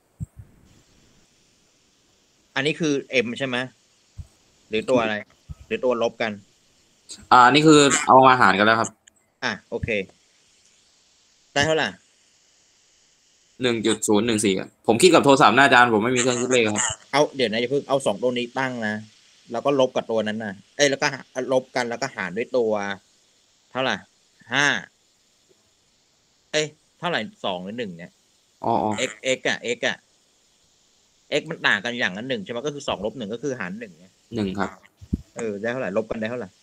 อันนี้คือ m ใช่ไหมหรือตัวอะไรหรือตัวลบกันอ่านี่คือเอามาหารกันแล้วครับอ่ะโอเคได้เท่าไหร่หนึ่งจุดศูนย์หนึ่งสี่ครับผมคิดกับโทรศัพท์หน้าจานผมไม่มีเครื่องคิดเลขครับเอาเดี๋ยวนะอย่าเพิ่งเอาสองตัวนี้ตั้งนะแล้วก็ลบกับตัวนั้นนะเอ้ยแล้วก็ลบกันแล้วก็หารด้วยตัวเท่าไหร่ห้าเอ้ยเท่าไหร่สองหรือหนึ่งเนี่ยอ๋อ x x อ่ะ x อ่ะ x มันต่างกันอย่างนั้นหนึ่งใช่ไหมก็คือสองลบหนึ่งก็คือหารหนึ่งเนี่ยหนึ่งครับเออได้เท่าไหร่ลบกันได้เท่าไหร่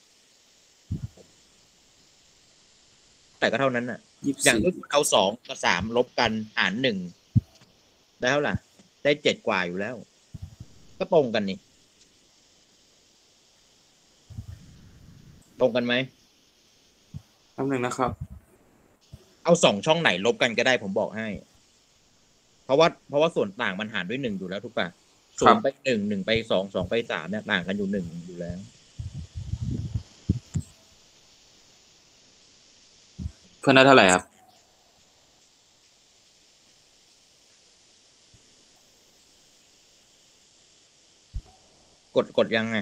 แต่ก็เท่านั้นน่ะอย่างที่คุณเอาสองกับสามลบกันหารหนึ่งได้เท่าไหร่ได้เจ็ดกว่าอยู่แล้วก็ตรงกันนี่ตรงกันไหมแป๊บนึงนะครับเอาสองช่องไหนลบกันก็ได้ผมบอกให้เพราะว่าเพราะว่าส่วนต่างมันหารด้วยหนึ่งอยู่แล้วทุกป่ะศูนย์ไปหนึ่งหนึ่งไปสองสองไปสามเนี่ยต่างกันอยู่หนึ่งอยู่แล้วเพื่อนได้เท่าไหร่ครับกดกดยังไง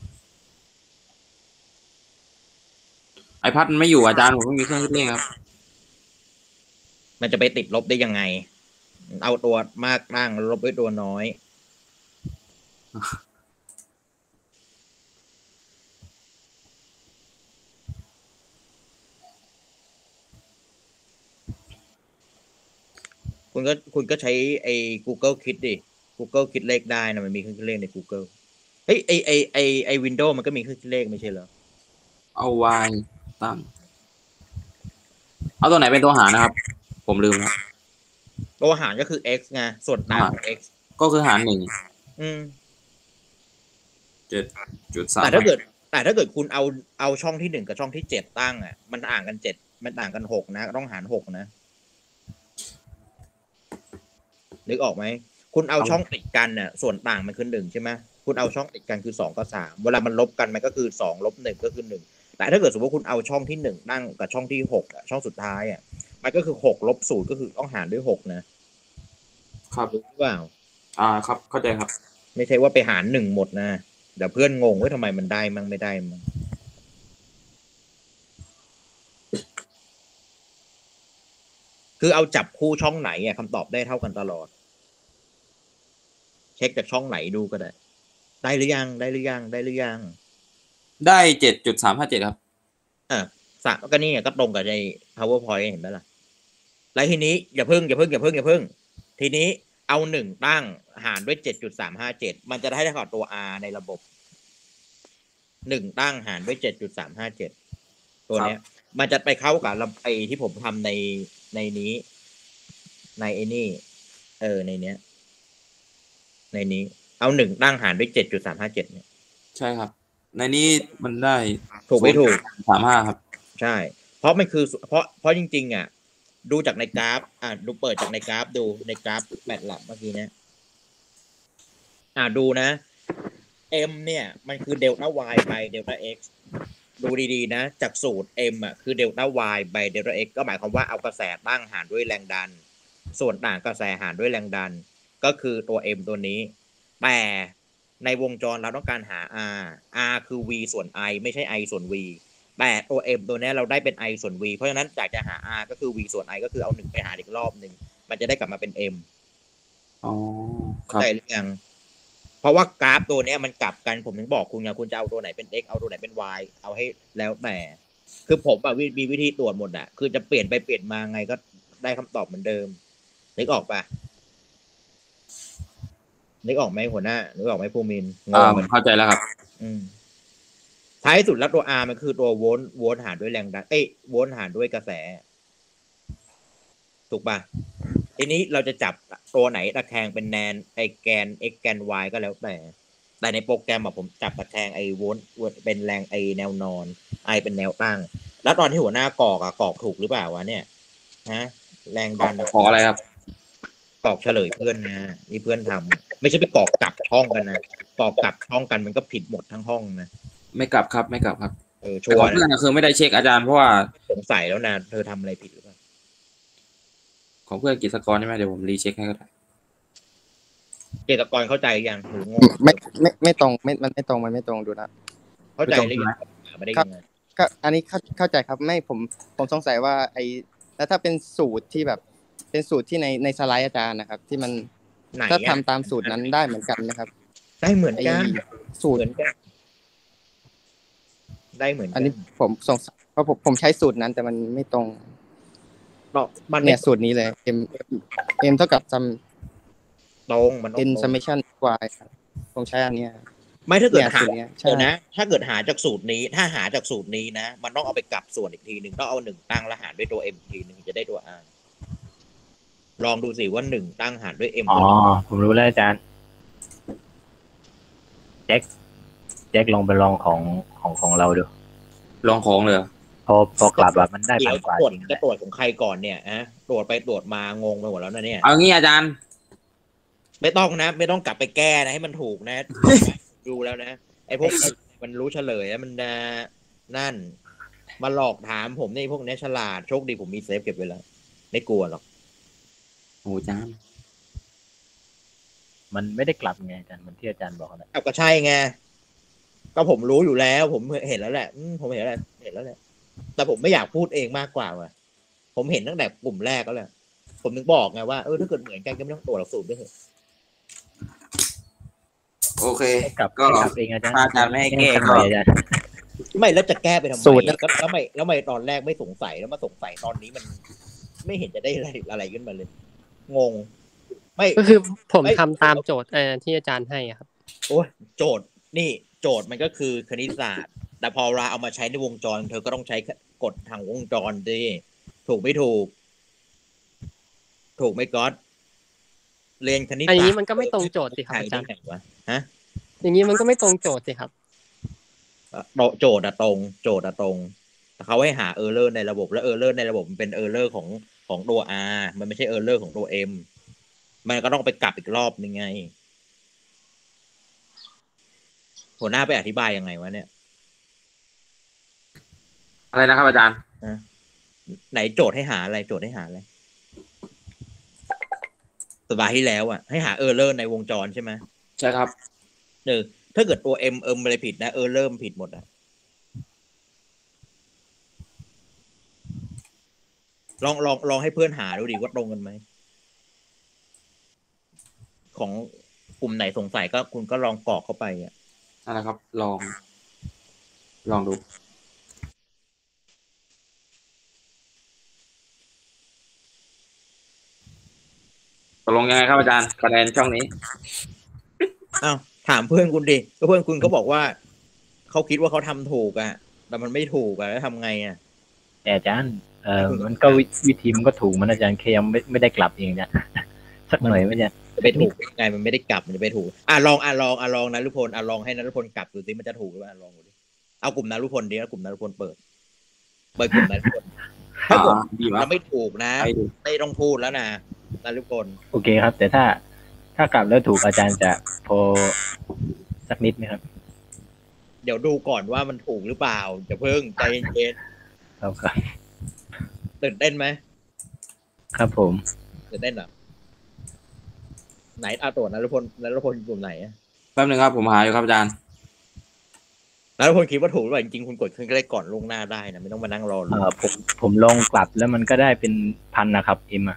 ไอพัดมันไม่อยู่อาจารย์ผมไม่มีเครื่องคิดเลขครับมันจะไปติดลบได้ยังไงเอาตัวมากบ้างลบด้วยตัวน้อยคุณก็คุณก็ใช้ไอ้ Google คิดดิ Google คิดเลขได้นะมันมีเครื่องคิดเลขใน Google เฮ้ยไอไอไอไอ Windows มันก็มีเครื่องคิดเลขไม่ใช่เหรอเอา y ตั้งเอาตัวไหนเป็นตัวหารนะครับผมลืมครับตัวหารก็คือ x ไงส่วนต่างของ x ก็คือหารหนึ่งอืมเจ็ดจุดสามแต่ถ้าเกิดแต่ถ้าเกิดคุณเอาเอาช่องที่หนึ่งกับช่องที่เจ็ดตั้งอ่ะมันต่างกันเจ็ดมันต่างกันหกนะต้องหารหกนะนึกออกไหมคุณเอาช่องติดกันเนี่ยส่วนต่างมันคือหนึ่งใช่ไหมคุณเอาช่องติดกันคือสองกับสามเวลามันลบกันมันก็คือสองลบหนึ่งก็คือหนึ่งแต่ถ้าเกิดสมมติคุณเอาช่องที่หนึ่งตั้งกับช่องที่หกอ่ะช่องสุดท้ายอ่ะมันก็คือหกลบศูนย์ก็คือต้องหารด้วยหกนะครับรู้หรือเปล่าอ่าครับเข้าใจครับไม่ใช่ว่าไปหารหนึ่งหมดนะเดี๋ยวเพื่อนงงว่าทำไมมันได้มั่งไม่ได้มั่งคือเอาจับคู่ช่องไหนอ่ะคำตอบได้เท่ากันตลอดเช็คจากช่องไหนดูก็ได้ได้หรือยังได้หรือยังได้หรือยังได้เจ็ดจุดสามห้าเจ็ดครับอ่ะสะก็นี่ไงก็ตรงกับใน PowerPoint เห็นไหมล่ะแล้วทีนี้อย่าเพิ่งอย่าเพิ่งอย่าเพิ่งอย่าเพิ่งทีนี้เอาหนึ่งตั้งหารด้วยเจ็ดจุดสามห้าเจ็ดมันจะได้เท่ากับตัว r ในระบบหนึ่งตั้งหารด้วยเจ็ดจุดสามห้าเจ็ดตัวเนี้ยมันจะไปเข้ากับไอ้ที่ผมทำในในนี้ในไอ้นี่เออในเนี้ยในนี้เอาหนึ่งตั้งหารด้วยเจ็ดจุดสามห้าเจ็ดเนี่ยใช่ครับในนี้มันได้ถูกไม่ถูกสามห้าครับใช่เพราะมันคือเพราะเพราะจริงๆอ่ะดูจากในกราฟอ่ะดูเปิดจากในกราฟดูในกราฟแมทแลบเมื่อกี้เนี้ยอ่ะดูนะ m เนี่ยมันคือเดลต้า y ไปเดลต้า x ดูดีๆนะจากสูตร m อ่ะคือเดลต้า y ไปเดลต้า x ก็หมายความว่าเอากระแสตั้งหารด้วยแรงดันส่วนต่างกระแสหารด้วยแรงดันก็คือตัว m ตัวนี้แต่ในวงจรเราต้องการหา r r คือ v ส่วน i ไม่ใช่ i ส่วน v แต่ตัว m ตัวนี้เราได้เป็น i ส่วน v เพราะฉะนั้นจากจะหา r ก็คือ v ส่วน i ก็คือเอาหนึ่งไปหาอีกรอบหนึ่งมันจะได้กลับมาเป็น m อ๋อครับได้หรือยังเพราะว่ากราฟตัวนี้มันกลับกันผมถึงบอกคุณไงคุณจะเอาตัวไหนเป็น x เอาตัวไหนเป็น y เอาให้แล้วแต่คือผมอะมีวิธีตรวจหมดอะคือจะเปลี่ยนไปเปลี่ยนมาไงก็ได้คำตอบเหมือนเดิมนึกออกปะนึกออกไหมหัวหน้านึกออกไหมภูมินอ่าผมเข้าใจแล้วครับอืมท้ายสุดแล้วตัว R มันคือตัวโวลต์โวลต์หารด้วยแรงดันเอ้ยโวลต์หารด้วยกระแสถูกป่ะทีนี้เราจะจับตัวไหนตะแคงเป็นแนนไอแกน x แกน y ก็แล้วแต่แต่ในโปรแกรมอะผมจับตะแคงไอโวลต์เป็นแรงไอแนวนอนไอเป็นแนวตั้งแล้วตอนที่หัวหน้ากอกอะกอกถูกหรือเปล่าวะเนี่ยฮะแรงดันขออะไรครับกอกเฉลยเพื่อนนะนี่เพื่อนทำไม่ใช่ไปกอกกลับช่องกันนะกอกกลับช่องกันมันก็ผิดหมดทั้งห้องนะไม่กลับครับไม่กลับครับเออชัวร์เพื่อนคือไม่ได้เช็คอาจารย์เพราะว่าสงสัยแล้วนะเธอทำอะไรผิดหรือเปล่าของเพื่อนกิจกรใช่ไหมเดี๋ยวผมรีเช็คให้ก็ได้กิจกรเข้าใจยังหรืองงไม่ไม่ไม่ตรงไม่มันไม่ตรงมันไม่ตรงดูนะเข้าใจหรือยังไม่ได้ยังไงก็อันนี้เข้าเข้าใจครับไม่ผมผมสงสัยว่าไอ้แล้วถ้าเป็นสูตรที่แบบเป็นสูตรที่ในในสไลด์อาจารย์นะครับที่มันถ้าทำตามสูตรนั้นได้เหมือนกันนะครับได้เหมือนกันสูตรได้เหมือนกัอันนี้ผมสงสัยเพราะผมผมใช้สูตรนั้นแต่มันไม่ตรงเนาะมันเนี่ยสูตรนี้เลย m m เท่ากับ sum ตรงมันต้อง n ตรง summation y ผมใช้อันเนี้ยไม่ถ้าเกิดเนี่ยหาสูตรเนี้ยใช่เดี๋ยวนะ ถ้าเกิดหาจากสูตรนี้ ถ้าหาจากสูตรนี้นะ มันต้องเอาไปกลับส่วนอีกทีหนึ่งต้องเอาหนึ่งตั้งแล้วหารด้วยตัว m ทีหนึ่งจะได้ตัว r ลองดูสิว่าหนึ่งตั้งหารด้วย m อ๋อผมรู้แล้วอาจารย์แจ็คแจ็คลองไปลองของของของเราดูลองของเลยพอพอกลับแบบมันได้เดี๋พัยนวกว่าตรวจจริงจะตรวจของใครก่อนเนี่ยฮะตรวจไปตรวจมางงไปหมดแล้วนะเนี่ยเอางี้อาจารย์ไม่ต้องนะ ไม่ต้องกลับไปแก้นะให้มันถูกนะ ดูแล้วนะไอ้พวกมันรู้เฉลยแล้วมันนั่นมาหลอกถามผมนี่พวกนี้ฉลาดโชคดีผมมีเซฟเก็บไว้แล้วไม่กลัวหรอกโอ้อาจารย์มันไม่ได้กลับไงอาจารย์เหมือนที่อาจารย์บอกนะเอาก็ใช่ไงก็ผมรู้อยู่แล้ว ผมเห็นแล้วแหละผมเห็นแล้วแหละเห็นแล้วแหละแต่ผมไม่อยากพูดเองมากกว่าว่ะผมเห็นตั้งแต่กลุ่มแรกแล้วแหละผมถึงบอกไงว่าเออถ้าเกิดเหมือนกันก็ไม่ต้องตรวจหลักสูตรด้วยเถอะโอเคกลับก็กลับเองอาจารย์ถ้าอาจารย์ไม่ให้แก้หก็น่อยอาจารย์ไม่แล้วจะแก้ไปทำไมสูตรแล้วแล้วไม่แล้วไม่ตอนแรกไม่สงสัยแล้วมาสงสัยตอนนี้มัน ไม่เห็นจะได้อะไรอะไรขึ้นมาเลย งง ไม่ก็คือผมทำตามโจทย์เอ่อที่อาจารย์ให้อะครับโอ้ยโจทย์นี่โจทย์มันก็คือคณิตศาสตร์ แต่พอเราเอามาใช้ในวงจร เธอก็ต้องใช้กฎทางวงจรดิถูกไม่ถูก ถูกไหมก๊อตเรียนคณิตศาสตร์อันนี้มันก็ไม่ตรงโจทย์สิครับอาจารย์ใช่วะฮะอย่างนี้มันก็ไม่ตรงโจทย์สิครับโจทย์อะตรงโจทย์อะตรงแต่เขาให้หาเออร์เลอร์ในระบบแล้วเออร์เลอร์ในระบบมันเป็นเออร์เลอร์ของของตัว R มันไม่ใช่เออร์เลอร์ของตัว M มันก็ต้องไปกลับอีกรอบนึงไงหัวหน้าไปอธิบายยังไงวะเนี่ยอะไรนะครับอาจารย์ไหนโจทย์ให้หาอะไรโจทย์ให้หาอะไรสัปดาห์ที่แล้วอ่ะให้หาเออร์เลอร์ในวงจรใช่ไหมใช่ครับเออถ้าเกิดตัว M เอิมอะไรผิดนะเออร์เลอร์ผิดหมดอ่ะลองลองลองให้เพื่อนหาดูดิว่าตรงกันไหมของกลุ่มไหนสงสัยก็คุณก็ลองกรอกเข้าไปอ่ะนั่นแหละครับ ลอง ลองดูตกลงยังไงครับอาจารย์คะแนนช่องนี้อ้าวถามเพื่อนคุณดิก็เพื่อนคุณเขาบอกว่าเขาคิดว่าเขาทำถูกอ่ะแต่มันไม่ถูกอ่ะแล้วทำไงอ่ะแต่อาจารย์เอ่อมันก็วิวิธีมันก็ถูกมันอาจารย์แค่ยังไม่ไม่ได้กลับเองนะสักหน่อยไม่ใช่จะไปถูกยังไงมันไม่ได้กลับมันจะไปถูกอ่ะลองอ่ะลองอ่ะลองนะรุพลอ่ะลองให้นรุพลกลับดูสิมันจะถูกหรือเปล่าลองดูดิเอากลุ่มนรุพลดิแล้วกลุ่มนรุพลเปิดเปิดกลุ่มนรุพลถ้าเกิดดีมากเราไม่ถูกนะไม่ต้องพูดแล้วนะนรุพลโอเคครับ แต่ถ้าถ้ากลับแล้วถูกอาจารย์จะพอสักนิดไหมครับเดี๋ยวดูก่อนว่ามันถูกหรือเปล่าจะเพิ่งใจเย็นครับครับตื่นเต้นไหมครับผมตื่นเต้นเหรอไหนเอาตัวนรุพลนรุพลกลุ่มไหนอ่ะแป๊บนึงครับผมหาอยู่ครับอาจารย์นรุพลคิดว่าถูกหรือเปล่าจริงๆคุณกดขึ้นก็ได้ก่อนล่วงหน้าได้นะไม่ต้องมานั่งรอเอ่อผมผมลองกลับแล้วมันก็ได้เป็นพันนะครับเอ็มอะ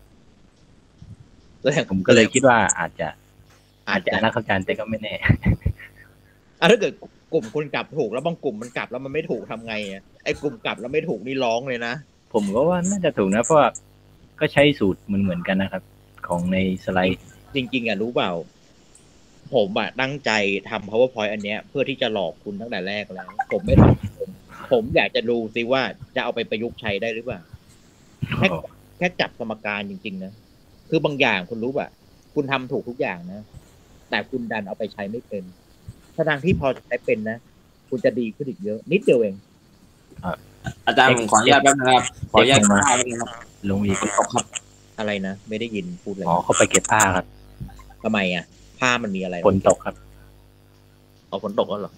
ผมก็เลยคิดว่าอาจจะ อาจจะนะครับอาจารย์แต่ก็ไม่แน่อ่ะถ้าเกิดกลุ่มคุณกลับถูกแล้วบางกลุ่มมันกลับแล้วมันไม่ถูกทำไงอ่ะไอ้กลุ่มกลับแล้วไม่ถูกนี่ร้องเลยนะผมก็ว่าน่าจะถูกนะเพราะว่าก็ใช้สูตรเหมือนเหมือนกันนะครับ ของในสไลด์จริงๆอ่ะรู้เปล่าผมอ่ะตั้งใจทำ powerpoint อันเนี้ยเพื่อที่จะหลอกคุณตั้งแต่แรกแล้ว ผมไม่ทำผมผมอยากจะดูซิว่าจะเอาไปประยุกต์ใช้ได้หรือเปล่าแค่แค่จับสมการจริงๆนะคือบางอย่างคุณรู้ป่ะคุณทำถูกทุกอย่างนะแต่คุณดันเอาไปใช้ไม่เป็นทางที่พอใช้เป็นนะคุณจะดีขึ้นอีกเยอะนิดเดียวเองอาจารย์ผมขออนุญาตแป๊บนึงครับขออนุญาตมาแป๊บนึงครับลงอีกตกครับอะไรนะไม่ได้ยินพูดอะไรอ๋อเข้าไปเก็บผ้าครับทำไมอ่ะผ้ามันมีอะไรฝนตกครับเอาฝนตกแล้วเหรอ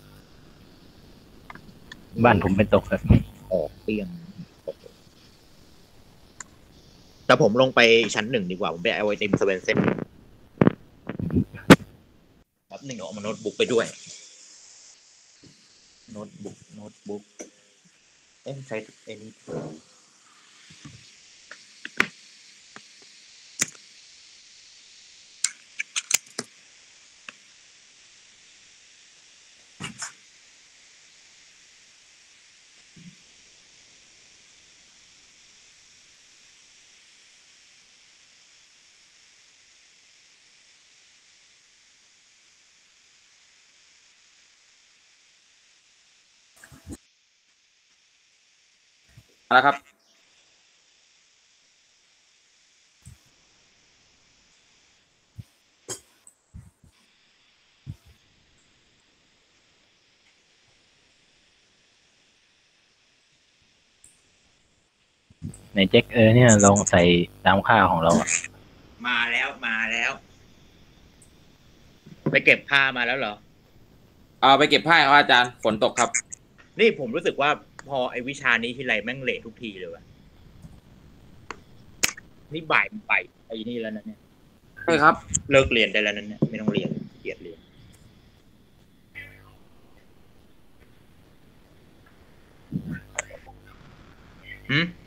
บ้านผมเป็นตกครับออกเตียงแต่ผมลงไปชั้นหนึ่งดีกว่าผมไปเอาไอติมเซเว่นเซนแบบหนึ่งออกมาโน้ตบุ๊กไปด้วยโน้ตบุ๊กโน้ตบุ๊กเอ้ใช้ไอ้นี่แล้วครับในแจ็คเออเนี่ยลองใส่ตามค่าของเราอะมาแล้วมาแล้ว ไปเก็บผ้ามาแล้วเหรอเอาไปเก็บผ้าครับอาจารย์ฝนตกครับนี่ผมรู้สึกว่าพอไอ้วิชานี้ทีไรแม่งเลททุกทีเลยว่ะนี่บ่ายบ่ายไอ้นี่แล้วนะเนี่ยใช่ครับเลิกเรียนได้แล้วนั่นเนี่ยไม่ต้องเรียนเกลียดเรียนหืม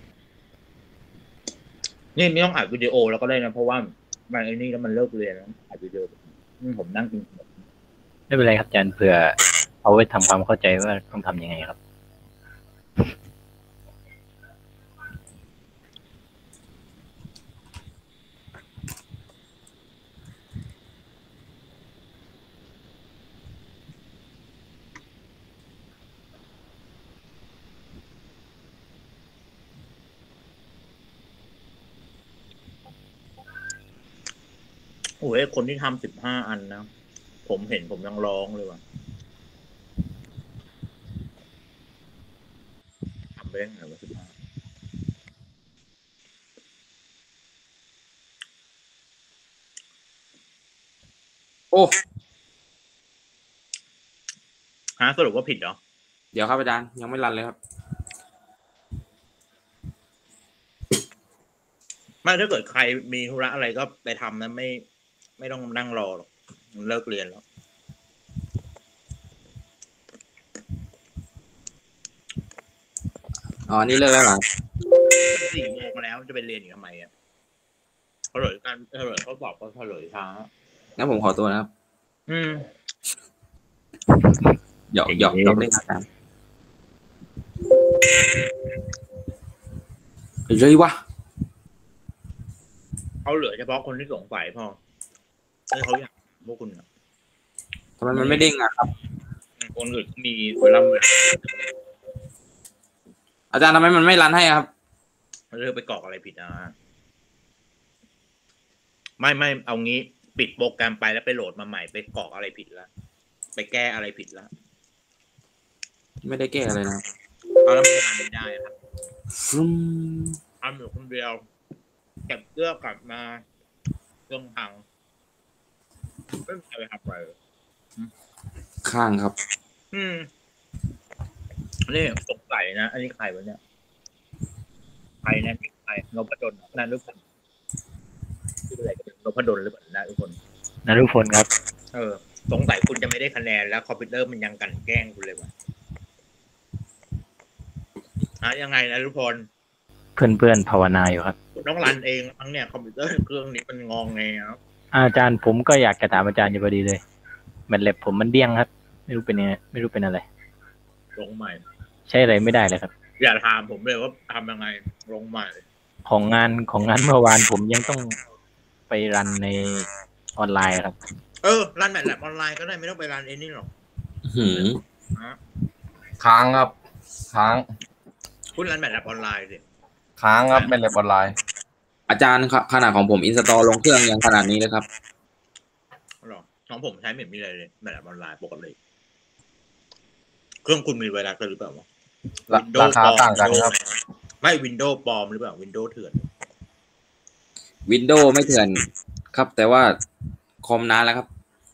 นี่ไม่ต้องอัดวิดีโอแล้วก็ได้นะเพราะว่ามันไอ้นี่แล้วมันเลิกเรียนแล้วอัดวิดีโอนี่ผมนั่งกินไม่เป็นไรครับอาจารย์เผื่อเอาไว้ทำความเข้าใจว่าต้องทำยังไงครับโอ้ยคนที่ทำสิบห้าอันนะผมเห็นผมยังร้องเลยว่ะทำไปได้ไงวะสิบห้าโอ้ฮะสรุปว่าผิดเหรอเดี๋ยวครับอาจารย์ยังไม่รันเลยครับไม่ถ้าเกิดใครมีธุระอะไรก็ไปทำนะไม่ไม่ต้องนั่งรอหรอกมันเลิกเรียนแล้วอ๋อนี่เลิกแล้วเหรอสี่โมงแล้วจะไปเรียนอีกทำไมอ่ะเฉลยการเฉลยเขาบอกว่าเฉลยช้างั้นผมขอตัวนะครับอืมหยอกหยอกหยอกเล่นอาจารย์เลยวะเขาเหลือเฉพาะคนที่สงสัยพอให้เขาอยากพวกคุณอะทำไมมันไม่เด้งอะครับคนอื่นมีเวลาเวลาอาจารย์ทำไมมันไม่รันให้ครับเลือกไปกรอกอะไรผิดนะไม่ไม่เอางี้ปิดโปรแกรมไปแล้วไปโหลดมาใหม่ไปกรอกอะไรผิดแล้วไปแก้อะไรผิดแล้วไม่ได้แก้อะไรนะเอาแล้วมันไม่ได้ครับฟึ่มทำอยู่คนเดียวเก็บเสื้อกลับมาเครื่องพังไม่มีใครไปทำอะไรเลยข้างครับอืมนี่สงสัยนะอันนี้ใครวะเนี่ยใครเนี่ยใครนพดลนั่นหรือเปล่าชื่ออะไรกันนพดลหรือเปล่านะทุกคนนฤพลครับเออสงสัยคุณจะไม่ได้คะแนนแล้วคอมพิวเตอร์มันยังกันแกล้งคุณเลยวะอ่ะยังไงนะทุกคนเพื่อนเพื่อนๆภาวนาอยู่ครับคุณต้องรันเองทั้งเนี่ยคอมพิวเตอร์เครื่องนี้มันงองไงครับอาจารย์ผมก็อยากจะถามอาจารย์อยู่พอดีเลยแมทแลบผมมันเดี้ยงครับ ไม่รู้เป็นยังไงไม่รู้เป็นอะไรลงใหม่ใช้อะไรไม่ได้เลยครับอย่าถามผมเลยว่าทำยังไงลงใหม่ของงานของงานเมื่อวานผมยังต้องไปรันในออนไลน์ครับเออรันแมทแลบออนไลน์ก็ได้ไม่ต้องไปรันเองนี่หรอกหืมนะค้างครับ ค้างคุณรันแมทแลบออนไลน์สิค้างครับไม่เล็บออนไลน์อาจารย์ครับขนาดของผมอินสตอลลงเครื่องยังขนาดนี้เลยครับหรอของผมใช้ไม่มีอะไรเลยแมทแลบออนไลน์ปกติเครื่องคุณมีไวรัสหรือเปล่าวะราราคาต่างกันครับไม่วินโดว์ปลอมหรือเปล่าวินโดว์เถื่อนวินโดว์ไม่เถื่อนครับ แต่ว่าคอมนานแล้วครับ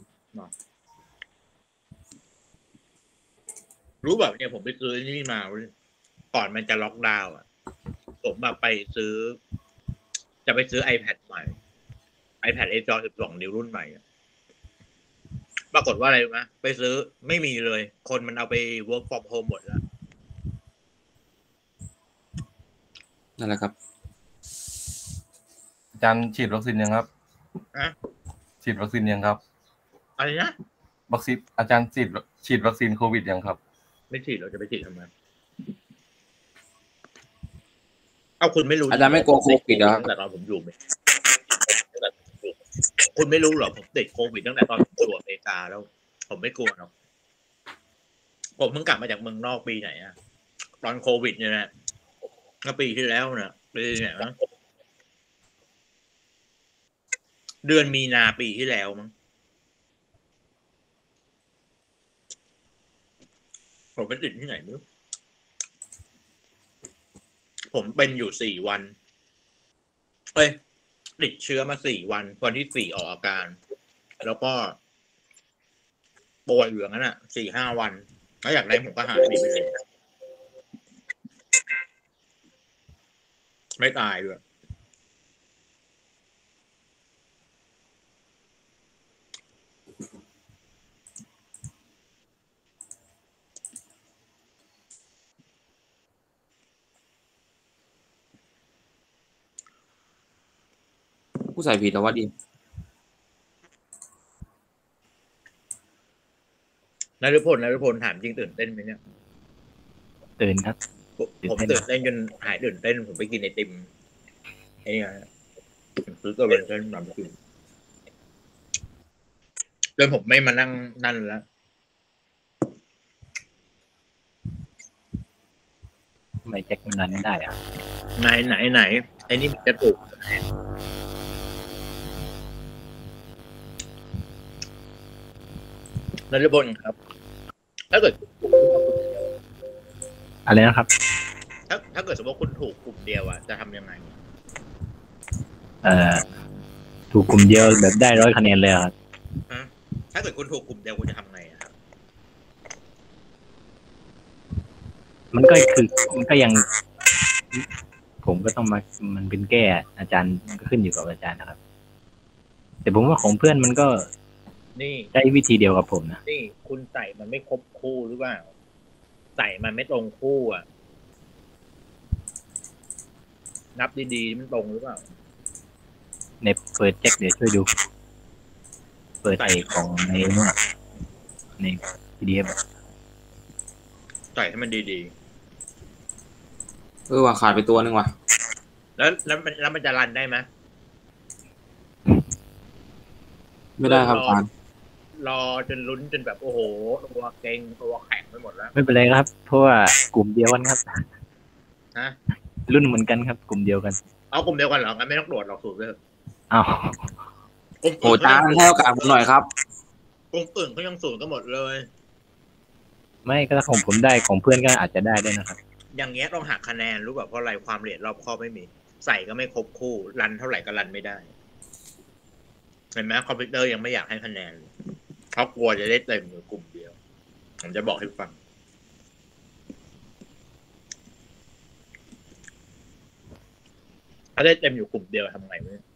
รู้แบบเนี่ยผมไปซื้อนี่มาก่อนมันจะล็อกดาวน์อ่ะผมแบบไปซื้อ จะไปซื้อ iPad ใหม่ iPad เอ จอ สิบสอง นิ้วรุ่นใหม่ปรากฏว่าอะไรรู้ไหมไปซื้อไม่มีเลย คนมันเอาไป work from home หมดแล้วนั่นแหละครับอาจารย์ฉีดวัคซีนยังครับอะฉีดวัคซีนยังครับอะไรนะวัคซีนอาจารย์ฉีดฉีดวัคซีนโควิดยังครับไม่ฉีดเราจะไปฉีดทำไมเอาคุณไม่รู้อาจารย์ไม่กลัวโควิดเหรอครับตั้งแต่ตอนผมอยู่ไหมคุณไม่รู้เหรอผมติดโควิดตั้งแต่ตอนผมอยู่อเมริกาแล้ว ผมไม่กลัวหรอกผมเพิ่งกลับมาจากเมืองนอกปีไหนอะตอนโควิดเนี่ยนะก็ปีที่แล้วนะปีเนี่ยเดือนมีนาปีที่แล้วมั้งผมไปติดที่ไหนไม่รู้ผมเป็นอยู่สี่วันเอ้ยติดเชื้อมาสี่วันวันที่สี่ออกอาการแล้วก็ป่วยอยู่อย่างนั้นอ่ะสี่ห้าวันแล้วอยากได้ผมก็หายดีไปเลยไม่ตายด้วยผู้ใส่ผิดแต่ว่าดีนฤพลนฤพลถามจริงตื่นเต้นไหมเนี่ยตื่นครับผมตื่นเต้นจนหายตื่นเต้นผมไปกินไอติมไอ้เนี่ยซื้อตัวเป็นเส้นนำกินจนผมไม่มานั่งนั่นแล้วไม่แจ็คมันนั้นได้อะไหนไหนไหนไอ้นี่จะถูกนฤพลครับถ้าเกิดอะไรนะครับถ้าถ้าเกิดสมมติคุณถูกกลุ่มเดียวอ่ะจะทำยังไงเอ่อถูกกลุ่มเดียวแบบได้ร้อยคะแนนเลยครับถ้าเกิดคุณถูกกลุ่มเดียวคุณจะทำไงครับมันก็คือมันก็ยังผมก็ต้องมามันเป็นแก้อาจารย์มันก็ขึ้นอยู่กับอาจารย์นะครับแต่ผมว่าของเพื่อนมันก็นี่ได้วิธีเดียวกับผมนะนี่คุณใส่มันไม่ครบคู่หรือเปล่าใส่มันไม่ตรงคู่อ่ะนับดีๆมันตรงหรือเปล่าในเปิดแจ็คเดี๋ยวช่วยดูเปิดไอของในนู่นใน พี ดี เอฟใส่ให้มันดีๆเออว่าขาดไปตัวนึงว่ะแล้วแล้วมันแล้วมันจะรันได้ไหมไม่ได้ครับผ่านรอจนลุ้นจนแบบโอ้โหตัวเก่งตัวแข็งไปหมดแล้วไม่เป็นไรครับเพราะว่ากลุ่มเดียวกันครับฮะรุ่นเหมือนกันครับกลุ่มเดียวกันเอากลุ่มเดียวกันเหรองั้นไม่ต้องโดดหรอกสูตรเลยอ้าวโอ้จานให้โอกาสผมหน่อยครับกลุ่มอื่นเขายังสูตรก็หมดเลยไม่ก็ถ้าของผมได้ของเพื่อนก็อาจจะได้ด้วยนะครับอย่างเงี้ยต้องหักคะแนนรู้แบบเพราะอะไรความละเอียดรอบคอบไม่มีใส่ก็ไม่ครบคู่รันเท่าไหร่ก็รันไม่ได้เห็นไหมคอมพิวเตอร์ยังไม่อยากให้คะแนนเขากลัวจะได้เต็มอยู่กลุ่มเดียวผมจะบอกให้ฟังถ้าได้เต็มอยู่กลุ่มเดียวทำไงเนี่ย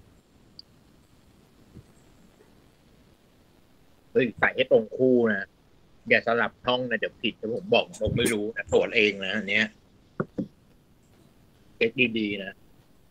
เฮ้ยใส่ให้ตรงคู่นะอย่าสลับช่องนะเดี๋ยวผิดแต่ผมบอกผมไม่รู้นะตรวจเองนะอันเนี้ยเช็คดีๆนะ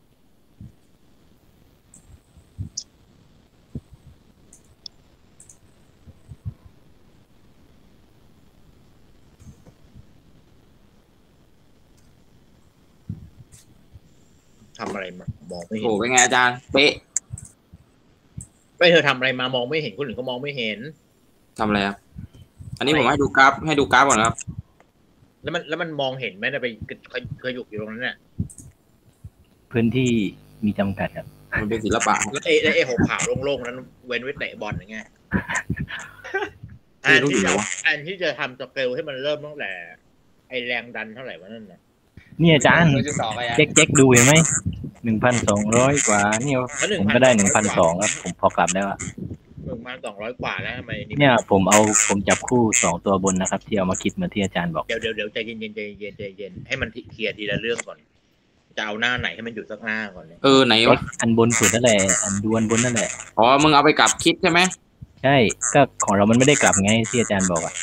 ทำอะไรมามองไม่เห็นโอ้เป็นไงอาจารย์เป๊ะไม่เธอทำอะไรมามองไม่เห็นคนอื่นก็มองไม่เห็นทำอะไรครับอันนี้ผมให้ดูกราฟให้ดูกราฟก่อนครับแล้วมันแล้วมันมองเห็นไหมนะไปเคยอยู่อยู่ตรงนั้นเนี่ยพื้นที่มีจำกัดครับมันเป็นศิลปะแล้วเอแล้วเอหกขาวโล่งๆนั้นเว้นไว้เตะบอลอย่างเงี้ยอันที่จะอันที่จะทำสเกลให้มันเริ่มตั้งแต่ไอแรงดันเท่าไหร่วะนั่นน่ะนี่อาจารย์เจ๊กเจ๊กดูเห็นไหมหนึ่งพันสองร้อยกว่านี่ผมก็ได้หนึ่งพันสองครับผมพอกลับแล้วอ่ะหนึ่งพันสองร้อยกว่าแล้วทำไมเนี่ยผมเอาผมจับคู่สองตัวบนนะครับที่เอามาคิดเหมือนที่อาจารย์บอกเดี๋ยวเดี๋ยวเดี๋ยวใจเย็นเย็นใจเย็นใจเย็นให้มันเคลียร์ทีละเรื่องก่อนจะเอาหน้าไหนให้มันอยู่สักหน้าก่อนเนี่ยเออไหนวะอันบนสุดนั่นแหละอันดวนบนนั่นแหละอ๋อมึงเอาไปกลับคิดใช่ไหมใช่ก็ของเรามันไม่ได้กลับไงที่อาจารย์บอกอ่ะ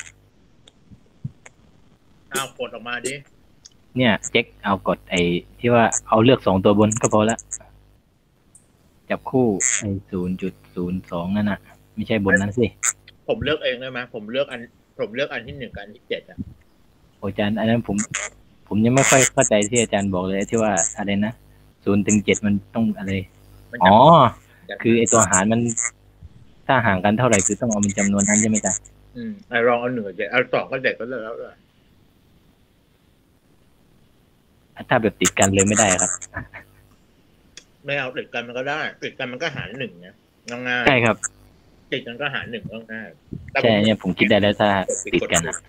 เอากดออกมาดิเนี่ยเจ๊กเอากดไอ้ที่ว่าเอาเลือกสองตัวบนก็พอละจับคู่ไอ้ศูนย์จุดศูนย์สองนั่นน่ะไม่ใช่บนนั้นสิผมเลือกเองได้ไหมผมเลือกอันผมเลือกอันที่หนึ่งกับอันที่เจ็ดอ่ะอาจารย์อันนั้นผมผมยังไม่ค่อยเข้าใจที่อาจารย์บอกเลยที่ว่าอะไรนะศูนย์ถึงเจ็ดมันต้องอะไรอ๋อคือไอ้ตัวหารมันถ้าห่างกันเท่าไหร่คือต้องเอาเป็นจำนวนนั้นใช่ไหมจ๊ะอืมไอ้ลองเอาหนึ่งกับเจ็ดเอาสองก็เจ็ดก็เลยแล้วเลยถ้าแบบติดกันเลยไม่ได้ครับไม่เอาติดกันมันก็ได้ติดกันมันก็หารหนึ่งนะง่ายๆใช่ครับติดกันก็หารหนึ่งก็ง่ายใช่เนี่ยผมคิดได้แล้วถ้าติดกันอะ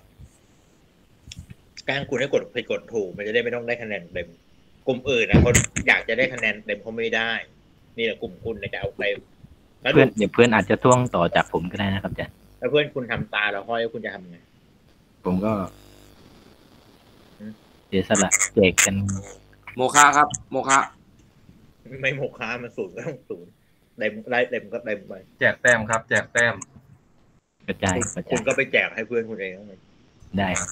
แกล้งคุณให้กดผิดกดถูกมันจะได้ไม่ต้องได้คะแนนเต็มกลุ่มอื่นนะคนอยากจะได้คะแนนเต็มเขาไม่ได้นี่แหละกลุ่มคุณจะเอาเต็มแล้วเพื่อนเดี๋ยวเพื่อนอาจจะท่วงต่อจากผมก็ได้นะครับอาจารย์แล้วเพื่อนคุณทำตาแล้วห้อยคุณจะทำไงผมก็เสียสละแจกกันโมฆะครับ โมฆะไม่โมค้ามันศูนย์ก็ต้องศูนย์เต็มได้เต็มก็เต็มไปแจกแต้มครับ แจกแต้มกระจายกระคุจาณยก็ไปแจกให้เพื่อนคุณเองเลยได้ครับ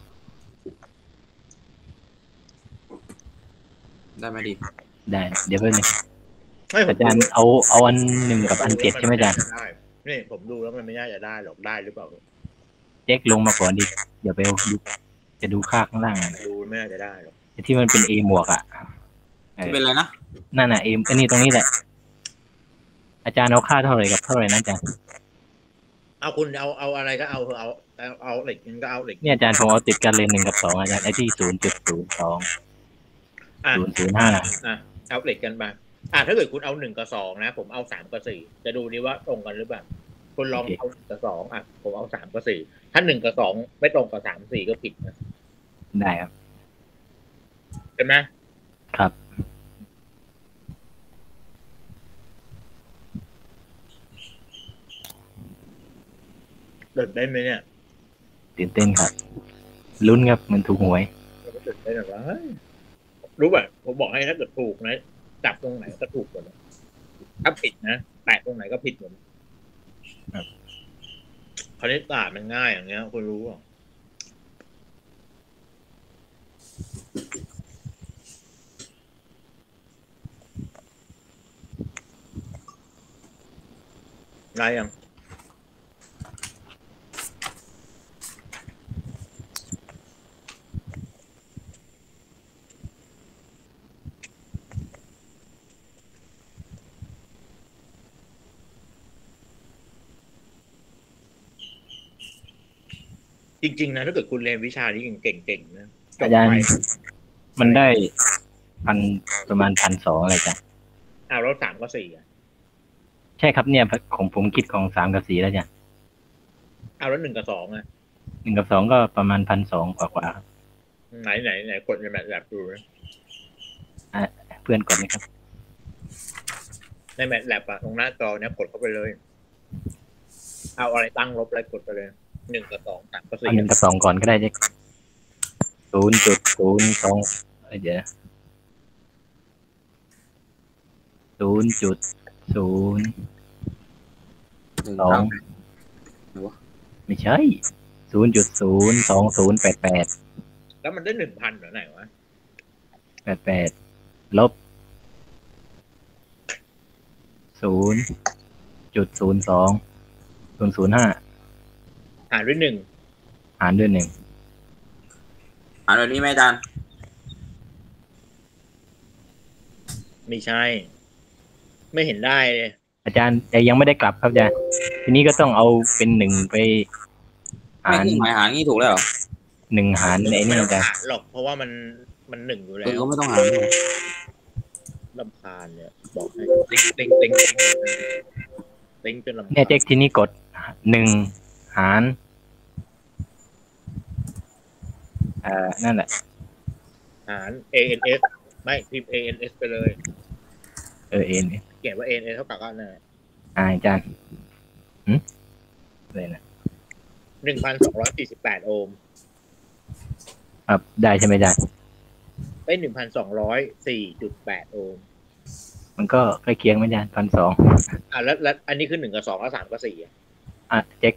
ได้ไหมดีได้เดี๋ยวเพื่อนอาจารย์เอาเอาอันหนึ่งกับอันเจ็ดใช่ไหมอาจารย์ได้นี่ผมดูแล้วมันไม่น่าจะได้หรอกได้หรือเปล่าเจ๊กลงมาก่อนดิเดี๋ยวไปเอาดูจะดูค่าข้างล่างอะดูไม่น่าจะได้หรอกที่มันเป็นเอหมวกอ่ะเออเป็นอะไรนะนั่นน่ะเออันนี้ตรงนี้แหละ อาจารย์เอาค่าเท่าไหร่กับเท่าไหร่นะอาจารย์เอาคุณเอาเอาอะไรก็เอาเอาเอาเอาเหล็กก็เอาเหล็กเนี่ยอาจารย์ผมเอาติดกันเลยหนึ่งกับสองอาจารย์ไอ้ที่ศูนย์จุดศูนย์สองอ่ะศูนย์ศูนย์ห้าอ่ะเอาเหล็กกันมาอ่ะถ้าเกิดคุณเอาหนึ่งกับสองนะผมเอาสามกับสี่จะดูนี่ว่าตรงกันหรือเปล่าคุณลองเอาหนึ่งกับสองอ่ะผมเอาสามกับสี่ถ้าหนึ่งกับสองไม่ตรงกับสามสี่ก็ผิดนะได้ครับเห็นไหมครับเดินได้ไหมเนี่ยตื่นเต้นครับลุ้นครับมันถูกหวยเดินได้หรอวะรู้ป่ะผมบอกให้ถ้าเกิดถูกนะจับตรงไหนก็ถูกหมดเลยถ้าผิดนะแตะตรงไหนก็ผิดหมดคณิตศาสตร์มันง่ายอย่างเงี้ยคุณรู้อ่ะได้ยังจริงๆนะถ้าเกิดคุณเรียนวิชานี้เก่งๆนะจบอาจารไปย์มันได้พันประมาณพันสองอะไรจ้ะเอาแล้วสามก็สี่อ่ะใช่ครับเนี่ยของผมคิดของสามกับสี่แล้วจ้ะเอาแล้วหนึ่งกับสองอ่ะหนึ่งกับสองก็ประมาณพันสองกว่ากว่าครับไหนไหนไหนกดในแมทแลบดูนะอ่ะเพื่อนก่อนนะครับในแมทแลบอะตรงหน้าจอเนี้ยกดเข้าไปเลย เอาอะไรตั้งลบอะไรกดไปเลยหนึ่งกับสองสามกับเอาสี่หนึ่งกับสองก่อนก็ได้เจ๊ศูนย์จุดศูนย์สองเดี๋ยวศูนย์จุดศูนย์สองไม่ใช่ศูนย์จุดศูนย์สองศูนย์แปดแปดแล้วมันได้หนึ่งพันเหรอไหนวะแปดแปดลบศูนย์จุดศูนย์สองศูนย์ศูนย์ห้าหารด้วยหนึ่งหารด้วยหนึ่งอ่านแบบนี้ไหมอาจารย์ไม่ใช่ ไม่เห็นได้เลยอาจารย์แต่ยังไม่ได้กลับครับอาจารย์ทีนี้ก็ต้องเอาเป็นหนึ่งไปหารไม่หมายหารงี้ถูกแล้วเหรอหนึ่งหารในนี่ไม่ต้ออาง จารย์หารหรอกเพราะว่ามันมันหนึ่งอยู่แล้เออวก็ไม่ต้องหารลำคาญเนี่ยบอกให้ติ๊งติ๊งติ๊งติ๊งติ๊งจนลำคาญเนี่ยเจ๊กทีนี้กดหนึ่งหารเอ่อนั่นแหละหาร A N S ไม่พิมพ์ A N S ไปเลยเออเอ็นเขียนว่า A N S เท่ากับก็นั่นอ่าอาจารย์หืมเลยนะหนึ่งพันสองร้อยสี่สิบแปดโอห์มครับได้ใช่ไหมอาจารย์ได้หนึ่งพันสองร้อยสี่จุดแปดโอห์มมันก็ใกล้เคียงไหมอาจารย์พันสองอ่ะแล้วแล้วอันนี้คือหนึ่งกับสองแล้วสามกับสี่อ่ะอ่ะเจ๊ก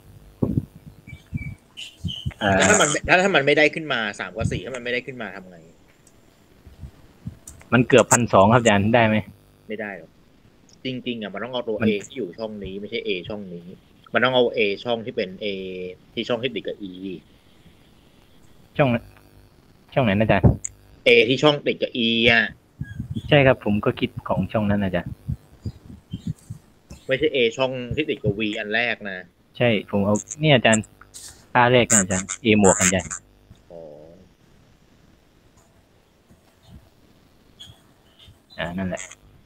เอ่อแล้วถ้ามันถ้าถ้ามันไม่ได้ขึ้นมาสามกับสี่ถ้ามันไม่ได้ขึ้นมาทำไงมันเกือบพันสองครับอาจารย์ได้ไหมไม่ได้หรอกจริงๆอ่ะมันต้องเอาตัว A ที่อยู่ช่องนี้ไม่ใช่ A ช่องนี้ มันต้องเอา A ช่องที่เป็น A ที่ช่องที่ติดกับ E ช่องช่องไหนนะอาจารย์ A ที่ช่องติดกับ E อ่ะใช่ครับผมก็คิดของช่องนั้นนะอาจารย์ไม่ใช่ A ช่องที่ติดกับ V อันแรกนะใช่ผมเอาเนี่ยอาจารย์ค่าแรกนะอาจารย์เอหมวกอาจารย์อ๋ออ่านั่นแหละ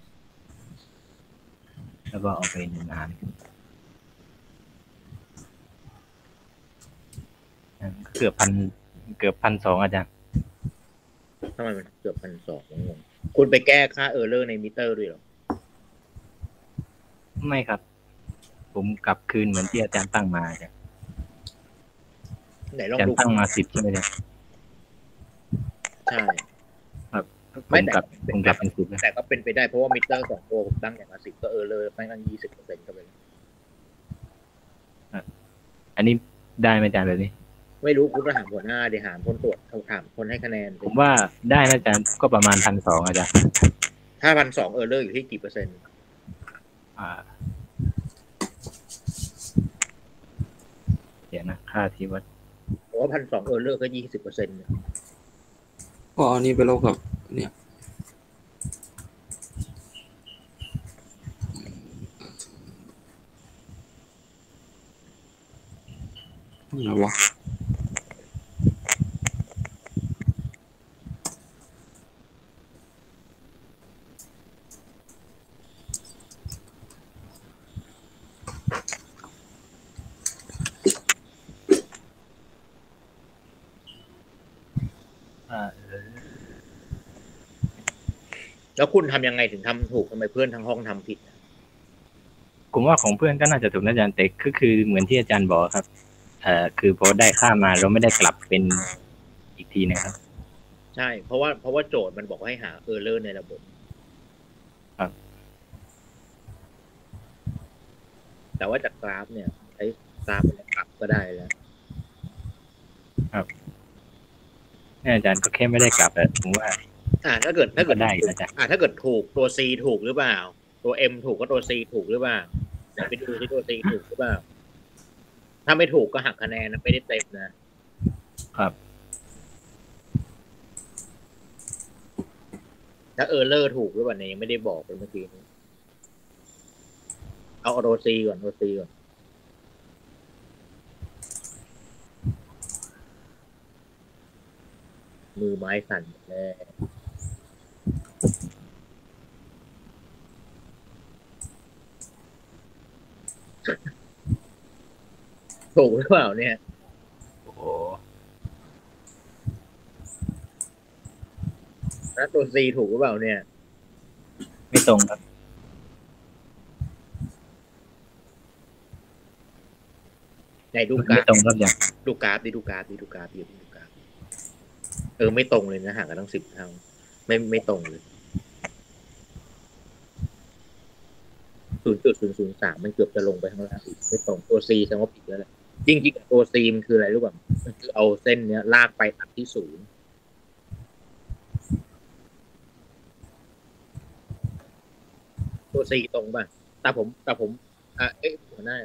แล้วก็เอาไปหนึ่งหารเกือบพันเกือบพันสองอาจารย์ทำไมมันเกือบพันสองงงคุณไปแก้ค่าเออร์เลอร์ในมิเตอร์ด้วยหรอไม่ครับผมกลับคืนเหมือนที่อาจารย์ตั้งมาอาจารย์ไหนลองอาจารดูย์ตั้งมาสิบใช่ไหมเนี่ยใช่ครับผไม่มแต่กลับผมกลับเป็นสิบนะแต่ก็เป็นไปได้เพราะว่ามิเตอร์สองตัวผมตั้งอย่างละสิบก็เออร์เลอร์ตั้งยี่สิบเปอร์เซ็นต์ก็เป็นอันนี้ได้ไหมอาจารย์แบบนี้ไม่รู้คุณก็ถามหัวหน้าเดี๋ยวถามคนตรวจเขาถามคนให้คะแนนผมว่าได้นะอาจารย์ก็ประมาณพันสองอาจารย์ถ้าพันสองเออร์เลอร์อยู่ที่กี่เปอร์เซ็นต์อ่าเดี๋ยวนะค่าที่วัดเพราะว่าพันสองเออร์เลอร์ก็ยี่สิบเปอร์เซ็นต์ก็อันนี้ไปลบกับเนี่ยอะไรวะแล้วคุณทำยังไงถึงทำถูกทำไมเพื่อนทั้งห้องทำผิดผมว่าของเพื่อนก็น่าจะถูกนะอาจารย์แต่ก็คือเหมือนที่อาจารย์บอกครับเอ่อคือพอได้ค่ามาเราไม่ได้กลับเป็นอีกทีนะครับใช่เพราะว่าเพราะว่าโจทย์มันบอกให้หาเออร์เลอร์ในระบบครับแต่ว่าจากกราฟเนี่ยใช้กราฟมันกลับก็ได้แล้วครับนี่อาจารย์ก็แค่ไม่ได้กลับแต่ผมว่าอ่าถ้าเกิดถ้าเกิดได้อาจารย์อ่าถ้าเกิดถูกตัว C ถูกหรือเปล่าตัว M ถูกก็ตัว C ถูกหรือเปล่าเดี๋ยวไปดูที่ตัว C ถูกหรือเปล่าถ้าไม่ถูกก็หักคะแนนนะไม่ได้เต็มนะครับถ้าเออร์เลอร์ถูกหรือเปล่าเนี่ยยังไม่ได้บอกเลยเมื่อกี้นี้เอาตัว C ก่อนตัว C ก่อนมือไม้สั่นแน่ถูกหรือเปล่าเนี่ยโอ้โหแล้วตัว C ถูกหรือเปล่าเนี่ยไม่ตรงครับไหนดูกราฟไม่ตรงครับอย่างดูกราฟดิดูกราฟดิดูกราฟดิดูกราฟเออไม่ตรงเลยนะห่างกันตั้งสิบเท่าไม่ไม่ตรงเลยศูนย์จุดศูนย์ศูนย์สามมันเกือบจะลงไปข้างล่างไม่ตรงตัว C แสดงว่าผิดแล้วแหละจริงๆตัว C มันคืออะไรรู้ป่ะมันคือเอาเส้นเนี้ยลากไปตัดที่ศูนย์ตัว C ตรงป่ะแต่ผมแต่ผมอ่ะเอ๊ะหัวหน้า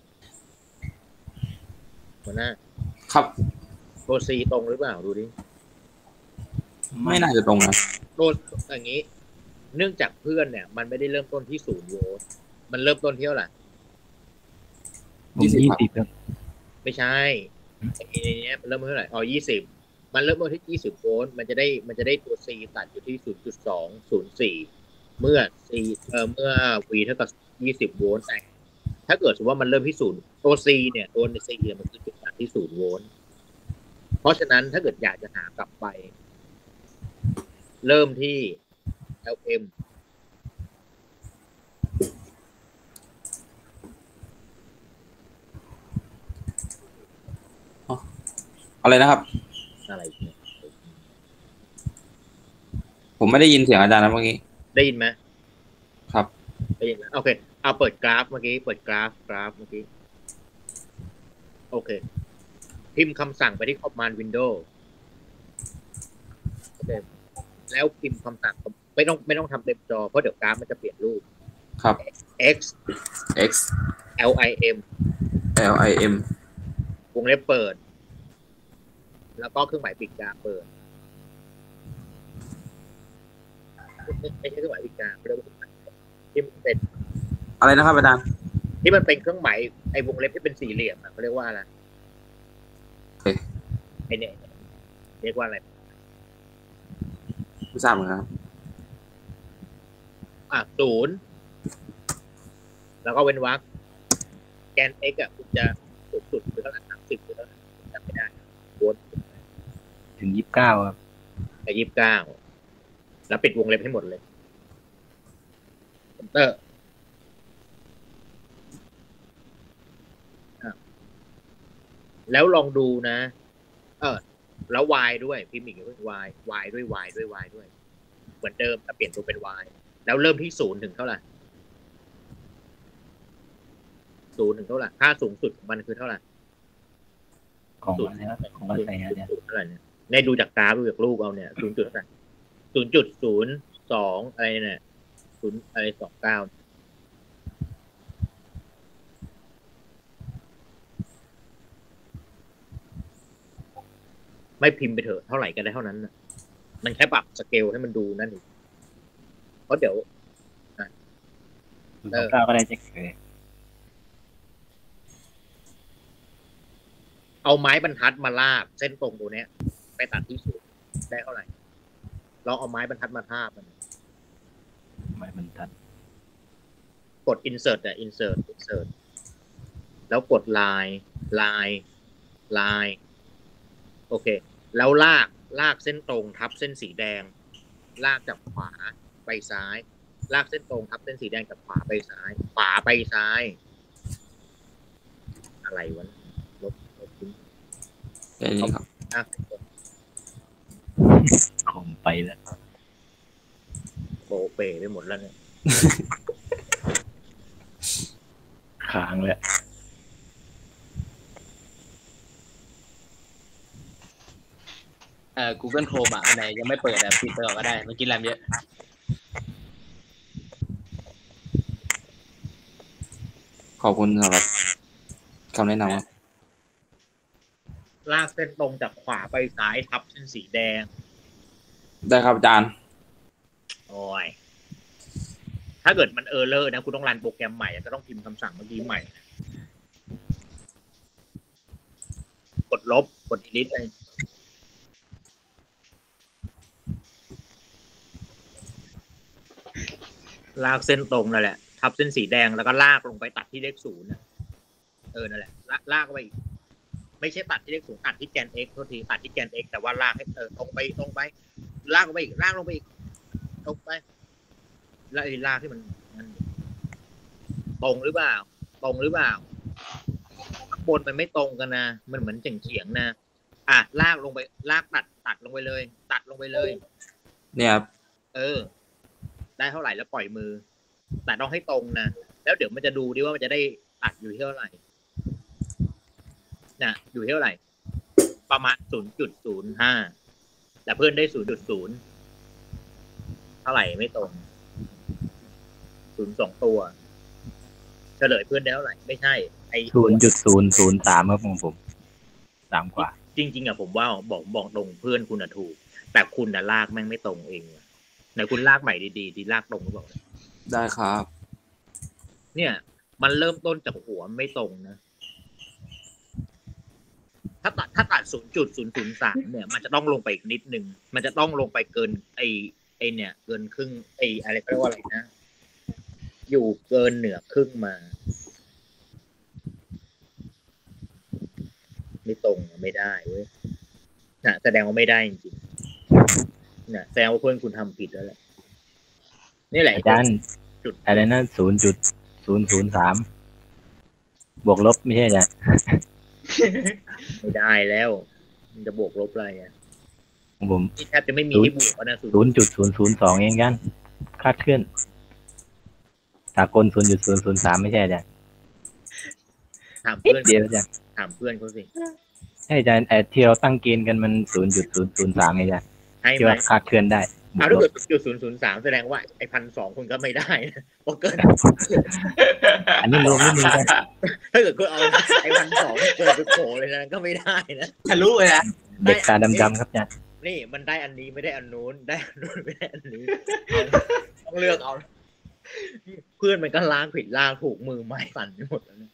หัวหน้าครับตัว C ตรงหรือเปล่าดูดิไม่น่าจะตรงนะตัวอย่างนี้เนื่องจากเพื่อนเนี่ยมันไม่ได้เริ่มต้นที่ศูนย์โวลต์มันเริ่มต้นที่เท่าไหร่ยี่สิบครับไม่ใช่ไอ้เนี้ยมันเริ่มเท่าไหร่อ๋อยี่สิบมันเริ่มต้นที่ยี่สิบโวลต์มันจะได้มันจะได้ตัว C ตัดอยู่ที่ ศูนย์จุดสองศูนย์สี่ เมื่อ C เอ่อเมื่อ V เท่ากับยี่สิบโวลต์แต่ถ้าเกิดสมมติว่ามันเริ่มที่ศูนย์ตัว C เนี่ยตัว C เนี่ยมันคือจุดตัดที่ศูนย์โวลต์เพราะฉะนั้นถ้าเกิดอยากจะหากลับไปเริ่มที่ แอล เอ็มอะไรนะครับอะไรเนี่ยผมไม่ได้ยินเสียงอาจารย์นะเมื่อกี้ได้ยินไหมครับได้ยินไหมโอเคเอาเปิดกราฟเมื่อกี้เปิดกราฟกราฟเมื่อกี้โอเคพิมพ์คำสั่งไปที่ Command Window โอเคแล้วพิมพ์คำสั่งไม่ต้องไม่ต้องทำเต็มจอเพราะเดี๋ยวกราฟมันจะเปลี่ยนรูปครับ x x lim lim วงเล็บเปิดแล้วก็เครื่องหมายปิดกลางเปิดไม่ใช่เครื่องหมายปิดกลางเรียกว่าที่มันเป็นอะไรนะครับอาจารย์ที่มันเป็นเครื่องหมายไอ้วงเล็บที่เป็นสี่เหลี่ยมเขาเรียกว่าอะไรไอ้เนี่ยเรียกว่าอะไรไม่ทราบเหมือนกันอ่ะศูนย์แล้วก็เว้นวรรคแกน x อ่ะคุณจะสูงสุดคือเท่าไหร่สามสิบหรือเท่าไหร่จำไม่ได้วนถึงยี่สิบเก้าครับไปยี่สิบเก้าแล้วปิดวงเล็บให้หมดเลยเตอร์แล้วลองดูนะเออแล้ว y ด้วยพิมพ์อีกด้วย y y ด้วย y ด้วย y ด้วยเหมือนเดิมแต่เปลี่ยนตัวเป็น y แล้วเริ่มที่ศูนย์ถึงเท่าไหร่ศูนย์ถึงเท่าไหร่ค่าสูงสุดของมันคือเท่าไหร่ของอะไรนะของอะไรเนี่ยศูนย์เท่าไหร่เนี่ยในดูจากกราฟดูจากรูปเอาเนี่ยศูนย์จุดเท่าไหร่ศูนย์จุดศูนย์สองอะไรเนี่ยศูนย์อะไรสองเก้าไม่พิมพ์ไปเถอะเท่าไหร่ก็ได้เท่านั้นนะมันแค่ปรับสเกลให้มันดูนั่นเองเพราะเดี๋ยวสองเก้าก็ได้จะเกิดเอาไม้บรรทัดมาลากเส้นตรงตัวเนี้ยไปตัดที่ศูนย์ได้เท่าไหร่ลองเอาไม้บรรทัดมาทาบมันไม้บรรทัดกด insert อ่ะ insert insert แล้วกด line line line โอเคแล้วลากลากเส้นตรงทับเส้นสีแดงลากจากขวาไปซ้ายลากเส้นตรงทับเส้นสีแดงจากขวาไปซ้ายขวาไปซ้ายอะไรวะลบลบทิ้งแค่นี้ครับคอมไปแล้วโปเปไปหมดแล้วเนี่ยค้างแล้วเอ่อ Google Chrome อ่ะอันไหนยังไม่เปิดอ่ะปิดไปก่อนก็ได้มันกินแรมเยอะขอบคุณสำหรับคำแนะนำครับลากเส้นตรงจากขวาไปซ้ายทับเส้นสีแดงได้ครับอาจารย์โอ้ยถ้าเกิดมันเออร์เลอร์นะคุณต้องรันโปรแกรมใหม่ก็ต้องพิมพ์คำสั่งเมื่อกี้ใหม่กดลบกด delete เลยลากเส้นตรงนั่นแหละทับเส้นสีแดงแล้วก็ลากลงไปตัดที่เลขศูนย์นะเออนั่นแหละลากไปอีกไม่ใช่ตัดที่เลขศูนย์ตัดที่แกน x โทษทีตัดที่แกน x แต่ว่าลากให้เออตรงไปตรงไปลากลงไปอีกลากลงไปอีกตรงไปแล้วไอ้ลากที่มันมันตรงหรือเปล่าตรงหรือเปล่าข้างบนมันไม่ตรงกันนะมันเหมือนเฉียงๆนะอ่ะลากลงไปลากตัดตัดลงไปเลย ตัดลงไปเลยเนี่ยเออได้เท่าไหร่แล้วปล่อยมือแต่ต้องให้ตรงนะแล้วเดี๋ยวมันจะดูดิว่ามันจะได้ตัดอยู่ที่เท่าไหร่นะอยู่ที่เท่าไหร่ประมาณ ศูนย์จุดศูนย์ห้า แต่เพื่อนได้ ศูนย์จุดศูนย์ เท่าไหร่ไม่ตรงศูนย์สองตัวเฉลยเพื่อนได้เท่าไหร่ไม่ใช่ไอ้ศูนย์จุดศูนย์ศูนย์สาม ครับของผมสามกว่าจริงๆอ่ะผมว่าบอกบอกตรงเพื่อนคุณน่ะถูกแต่คุณน่ะลากแม่งไม่ตรงเองไหนคุณลากใหม่ดีๆที่ลากตรงหรือเปล่าได้ครับเนี่ยมันเริ่มต้นจากหัวไม่ตรงนะถ้าตัดถ้าตัด ศูนย์จุดศูนย์ศูนย์สาม เนี่ยมันจะต้องลงไปอีกนิดนึงมันจะต้องลงไปเกินไอ้ไอ้เนี่ยเกินครึ่งไอ้อะไรเรียกว่าอะไรนะอยู่เกินเหนือครึ่งมาไม่ตรงไม่ได้เว้ยนะแสดงว่าไม่ได้จริงๆนะแสดงว่าเพื่อนคุณทำผิดแล้วแหละนี่แหละอาจารย์จุดอะไรนะ ศูนย์จุดศูนย์ศูนย์สาม บวกลบไม่ใช่จ้ะไม่ได้แล้วมันจะบวกลบอะไรอ่ะผมแทบจะไม่มีที่บวกนะศูนย์จุดศูนย์ศูนย์สอง เองกันคาดเคลื่อนสากล ศูนย์จุดศูนย์ศูนย์สาม ไม่ใช่จ้ะถามเพื่อนเดียวจ้ะถามเพื่อนเขาสิใช่จ้ะไอ้ที่เราตั้งเกณฑ์กันมัน ศูนย์จุดศูนย์ศูนย์สาม ไงจ้ะที่ว่าคาดเคลื่อนได้เอาถ้าเกิดจุดศูนย์ศูนย์สามแสดงว่าไอ้พันสองคุณก็ไม่ได้นะเพราะเกินอันนี้รวมไม่มีนะถ้าเกิดคุณเอาไอ้พันสองเกินไปโผล่เลยนะก็ไม่ได้นะทะลุเลยนะเด็กตาดำๆครับจ้ะนี่มันได้อันนี้ไม่ได้อันนู้นได้อันนู้นไม่ได้อันนี้ต้องเลือกเอาเพื่อนมันก็ล้างผิดล้างถูกมือไม้สั่นไปหมดแล้ว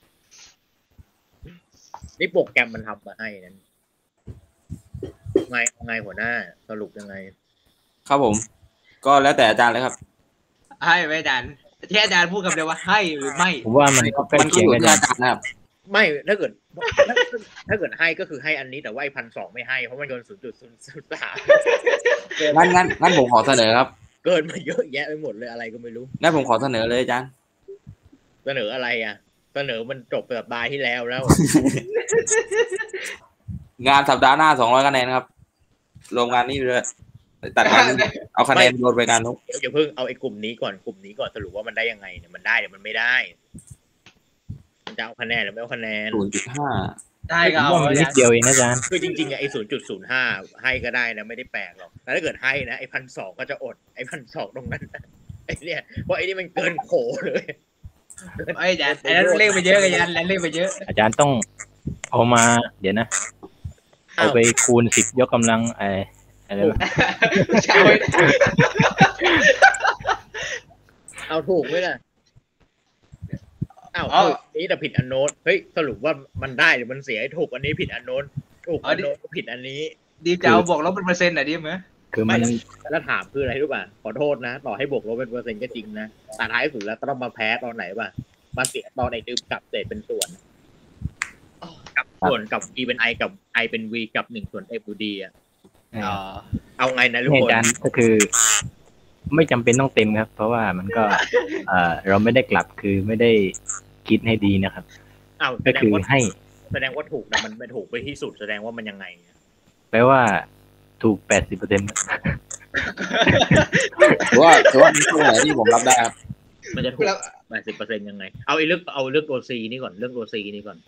นี่โปรแกรมมันทำมาให้นั้นไงไงหัวหน้าสรุปยังไงครับผมก็แล้วแต่อาจารย์เลยครับให้ไหมอาจารย์ที่อาจารย์พูดคำเดียวว่าให้หรือไม่ผมว่ามันก็ใกล้มันก็เคียอง ยู่กันที่นะอาจารย์นะครับไม่ถ้าเกิดถ้าถ้าเกิดให้ก็คือให้อันนี้แต่ว่าไอ้พันสองไม่ให้เพราะมันโยนศูนย์จุดศูนย์ศูนย์สามงั้นงั้นงั้นผมขอเสนอครับเกินมาเยอะแยะไปหมดเลยอะไรก็ไม่รู้งั้นผมขอเสนอเลยอาจารย์เสนออะไรอ่ะเสนอมันจบสัปดาห์ที่แล้วแล้วงานสัปดาห์หน้าสองร้อยคะแนนครับรวมงานนี้ด้วยตัดงานนี้เอาคะแนนโยนไปการนู้นเดี๋ยวอย่าเพิ่งเอาไอ้กลุ่มนี้ก่อนกลุ่มนี้ก่อนสรุปว่ามันได้ยังไงเนี่ยมันได้หรือมันไม่ได้มันจะเอาคะแนนหรือไม่เอาคะแนนศูนย์จุดห้าได้ผก็มเอาว่ามันนิดเดียวเองนะอาจารย์คือจริงๆอะไอ้ศูนย์จุดศูนย์ห้าให้ก็ได้นะไม่ได้แปลกหรอกแต่ถ้าเกิดให้นะไอ้พันสองก็จะอดไอ้พันสองตรงนั้นนะไอ้เนี่ยเพราะไอ้นี่มันเกินโขเลยไอ้อาจารย์ไอ้นั้นเลขไปเยอะอาจารย์แล้วเลขไปเยอะอาจารย์ต้องเอามาเดี๋ยวนะ เอาไปคูณสิบยกกำลังไอ้อะไรวะใช่ไหมเอาถูกไหมล่ะอ้าวถูกนี้แต่ผิดอันโน้นเฮ้ยสรุปว่ามันได้หรือมันเสียถูกอันนี้ผิดอันโน้นถูกอันโน้นผิดอันนี้ดีจะเอาบอกลบเป็นเปอร์เซ็นต์หน่อยดิมั้ยคือมันแล้วถามคืออะไรรู้ป่ะขอโทษนะต่อให้บวกลบเป็นเปอร์เซ็นต์ก็จริงนะแต่ท้ายสุดแล้วก็ต้องมาแพ้ตอนไหนป่ะมาเสียตอนไหนดื่มกับเศษเป็นส่วนกับส่วนกับ e เป็น i กับ i เป็น v กับหนึ่งส่วน f ดูดีอ่ะเอาไงนะทุกเนี่ยคนอาจารย์ก็คือ ไม่จำเป็นต้องเต็มครับ เพราะว่ามันก็ เอ่อเราไม่ได้กลับคือไม่ได้คิดให้ดีนะครับอ้าวก็คือให้แสดงว่าถูกแต่มันไม่ถูกไปที่สุดแสดงว่ามันยังไงแปลว่าถูกแปดสิบเปอร์เซ็นต์ถือว่าถือว่าเป็นตัวไหนที่ผมรับได้ครับมันจะถูกแปดสิบเปอร์เซ็นต์ยังไงเอาไอ้เรื่องเอาเรื่องตัว C นี่ก่อนเรื่องตัว C นี่ก่อน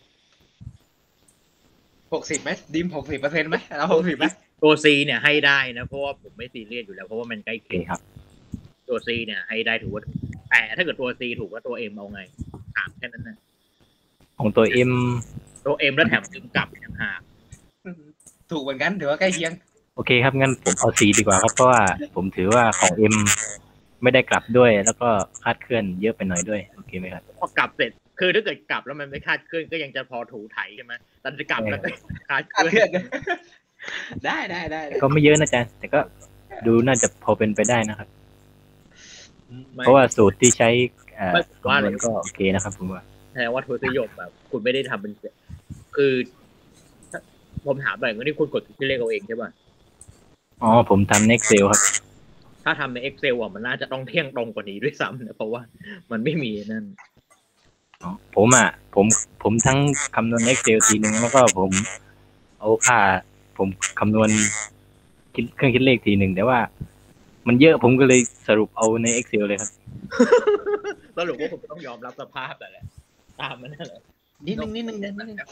หกสิบไหมดิมหกสิบเปอร์เซ็นต์ไหมเราหกสิบไหมตัว C เนี่ยให้ได้นะเพราะว่าผมไม่ซีเรียสอยู่แล้วเพราะว่ามันใกล้เคียงครับตัว C เนี่ยให้ได้ถือว่าแต่ถ้าเกิดตัว C ถูกว่าตัว M เอาไงถามแค่นั้นนะของตัว M ตัว M แล้วแถมดึงกลับอีกต่างหากถูกเหมือนกันถือว่าใกล้เคียงโอเคครับงั้นผมเอา C ดีกว่าครับเพราะว่าผมถือว่าของ M ไม่ได้กลับด้วย แล้วก็คาดเคลื่อนเยอะไปหน่อยด้วยโอเคไหมครับพอกลับเสร็จคือถ้าเกิดกลับแล้วมันไม่คาดเคลื่อนก็ยังจะพอถูไถใช่ไหมแต่จะกลับแล้วก็คาดเคลื่อนได้ได้ได้ก็ไม่เยอะนะจ๊ะแต่ก็ดูน่าจะพอเป็นไปได้นะครับ เพราะว่าสูตรที่ใช้เอ่อคำนวณก็โอเคนะครับผมว่าแสดงว่าทศนิยมแบบคุณไม่ได้ทำเป็นคือผมถามหน่อยว่านี่คุณกดที่เลขเอาเองใช่ป่ะอ๋อผมทำใน Excel ครับถ้าทำใน Excel อ่ะมันน่าจะต้องเที่ยงตรงกว่านี้ด้วยซ้ำนะเพราะว่ามันไม่มีนั่นผมอ่ะผมผมทั้งคำนวณ Excel ทีนึงแล้วก็ผมเอาค่าผมคำนวณคิดเครื่องคิดเลขทีหนึ่งแต่ว่า มันเยอะผมก็เลยสรุปเอาใน Excel เลยครับสรุปว่าผมต้องยอมรับสภาพแต่แหละตามมันนั่นแหละนิดนึงนิดนึงนิดนึง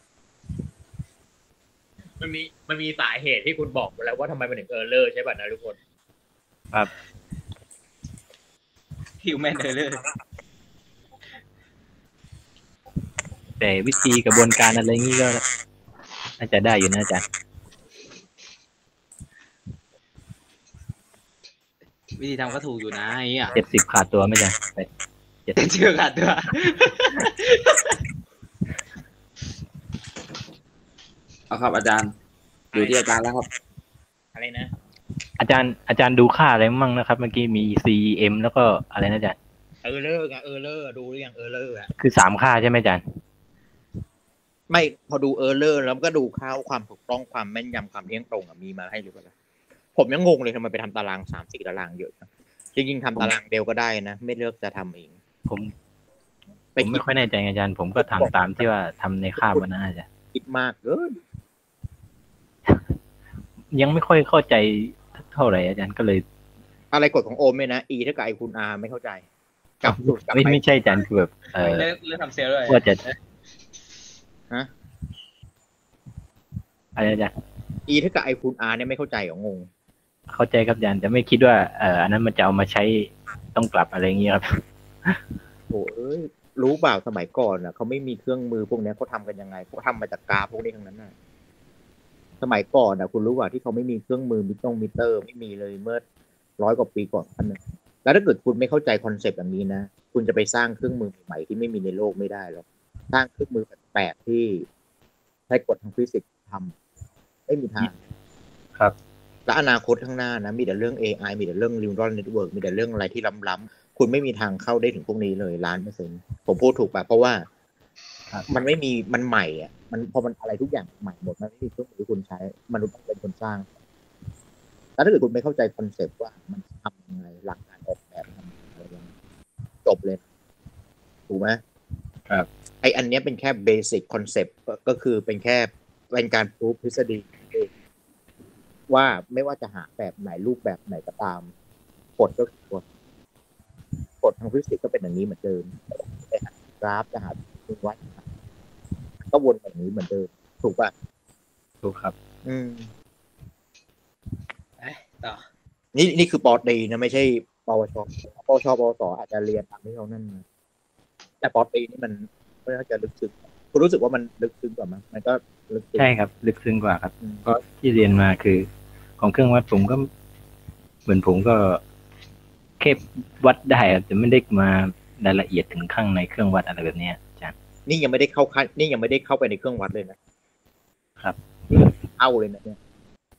มันมีมันมีสาเหตุที่คุณบอกไปแล้วว่าทำไมมันถึงเออร์เลอร์ใช่ป่ะนะทุกคนครับฮิวแมนเออร์เลอร์แต่วิธีกระบวนการอะไรงี้ก็น่าจะได้อยู่นะอาจารย์วิธีทำก็ถูกอยู่นะไอ้เงี้ยเจ็ดสิบขาดตัวไหมจ๊ะเจ็ดเชื่อกันด้วยเอาครับอาจารย์อยู่ที่อาจารย์แล้วครับอะไรนะอาจารย์อาจารย์ดูค่าอะไรมั่งนะครับ เมื่อกี้มี C M แล้วก็อะไรนะอาจารย์เออร์เลอร์ไงเออร์เลอร์ดูหรือยังเออร์เลอร์อ่ะคือสามค่าใช่ไหมอาจารย์ไม่พอดูเออร์เลอร์แล้วก็ดูค่าความถูกต้องความแม่นยำความเที่ยงตรงอ่ะมีมาให้หรือเปล่าผมยังงงเลยทำไมไปทำตารางสามสี่ตารางเยอะจริงๆทำตารางเดียวก็ได้นะไม่เลือกจะทำเองผมผมไม่ค่อยแน่ใจอาจารย์ ผมก็ทำตามที่ว่าทำในค่าบวันนั้นอาจารย์คิดมากเกินยังไม่ค่อยเข้าใจเท่าไหร่อาจารย์ก็เลยอะไรกฎของโอมเนี่ยนะ e เท่ากับ i คูณ r ไม่เข้าใจกลับสูตรกลับไม่ไปไม่ใช่อาจารย์คือแบบเออเลิกเลิกทำเซลล์ด้วยว่าจะฮะอะไรอาจารย์ e เท่ากับ i คูณ r เนี่ยไม่เข้าใจเหรองงเข้าใจครับอาจารย์แต่ไม่คิดว่าเอ่ออันนั้นมันจะเอามาใช้ต้องกลับอะไรอย่างเงี้ยครับโอ้ยรู้เปล่าสมัยก่อนอ่ะเขาไม่มีเครื่องมือพวกนี้เขาทำกันยังไงเขาทำมาจากกาพวกนี้ทั้งนั้นน่ะสมัยก่อนอ่ะคุณรู้ว่าที่เขาไม่มีเครื่องมือมิเตอร์มิเตอร์ไม่มีเลยเมื่อร้อยกว่าปีก่อนอันนึงแล้วถ้าเกิดคุณไม่เข้าใจคอนเซปต์อย่างนี้นะคุณจะไปสร้างเครื่องมือใหม่ที่ไม่มีในโลกไม่ได้หรอกสร้างเครื่องมือแปลกๆที่ใช้กฎทางฟิสิกส์ทำไม่มีทางครับและอนาคตข้างหน้านะมีแต่เรื่อง เอ ไอ มีแต่เรื่อง neural network มีแต่เรื่องอะไรที่ล้ำๆคุณไม่มีทางเข้าได้ถึงพวกนี้เลยล้านเปอร์เซ็นต์ผมพูดถูกป่ะเพราะว่ามันไม่มีมันใหม่อ่ะมันพอมันอะไรทุกอย่างใหม่หมดมันไม่มีเครื่องมือคุณใช้มนุษย์ต้องเป็นคนสร้างแล้วถ้าเกิดคุณไม่เข้าใจคอนเซปต์ว่ามันทำยังไงหลักการออกแบบทำอะไรยังจบเลยถูกไหมครับไออันนี้เป็นแค่เบสิกคอนเซปต์ก็คือเป็นแค่เป็นการพูดทฤษฎีว่าไม่ว่าจะหาแบบไหนรูปแบบไหนก็ตามกฎก็คือกฎกฎทางฟิสิกส์ก็เป็นอย่างนี้เหมือนเดิมแต่กราฟจะหาตัววัดก็วนแบบนี้เหมือนเดิมถูกป่ะถูกครับอืมต่อนี่นี่คือปอตรีนะไม่ใช่ปวชปวชปวสอาจจะเรียนตามที่เขานั่นนะแต่ปอตรีนี่มันก็จะลึกซึ้งคุณรู้สึกว่ามันลึกซึ้งกว่ามั้ยมันก็ลึกซึ้งใช่ครับลึกซึ้งกว่าครับก็ที่เรียนมาคือของเครื่องวัดผมก็เหมือนผมก็แค่วัดได้แต่ไม่ได้มารายละเอียดถึงข้างในเครื่องวัดอะไรแบบนี้อาจารย์นี่ยังไม่ได้เข้าขั้นนี่ยังไม่ได้เข้าไปในเครื่องวัดเลยนะครับเอาเลยนะเนี่ย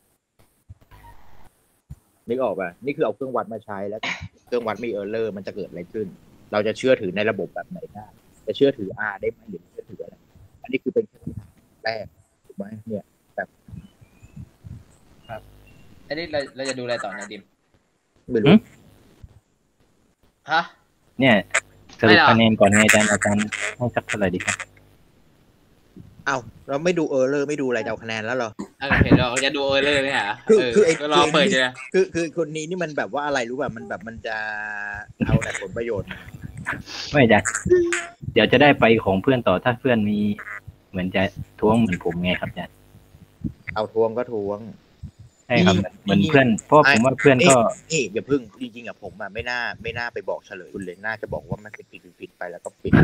นึกออกป่ะนี่คือเอาเครื่องวัดมาใช้แล้วเครื่องวัดมีเออร์เลอร์มันจะเกิดอะไรขึ้นเราจะเชื่อถือในระบบแบบไหนได้จะเชื่อถือ R ได้ไหมหรือเชื่อถืออะไรอันนี้คือเป็นคำถามแรกถูกไหมเนี่ยแบบครับอันนี้เราเราจะดูอะไรต่อนะดิมไม่รู้ฮะเนี่ยสรุปคะแนนก่อนไงอาจารย์อาจารย์ให้สักเท่าไหร่ดีครับเอาเราไม่ดูเออร์เลอร์ไม่ดูอะไรจะเอาคะแนนแล้วเหรอโอเคเราจะดูเออร์เลอร์ไหมฮะคือคือไอ้รอเปิดใช่ไหมคือคือคนนี้นี่มันแบบว่าอะไรรู้ป่ะมันแบบมันจะเอาแต่ผลประโยชน์ไม่จ้ะเดี๋ยวจะได้ไปของเพื่อนต่อถ้าเพื่อนมีเหมือนจะท้วงเหมือนผมไงครับอาจารย์เอาทวงก็ทวงใช่ครับเหมือนเพื่อนเพราะผมว่าเพื่อนก็นี่อย่าพึ่งจริงๆอ่ะผมอ่ะไม่น่าไม่น่าไปบอกเฉลยคุณเลยน่าจะบอกว่ามันเป็นผิดผิดไปแล้วก็ปิด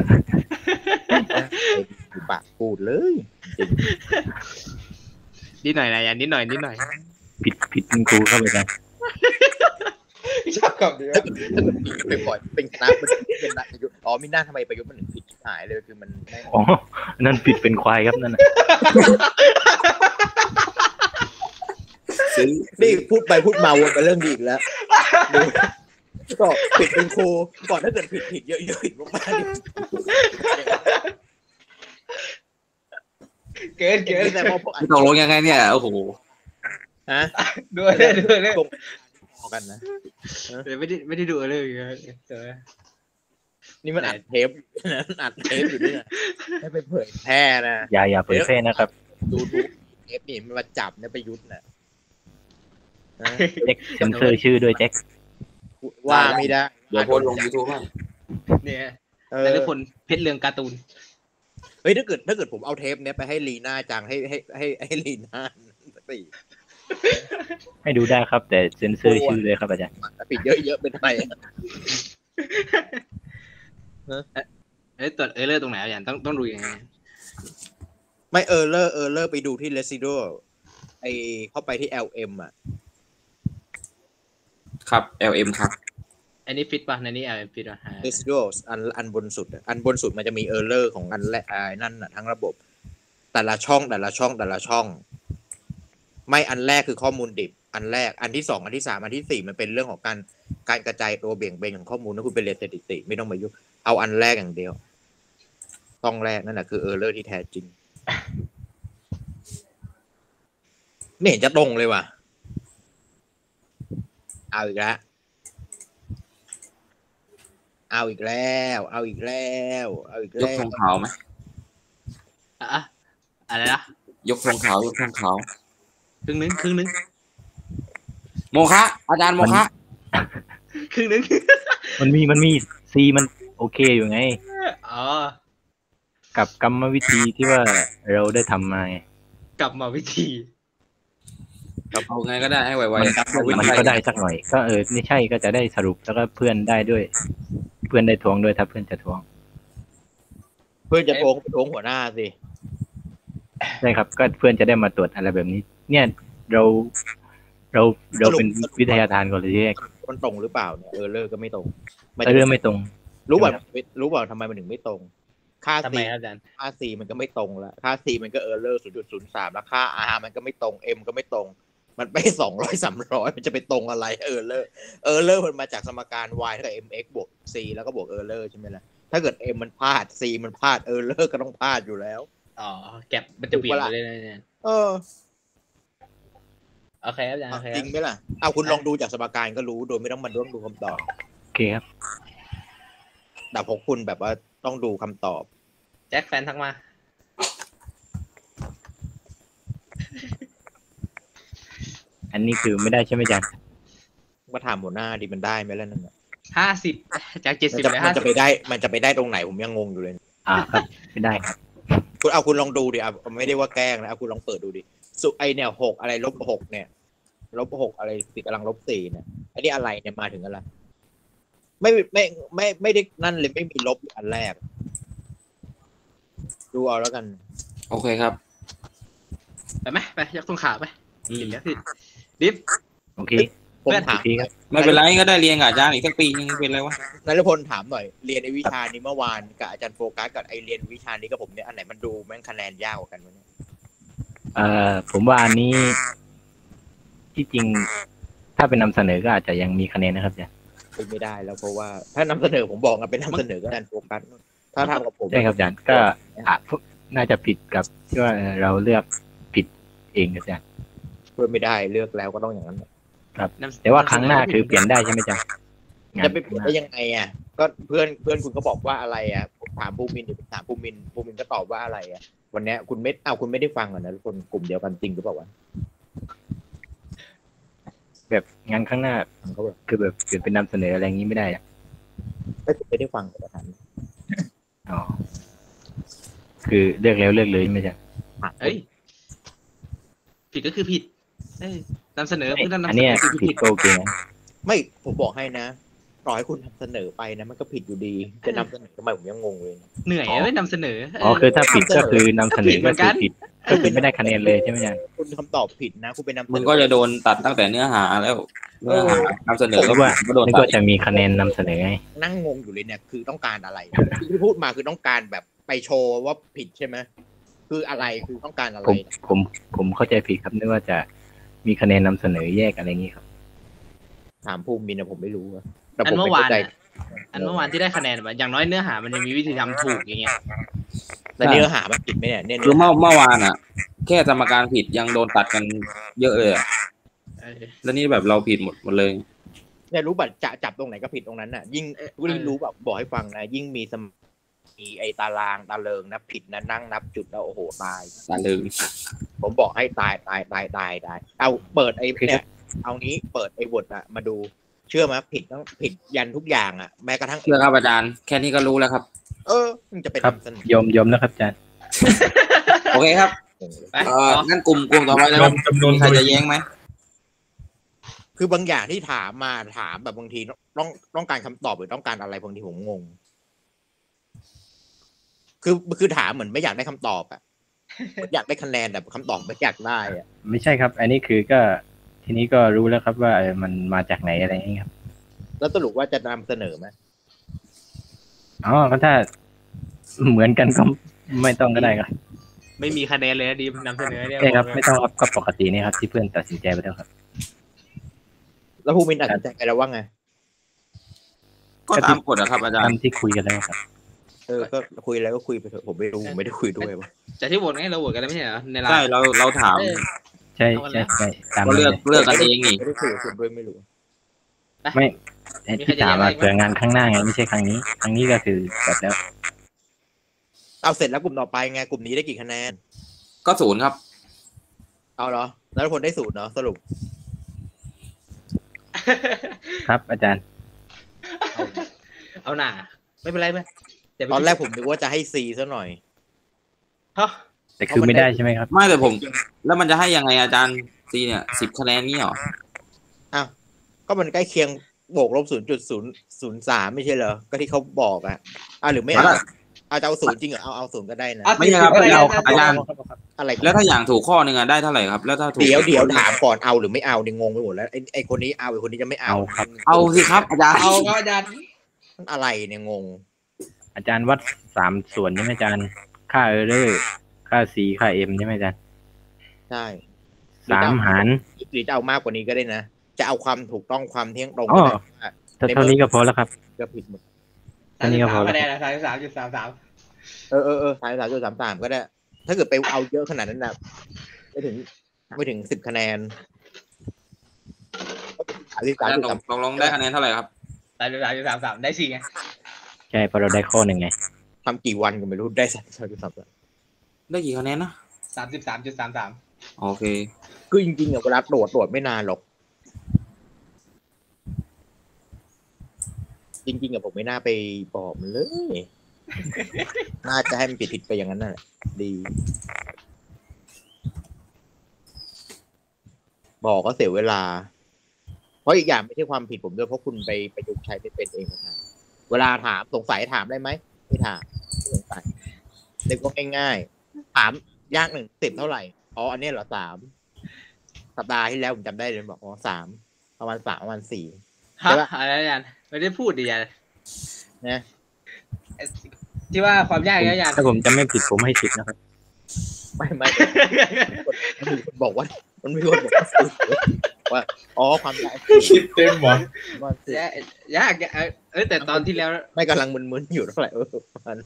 ปิดปากพูดเลยจริงนิดหน่อยนะอย่างนิดหน่อยนิดหน่อยผิดผิดคุณครูเข้าไปกันชอบคำนี้เป็นบ่อยเป็นคณะมันเป็นนักประยุทธ์อ๋อมีหน้าทำไมประยุทธ์มันถึงผิดหายเลยคือมันอ๋อนั่นผิดเป็นควายครับนั่นนี่พูดไปพูดมาวนไปเรื่องดีอีกแล้วก็ผิดเป็นครูก่อนถ้าเกิดผิดผิดเยอะๆผิดมากๆเกินเกินแต่พอตกลงยังไงเนี่ยโอ้โหฮะด้วยด้วยเลยกันนะไม่ได้ไม่ได้ดูเลยนี่มันอัดเทปนะอัดเทปอยู่เนี่ยให้ไปเผยแพร่นะอย่าอย่าเผยแพร่นะครับดูดูเทปนี่มันมาจับเนี่ยประยุทธ์นะแจ็คเซ็นเซอร์ชื่อด้วยแจ็คว่าไม่ได้เดี๋ยวโพสลง YouTube บ้างเนี่ยแต่ทุกคนเพชรเรืองการ์ตูนเฮ้ยถ้าเกิดถ้าเกิดผมเอาเทปเนี้ยไปให้ลีน่าจังให้ให้ให้ให้ลีน่าสิให้ดูได้ครับแต่เซ็นเซอร์ชื่อเลยครับอาจารย์ปิดเยอะๆเป็นไงเอ้ยตัวเออร์เลอร์ตรงไหนอาจารย์ต้องต้องดูยังไงไม่เออร์เลอร์เออร์เลอร์ไปดูที่ residual ไอเข้าไปที่ แอล เอ็ม อ่ะครับ แอล เอ็ม ครับอันนี้ฟิตป่ะในนี้ แอล เอ็ม ฟิตป่ะ residual อันอันบนสุดอันบนสุดมันจะมีเออร์เลอร์ของอันแรกไอ้นั่นน่ะทั้งระบบแต่ละช่องแต่ละช่องแต่ละช่องไม่อันแรกคือข้อมูลดิบอันแรกอันที่สองอันที่สามอันที่สี่มันเป็นเรื่องของการการกระจายตัวเบี่ยงเบนของข้อมูลนะคุณเป็นเรียนสถิติไม่ต้องมายุ่งเอาอันแรกอย่างเดียวต้องแรกนั่นแหละคือเออร์เลอร์ที่แท้จริงไม่เห็นจะตรงเลยว่ะเอาอีกแล้วเอาอีกแล้วเอาอีกแล้วเอาอีกแล้วยกธงขาวไหมอะอะไรนะยกธงขาวยกธงขาวครึ่งนึงครึ่งนึงโมคะอาจารย์โมคะครึ่งนึงมันมีมันมีซีมันโอเคอยู่ไงอ๋อกับกรรมวิธีที่ว่าเราได้ทำมาไงกรรมวิธีกับเอาไงก็ได้ให้ไวๆมันก็ได้สักหน่อยก็เออไม่ใช่ก็จะได้สรุปแล้วก็เพื่อนได้ด้วยเพื่อนได้ทวงด้วยถ้าเพื่อนจะทวงเพื่อนจะทวงทวงหัวหน้าสิใช่ครับก็เพื่อนจะได้มาตรวจอะไรแบบนี้เนี่ยเราเราเราเป็นวิทยาทานก่อนเลยที่แรกมันตรงหรือเปล่าเนี่ยเออเลอร์ก็ไม่ตรงเออเลอร์ไม่ตรงรู้ว่ารู้ว่าทำไมมันถึงไม่ตรงค่า C ค่า C มันก็ไม่ตรงแล้วค่า C มันก็เออร์เลอร์ ศูนย์จุดศูนย์สาม แล้วค่า R มันก็ไม่ตรง M ก็ไม่ตรงมันไปสองร้อยสามร้อยมันจะไปตรงอะไรเออร์เลอร์เออร์เลอร์มันมาจากสมการ y เท่ากับ mx บวก c แล้วก็บวกเออร์เลอร์ใช่ไหมล่ะถ้าเกิด m มันพลาด c มันพลาดเออร์เลอร์ก็ต้องพลาดอยู่แล้วอ๋อแก็บมันจะเปลี่ยนไปเลยเนี่ยเออโอเคอาจารย์จริงไหมล่ะเอาคุณลองดูจากสมการก็รู้โดยไม่ต้องมาร่วมดูคำตอบโอเคครับแต่พวกคุณแบบว่าต้องดูคำตอบแจ็คแฟนทักมาอันนี้คือไม่ได้ใช่ไหมจันมาถามหัวหน้าดิมันได้ไหมล่ะนั่นอ่ะห้าสิบจากเจ็ดสิบมันจะไปได้มันจะไปได้ตรงไหนผมยังงงอยู่เลยอ่าครับไม่ได้ครับคุณเอาคุณลองดูดิเอาไม่ได้ว่าแกล้งนะเอาคุณลองเปิดดูดิสุไอเนี่ยหกอะไรลบหกเนี่ยลบหกอะไรสี่กำลังลบสี่เนี่ยอันนี้อะไรเนี่ยมาถึงอะไรไม่ไม่ไม่ไม่ได้นั่นเลยไม่มีลบอันแรกดูเอาแล้วกันโอเคครับไปไหมไปยกตรงขาไปดิฟดิฟโอเคผมถามไม่เป็นไรก็ได้เรียนกับอาจารย์อีกสักปีนึงเป็นไรวะนฤพลถามหน่อยเรียนในวิชานี้เมื่อวานกับอาจารย์โฟกัสกับไอเรียนวิชานี้กับผมเนี่ยอันไหนมันดูแม่งคะแนนยากกว่ากันวะเนี่ยเอ่อผมว่าอันนี้ที่จริงถ้าเป็นนำเสนอก็อาจจะยังมีคะแนนนะครับอาจารย์ไม่ได้แล้วเพราะว่าถ้านำเสนอผมบอกกันเป็นนำเสนอก็อาจารย์โฟกัสถ้าทำกับผมใช่ครับอาจารย์ก็น่าจะผิดกับที่ว่าเราเลือกผิดเองอาจารย์เพื่อไม่ได้เลือกแล้วก็ต้องอย่างนั้นครับแต่ว่าครั้งหน้าคือเปลี่ยนได้ใช่ไหมจ๊ะจะไปเปลี่ยนได้ยังไงอ่ะก็เพื่อนเพื่อนคุณก็บอกว่าอะไรอ่ะถามภูมินหรือถามภูมินภูมินก็ตอบว่าอะไรอ่ะวันนี้คุณไม่เอาคุณไม่ได้ฟังอ่ะนะทุกคนกลุ่มเดียวกันจริงหรือเปล่าวะแบบงานข้างหน้าเขาแบบคือแบบเปลี่ยนเป็นนำเสนออะไรอย่างนี้ไม่ได้อ่ะไม่ไม่ได้ฟังประธานอ๋อคือเลือกแล้วเลือกเลยไม่ใช่เอ้ยผิดก็คือผิดเอ้ยนำเสนอเพื่อนนำเสนอคือผิดโอเคไม่ผมบอกให้นะต่อให้คุณนำเสนอไปนะมันก็ผิดอยู่ดีจะนำเสนอทำไมผมยังงงเลยเหนื่อยไม่นำเสนออ๋อคือถ้าผิดก็คือนำเสนอก็คือผิดก็คือไม่ได้คะแนนเลยใช่ไหมอาจารย์คุณคำตอบผิดนะคุณเป็นนำมึงก็จะโดนตัดตั้งแต่เนื้อหาแล้วเนื้อหานำเสนอก็ว่านี่ก็จะมีคะแนนนำเสนอไงนั่งงงอยู่เลยเนี่ยคือต้องการอะไรที่พูดมาคือต้องการแบบไปโชว์ว่าผิดใช่ไหมคืออะไรคือต้องการอะไรผมผมผมเข้าใจผิดครับนึกว่าจะมีคะแนนนำเสนอแยกอะไรอย่างนี้ครับถามภูมินะผมไม่รู้แต่อันเมื่อวานอันเมื่อวานที่ได้คะแนนมาอย่างน้อยเนื้อหามันยังมีวิธีทำถูกอย่างเงี้ยแต่เนื้อหามันผิดไหมเนี่ยเนี่ยคือเมื่อเมื่อวานอ่ะแค่สมการผิดยังโดนตัดกันเยอะเลยแล้วนี่แบบเราผิดหมดหมดเลยเนี่ยรู้บัตรจะจับตรงไหนก็ผิดตรงนั้นน่ะยิ่งยิ่งรู้แบบบอกให้ฟังนะยิ่งมีสมีไอตารางตาเริงนะผิดนะนั่งนับจุดแล้วโอ้โหตายตาเริงผมบอกให้ตายตายตายตายตายเอาเปิดไอ้เนี่ยเอางี้เปิดไอ้บทอะมาดูเชื่อไหมผิดต้องผิดยันทุกอย่างอะแม้กระทั่งเชื่อครับอาจารย์แค่นี้ก็รู้แล้วครับเออมันจะเป็นยอมยอมนะครับอาจารย์โอเคครับเอองั้นกลุ่มกลุ่มต่อไปเลยครับมีใครจะแย้งไหมคือบางอย่างที่ถามมาถามแบบบางทีต้องต้องการคำตอบหรือต้องการอะไรบางทีผมงงคือคือถามเหมือนไม่อยากได้คำตอบอ่ะอยากได้คะแนนแต่คำตอบไม่อยากได้อ่ะไม่ใช่ครับอันนี้คือก็ทีนี้ก็รู้แล้วครับว่ามันมาจากไหนอะไรอย่างนี้ครับแล้วสรุปว่าจะนำเสนอไหมอ๋อก็ถ้าเหมือนกันก็ไม่ต้องก็ได้ครับไม่มีคะแนนเลยนะดีนำเสนอเนี่ยใช่ครับไม่ต้องครับก็ปกตินี่ครับที่เพื่อนตัดสินใจไปแล้วครับแล้วภูมินตัดสินใจไปแล้วว่าไงก็ตามกฎนะครับอาจารย์ตามที่คุยกันแล้วครับเออก็คุยแล้วก็คุยไปเถอะผมไม่รู้ไม่ได้คุยด้วยวะจากที่โหวตไงเราโหวตกันแล้วไม่ใช่เหรอในไลน์ใช่เราเราถามใช่ใช่ใช่เราเลือกเลือกกันเองนี่ไม่ได้คุยกับคุณด้วยไม่รู้ไม่ที่ถามมาเกิดงานข้างหน้าไงไม่ใช่ครั้งนี้ครั้งนี้ก็คือแบบแล้วเอาเสร็จแล้วกลุ่มต่อไปไงกลุ่มนี้ได้กี่คะแนนก็ศูนย์ครับเอาเหรอแล้วผลได้ศูนย์เนาะสรุปครับอาจารย์เอาหน่าไม่เป็นไรไหมตอนแรกผมนึกว่าจะให้ซีซะหน่อยแต่คือไม่ได้ใช่ไหมครับไม่แต่ผมแล้วมันจะให้ยังไงอาจารย์ซีเนี่ยสิบคะแนนนี่หรออ้าวก็มันใกล้เคียงบวกลบศูนย์จุดศูนย์ศูนย์สามไม่ใช่เหรอก็ที่เขาบอกอ่ะอ่าหรือไม่เอาเอาจะเอาศูนย์จริงเหรอเอาเอาศูนย์ก็ได้นะไม่ใช่ครับเอาอาจารย์อะไรแล้วถ้าอย่างถูกข้อหนึ่งอ่ะได้เท่าไหร่ครับแล้วถ้าถูกเดี๋ยวเดี๋ยวถามก่อนเอาหรือไม่เอาเนี่ยงงไปหมดแล้วไอ้ไอ้คนนี้เอาไอ้คนนี้จะไม่เอาครับเอาสิครับอาจารย์เอาก็อาจารย์อะไรเนี่ยงงอาจารย์วัดสามส่วนใช่ไหมอาจารย์ค่าเออร์เรอร์ค่า C ค่า M ใช่ไหมอาจารย์ใช่สามหารรือจะเอามากกว่านี้ก็ได้นะจะเอาความถูกต้องความเที่ยงตรงอ๋อก็ได้แต่เท่านี้ก็พอแล้วครับก็ผิดหมดเท่านี้ก็พอสามแล้วคะแนนนะสามสิบสามจุดสามสามเออเออเออสามสามจุดสามสามก็ได้ ถ้าเกิดไปเอาเยอะขนาดนั้นนะไม่ถึงไม่ถึงสิบคะแนนสามสิบสามจุดตสามกลงได้คะแนนเท่าไหร่ครับสามสิบสามจุดสามสามได้สี่ไงใช่เพราะเราได้ข้อหนึ่งไงทำกี่วันก็ไม่รู้ได้สามสามจุดสามสามได้กี่คะแนนนะสามสิบสามจุดสามสามโอเคคือจริงๆอะเวลาตรวจตรวจไม่นานหรอก จริงๆอะผมไม่น่าไปบอกมันเลย น่าจะให้มันผิดๆไปอย่างนั้นน่ะดี บอกก็เสียเวลา เพราะอีกอย่างไม่ใช่ความผิดผมด้วยเพราะคุณไปประยุกต์ใช้ไม่เป็นเองนะเวลาถามสงสัยถามได้ไหมไม่ถามไม่สงสัยเด็กก็ง่ายๆถามยากหนึ่งสิบเท่าไหร่อ๋ออันนี้เหรอสามสัปดาห์ที่แล้วผมจำได้เลยบอกอ๋อสามประมาณสามประมาณสี่ฮะอะไรอาจารย์ไม่ได้พูดดิอาจารย์นะที่ว่าความยากนะอาจารย์ถ้าผมจำไม่ผิดผมให้สิบนะครับไม่ไม่มันมีคนบอกว่า มันมีคนบอกว่าสี่ว่าอ๋อความยากคิดเต็มหมดว่ายากยากเออแต่ตอนที่แล้วไม่กำลังมึนๆอยู่เท่าไหร่เออประมาณ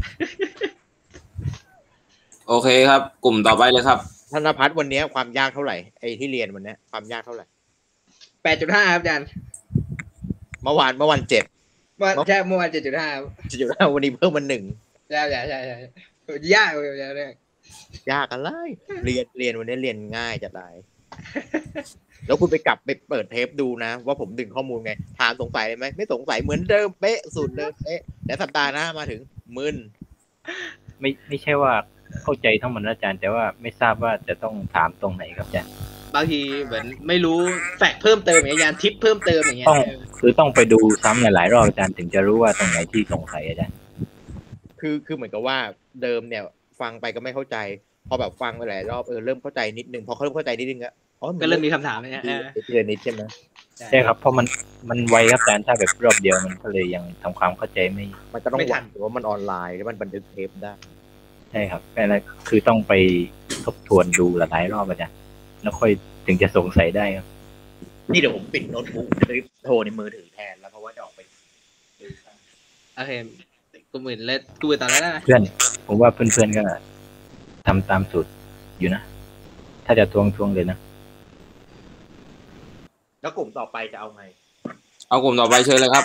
โอเคครับ กลุ่มต่อไปเลยครับธนพัฒน์วันนี้ความยากเท่าไหร่ไอ้ที่เรียนวันนี้ความยากเท่าไหร่แปดจุดห้าครับอาจารย์เมื่อวานเมื่อวานเจ็ดเมื่อใช่เมื่อวานเจ็ดจุดห้าจะอยู่แล้ววันนี้เพิ่มมาหนึ่งใช่ใช่ใช่ใช่ยากเลยอาจารย์เนี่ยยากอะไรเรียนเรียนวันนี้เรียนง่ายจะตาย แล้วคุณไปกลับไปเปิดเทปดูนะว่าผมดึงข้อมูลไงถามสงสัยไหมไม่สงสัยเหมือนเดิมเป๊ะสูตรเดิมเป๊ะแต่สัปดาห์หน้ามาถึงมึนไม่ไม่ใช่ว่าเข้าใจทั้งหมดนะอาจารย์แต่ว่าไม่ทราบว่าจะต้องถามตรงไหนครับอาจารย์บางทีเหมือนไม่รู้แฟกต์เพิ่มเติมอย่างเงี้ยอาจารย์ทิปเพิ่มเติมอย่างเงี้ยต้องคือต้องไปดูซ้ำหลายๆรอบอาจารย์ถึงจะรู้ว่าตรงไหนที่สงสัยอาจารย์คือคือเหมือนกับว่าเดิมเนี่ย ฟังไปก็ไม่เข้าใจ พอแบบฟังไปหลายรอบเออเริ่มเข้าใจนิดนึงพอเขาเริ่มเข้าใจนิดนึงก็อ๋อก็เริ่มมีคำถามเลยเนี่ยเดือนนิดใช่ไหมใช่ครับเพราะมันมันไวครับอาจารย์ถ้าแบบรอบเดียวมันก็เลยยังทำความเข้าใจไม่มันก็ต้องวัดหรือว่ามันออนไลน์แล้วมันบันทึกเทปได้ใช่ครับแต่ละคือต้องไปทบทวนดูหลายๆรอบอาจารย์แล้วค่อยถึงจะสงสัยได้ครับนี่เดี๋ยวผมปิดโน้ตบุ๊กโทรในมือถือแทนแล้วเพราะว่าจะออกไปโอเคกูหมื่นเล่นกูหมื่นตอนนั้นนะเพื่อนผมว่าเพื่อนๆก็ทำตามสูตรอยู่นะถ้าจะทวงทวงเลยนะแล้วกลุ่มต่อไปจะเอาไงเอากลุ่มต่อไปเชิญเลยครับ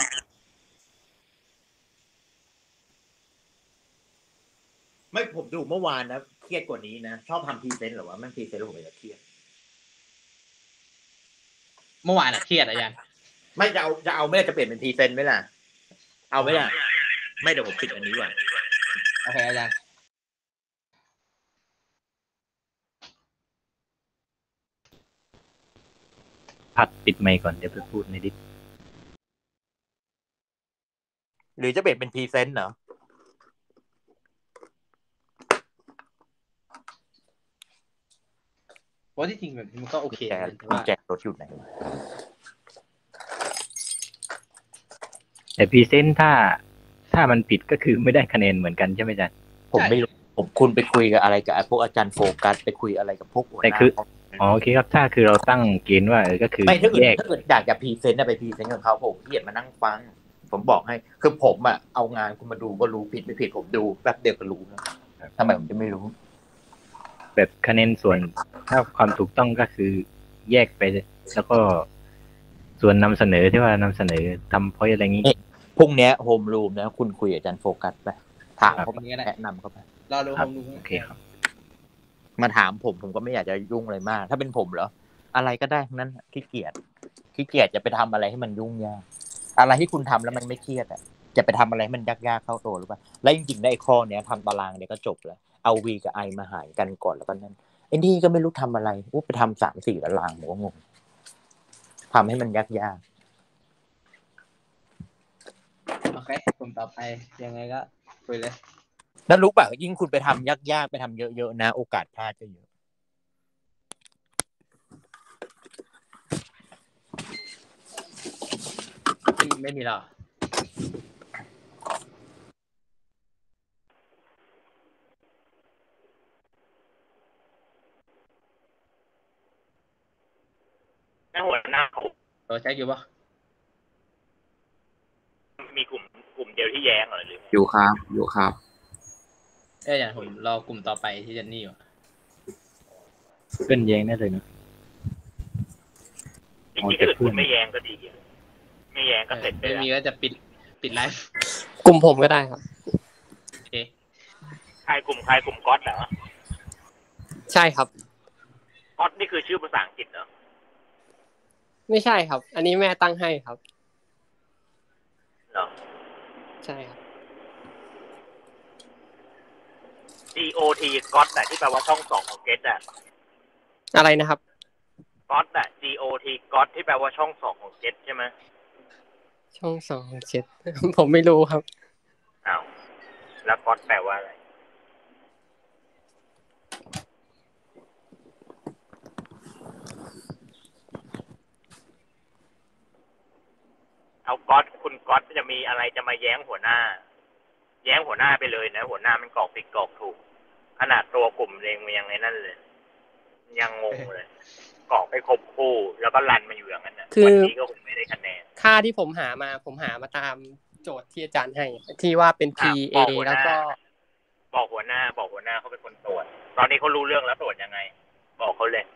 ไม่ผมดูเมื่อวานนะเครียดกว่านี้นะชอบทำพรีเซนต์หรอวะมันพรีเซนต์แล้วผมจะเครียดเมื่อวานอะเครียดอาจารย์ไม่จะเอาจะเอาไม่ได้จะเปลี่ยนเป็นพรีเซนต์ไหมล่ะเอาไหมล่ะไม่เดี๋ยวผมปิดอันนี้ก่อนโอเคอาจารย์พัดปิดไมค์ก่อนเดี๋ยวไปพูดในดิสหรือจะเปลี่ยนเป็นพรีเซนต์เหรอเพราะที่จริงแบบมันก็โอเคแจกแต่ว่าแจกรถอยู่ไหนแต่พรีเซนต์ถ้าถ้ามันผิดก็คือไม่ได้คะแนนเหมือนกันใช่ไหมอาจารย์ผมไม่รู้ผมคุณไปคุยกับอะไรกับพวกอาจารย์โฟกัสไปคุยอะไรกับพวกหัวหแต่น้าคืออ๋อโอเคครับถ้าคือเราตั้งเกณฑ์ว่าเออก็คือไม่ถ้าเกิดแยกถ้าเกิดอยากจะพรีเซนต์ไปพรีเซนต์กับเขาผมเกียดมานั่งฟังผมบอกให้คือผมอะเอางานคุณมาดูก็รู้ผิดไม่ผิดผมดูแป๊บเดียวก็รู้นะทำไมผมจะไม่รู้แบบคะแนนส่วนถ้าความถูกต้องก็คือแยกไปแล้วก็ส่วนนำเสนอที่ว่านำเสนอทำเพราะอะไรงี้พรุ่งนี้โฮมรูมนะคุณคุยกับอาจารย์โฟกัสไปถามเขาไปแนะนำเขาไปรอดูคผรับมดูโอเคครับมาถามผมผมก็ไม่อยากจะยุ่งอะไรมาก ถ้าเป็นผมเหรออะไรก็ได้ทั้งนั้นขี้เกียจขี้เกียจจะไปทำอะไรให้มันยุ่งยากอะไรที่คุณทำแล้วมันไม่เครียดอ่ะจะไปทำอะไรให้มันยากๆเข้าตัวหรือเปล่าแล้วจริงๆได้ข้อเนี้ยทำตารางเนี้ยก็จบแล้วเอาวีกับไอมาหารกันก่อนแล้วก็นั่นไอ้นี่ก็ไม่รู้ทำอะไรอู้ไปทำสามสี่ตารางผมก็งงทำให้มันยากๆโอเคผมต่อไปยังไงก็คุยเลยแล้วรู้ป่ะยิ่งคุณไปทำยากๆไปทำเยอะๆนะโอกาสพลาดก็เยอะไม่ไม่มีหรอหน้าหัวหน้าเขาเราใช้อยู่ปะมีกลุ่มกลุ่มเดียวที่แย้งเหรอหรือไงอยู่ครับอยู่ครับเอ้ยอย่างผมรอกลุ่มต่อไปที่เจนนี่อยู่เพื่อนแย้งได้เลยนะจริงๆถ้าเกิดคุณไม่แย้งก็ดีไม่แย้งก็เสร็จไปไม่แล้วมีก็จะปิดปิดไลฟ์กลุ่มผมก็ได้ครับโอเคใครกลุ่มใครกลุ่มก๊อตเหรอใช่ครับก๊อตนี่คือชื่อภาษาอังกฤษเหรอไม่ใช่ครับ อันนี้แม่ตั้งให้ครับเหรอใช่ครับ G O T ก๊อตแต่ที่แปลว่าช่องสองของเกตอะอะไรนะครับก๊อตอะ G O T ก๊อตที่แปลว่าช่องสองของเกตใช่ไหมช่องสองเจ็ด ผมไม่รู้ครับอ้าวแล้วก๊อตแปลว่าอะไรเอาก๊อตคุณก๊อตจะมีอะไรจะมาแย้งหัวหน้า แย้งหัวหน้าไปเลยนะหัวหน้ามันกรอกผิดกรอกถูกขนาดตัวกลุ่มเองมันยังไงนั่นเลยยังงงเลยกรอกไปครบคู่แล้วก็รันมาอยู่อย่างนั้นนะวันนี้ก็คงไม่ได้คะแนนค่าที่ผมหามาผมหามาตามโจทย์ที่อาจารย์ให้ ที่ว่าเป็น P A แล้วก็บอกหัวหน้า บอกหัวหน้าเขาเป็นคนตรวจตอนนี้เขารู้เรื่องแล้วตรวจยังไง บอกเขาเลย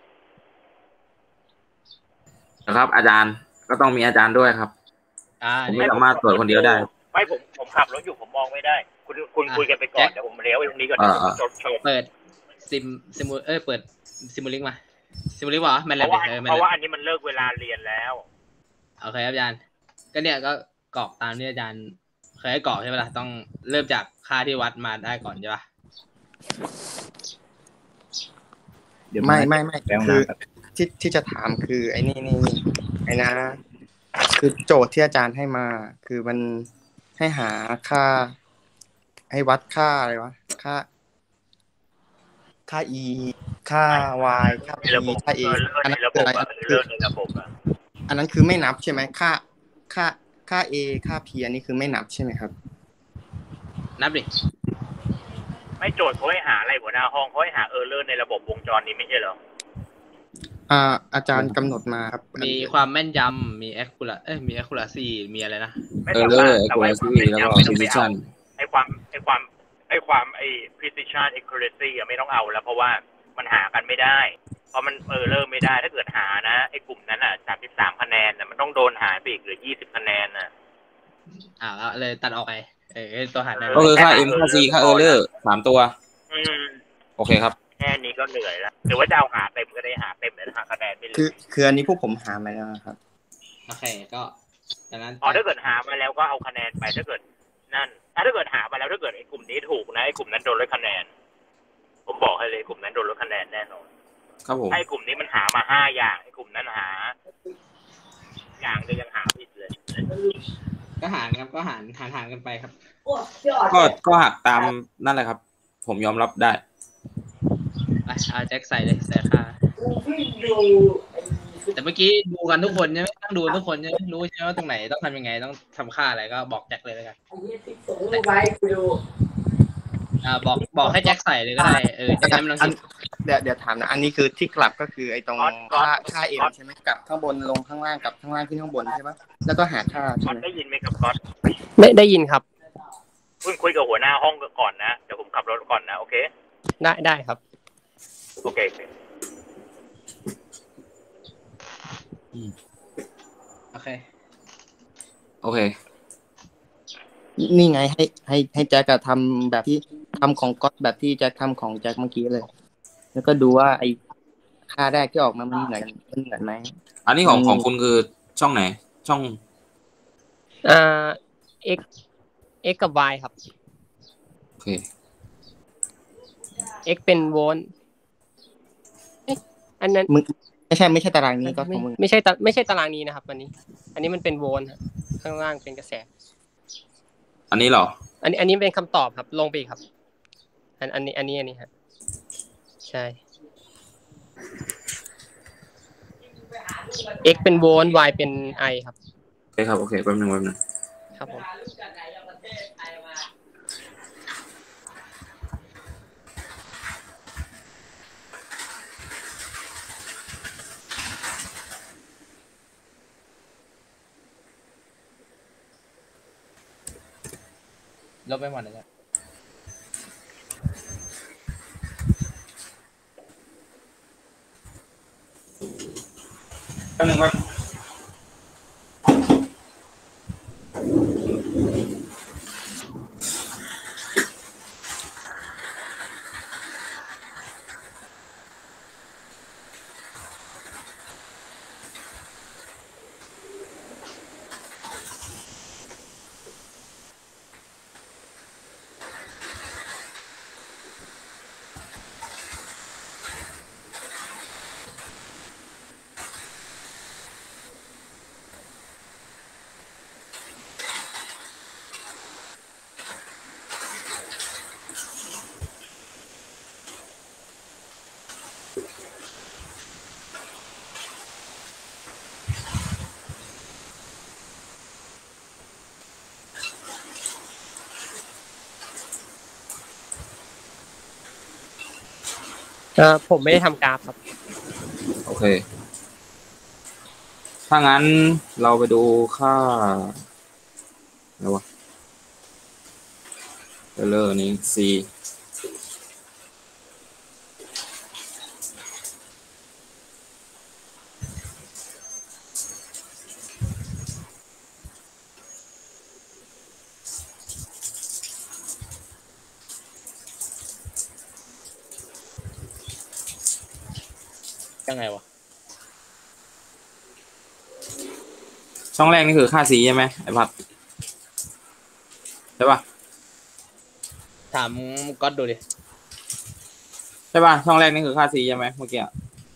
นะครับ อาจารย์ก็ต้องมีอาจารย์ด้วยครับผมไม่สามารถตรวจคนเดียวได้ไม่ผมผมขับรถอยู่ผมมองไม่ได้ คุณคุณคุยกันไปก่อนเดี๋ยวผมเลี้ยวไปตรงนี้ก่อนเดี๋ยวผมจดโชว์เปิดซิมซิมูเอ้ยเปิดซิมูลิงมาซิมูลิงวะแมนแลบเพราะว่าอันนี้มันเลิกเวลาเรียนแล้วโอเคครับอาจารย์ก็เนี่ยก็กรอกตามที่อาจารย์เคยให้กรอกใช่ไหมล่ะต้องเริ่มจากค่าที่วัดมาได้ก่อนใช่ปะไม่ไม่ไม่คือที่ที่จะถามคือไอ้นี่นี่ไอ้นะคือโจทย์ที่อาจารย์ให้มา คือมันให้หาค่า ให้วัดค่าอะไรวะค่า ค่า e ค่า y ค่า p ค่า a อันนั้นคืออะไรอันนั้นคือไม่นับใช่ไหมค่าค่าค่า a ค่า p อันนี้คือไม่นับใช่ไหมครับนับดิไม่โจทย์เขาให้หาอะไรหัวหน้าห้องเขาให้หาเออร์เลอร์ในระบบวงจรนี้ไม่ใช่เหรออ่าอาจารย์กำหนดมาครับมีความแม่นยำมี accuracy เอ้ยมี accuracy มีอะไรนะเออร์เลอร์ accuracy แล้วก็ precision ไอความไอความไอความไอ precision accuracy อะไม่ต้องเอาแล้วเพราะว่ามันหากันไม่ได้เพราะมันเออร์เลอร์ไม่ได้ถ้าเกิดหานะไอกลุ่มนั้นอ่ะสามสิบสามคะแนนน่ะมันต้องโดนหายไปอีกเหลือยี่สิบคะแนนน่ะอ่าเลยตัดออกไปเออตัวหารก็คือค่า m ค่า c ค่า error สามตัวอืมโอเคครับแค่นี้ก็เหนื่อยแล้วหรือว่าจะเอาหาเต็มก็ได้หาเต็มเลยหาคะแนนไปเลยคือคืออันนี้พวกผมหามาแล้วครับโอเคก็ดังนั้นอ๋อถ้าเกิดหามาแล้วก็เอาคะแนนไปถ้าเกิดนั่นถ้าเกิดหามาแล้วถ้าเกิดไอ้กลุ่มนี้ถูกนะไอ้กลุ่มนั้นโดนลดคะแนนผมบอกให้เลยกลุ่มนั้นโดนลดคะแนนแน่นอนครับผมไอ้กลุ่มนี้มันหามาห้าอย่างไอ้กลุ่มนั้นหาอย่างเดียวยังหาผิดเลยก็หารครับก็หารหารหารกันไปครับก็ก็หักตามนั่นแหละครับผมยอมรับได้อ่ะแจ็คใส่เลยใส่ค่าแต่เมื่อกี้ดูกันทุกคนใช่ไหมต้องดูทุกคนใช่ไหมรู้ใช่ไหมว่าตรงไหนต้องทำยังไงต้องทำค่าอะไรก็บอกแจ็คเลยแล้วกันอ่าบอกบอกให้แจ็คใส่เลยก็ได้เออจะได้ไม่ต้องเดี๋ยวเดี๋ยวถามนะอันนี้คือที่กลับก็คือไอ้ตรงค่าค่าเอ็มใช่ไหมกลับข้างบนลงข้างล่างกับข้างล่างขึ้นข้างบนใช่ไหมแล้วก็หาค่าใช่ไหมได้ยินไหมครับก๊อตได้ได้ยินครับคุณคุยกับหัวหน้าห้องก่อนนะเดี๋ยวผมขับรถก่อนนะโอเคได้ได้ครับโอเคโอเคโอเคนี่ไงให้ให้ให้แจ็คทำแบบที่ทำของก๊อตแบบที่แจ็คทำของแจ็คเมื่อกี้เลยแล้วก็ดูว่าไอ้ค่าแรกที่ออกมามันเหมือนมันเหมือนไหมอันนี้ของของคุณคือช่องไหนช่องอ่า x x กับ y ครับโอเค x เป็นโวลต์อันนั้นไม่ใช่ไม่ใช่ตารางนี้ก็ของมึงไม่ใช่ไม่ใช่ตารางนี้นะครับอันนี้อันนี้มันเป็นโวลต์ข้างล่างเป็นกระแสอันนี้เหรออันนี้อันนี้เป็นคำตอบครับลงไปอีกครับอันอันนี้อันนี้อันนี้ครับใช่ x เป็นโวลต์ y เป็น i ครับโอเคครับโอเคแป๊บนึงแป๊บนึงครับผมลบไปหมดเลยครับแป๊บนึงครับเออผมไม่ได้ทำกราฟครับโอเคถ้างั้นเราไปดูค่าอะไรวะเเลอร์นี้ C ยังไงวะช่องแรกนี่คือค่า C ใช่ไหมไอ้พัดใช่ป่ะถามก๊อตดูดิใช่ป่ะช่องแรกนี่คือค่า C ใช่ไหมเมื่อกี้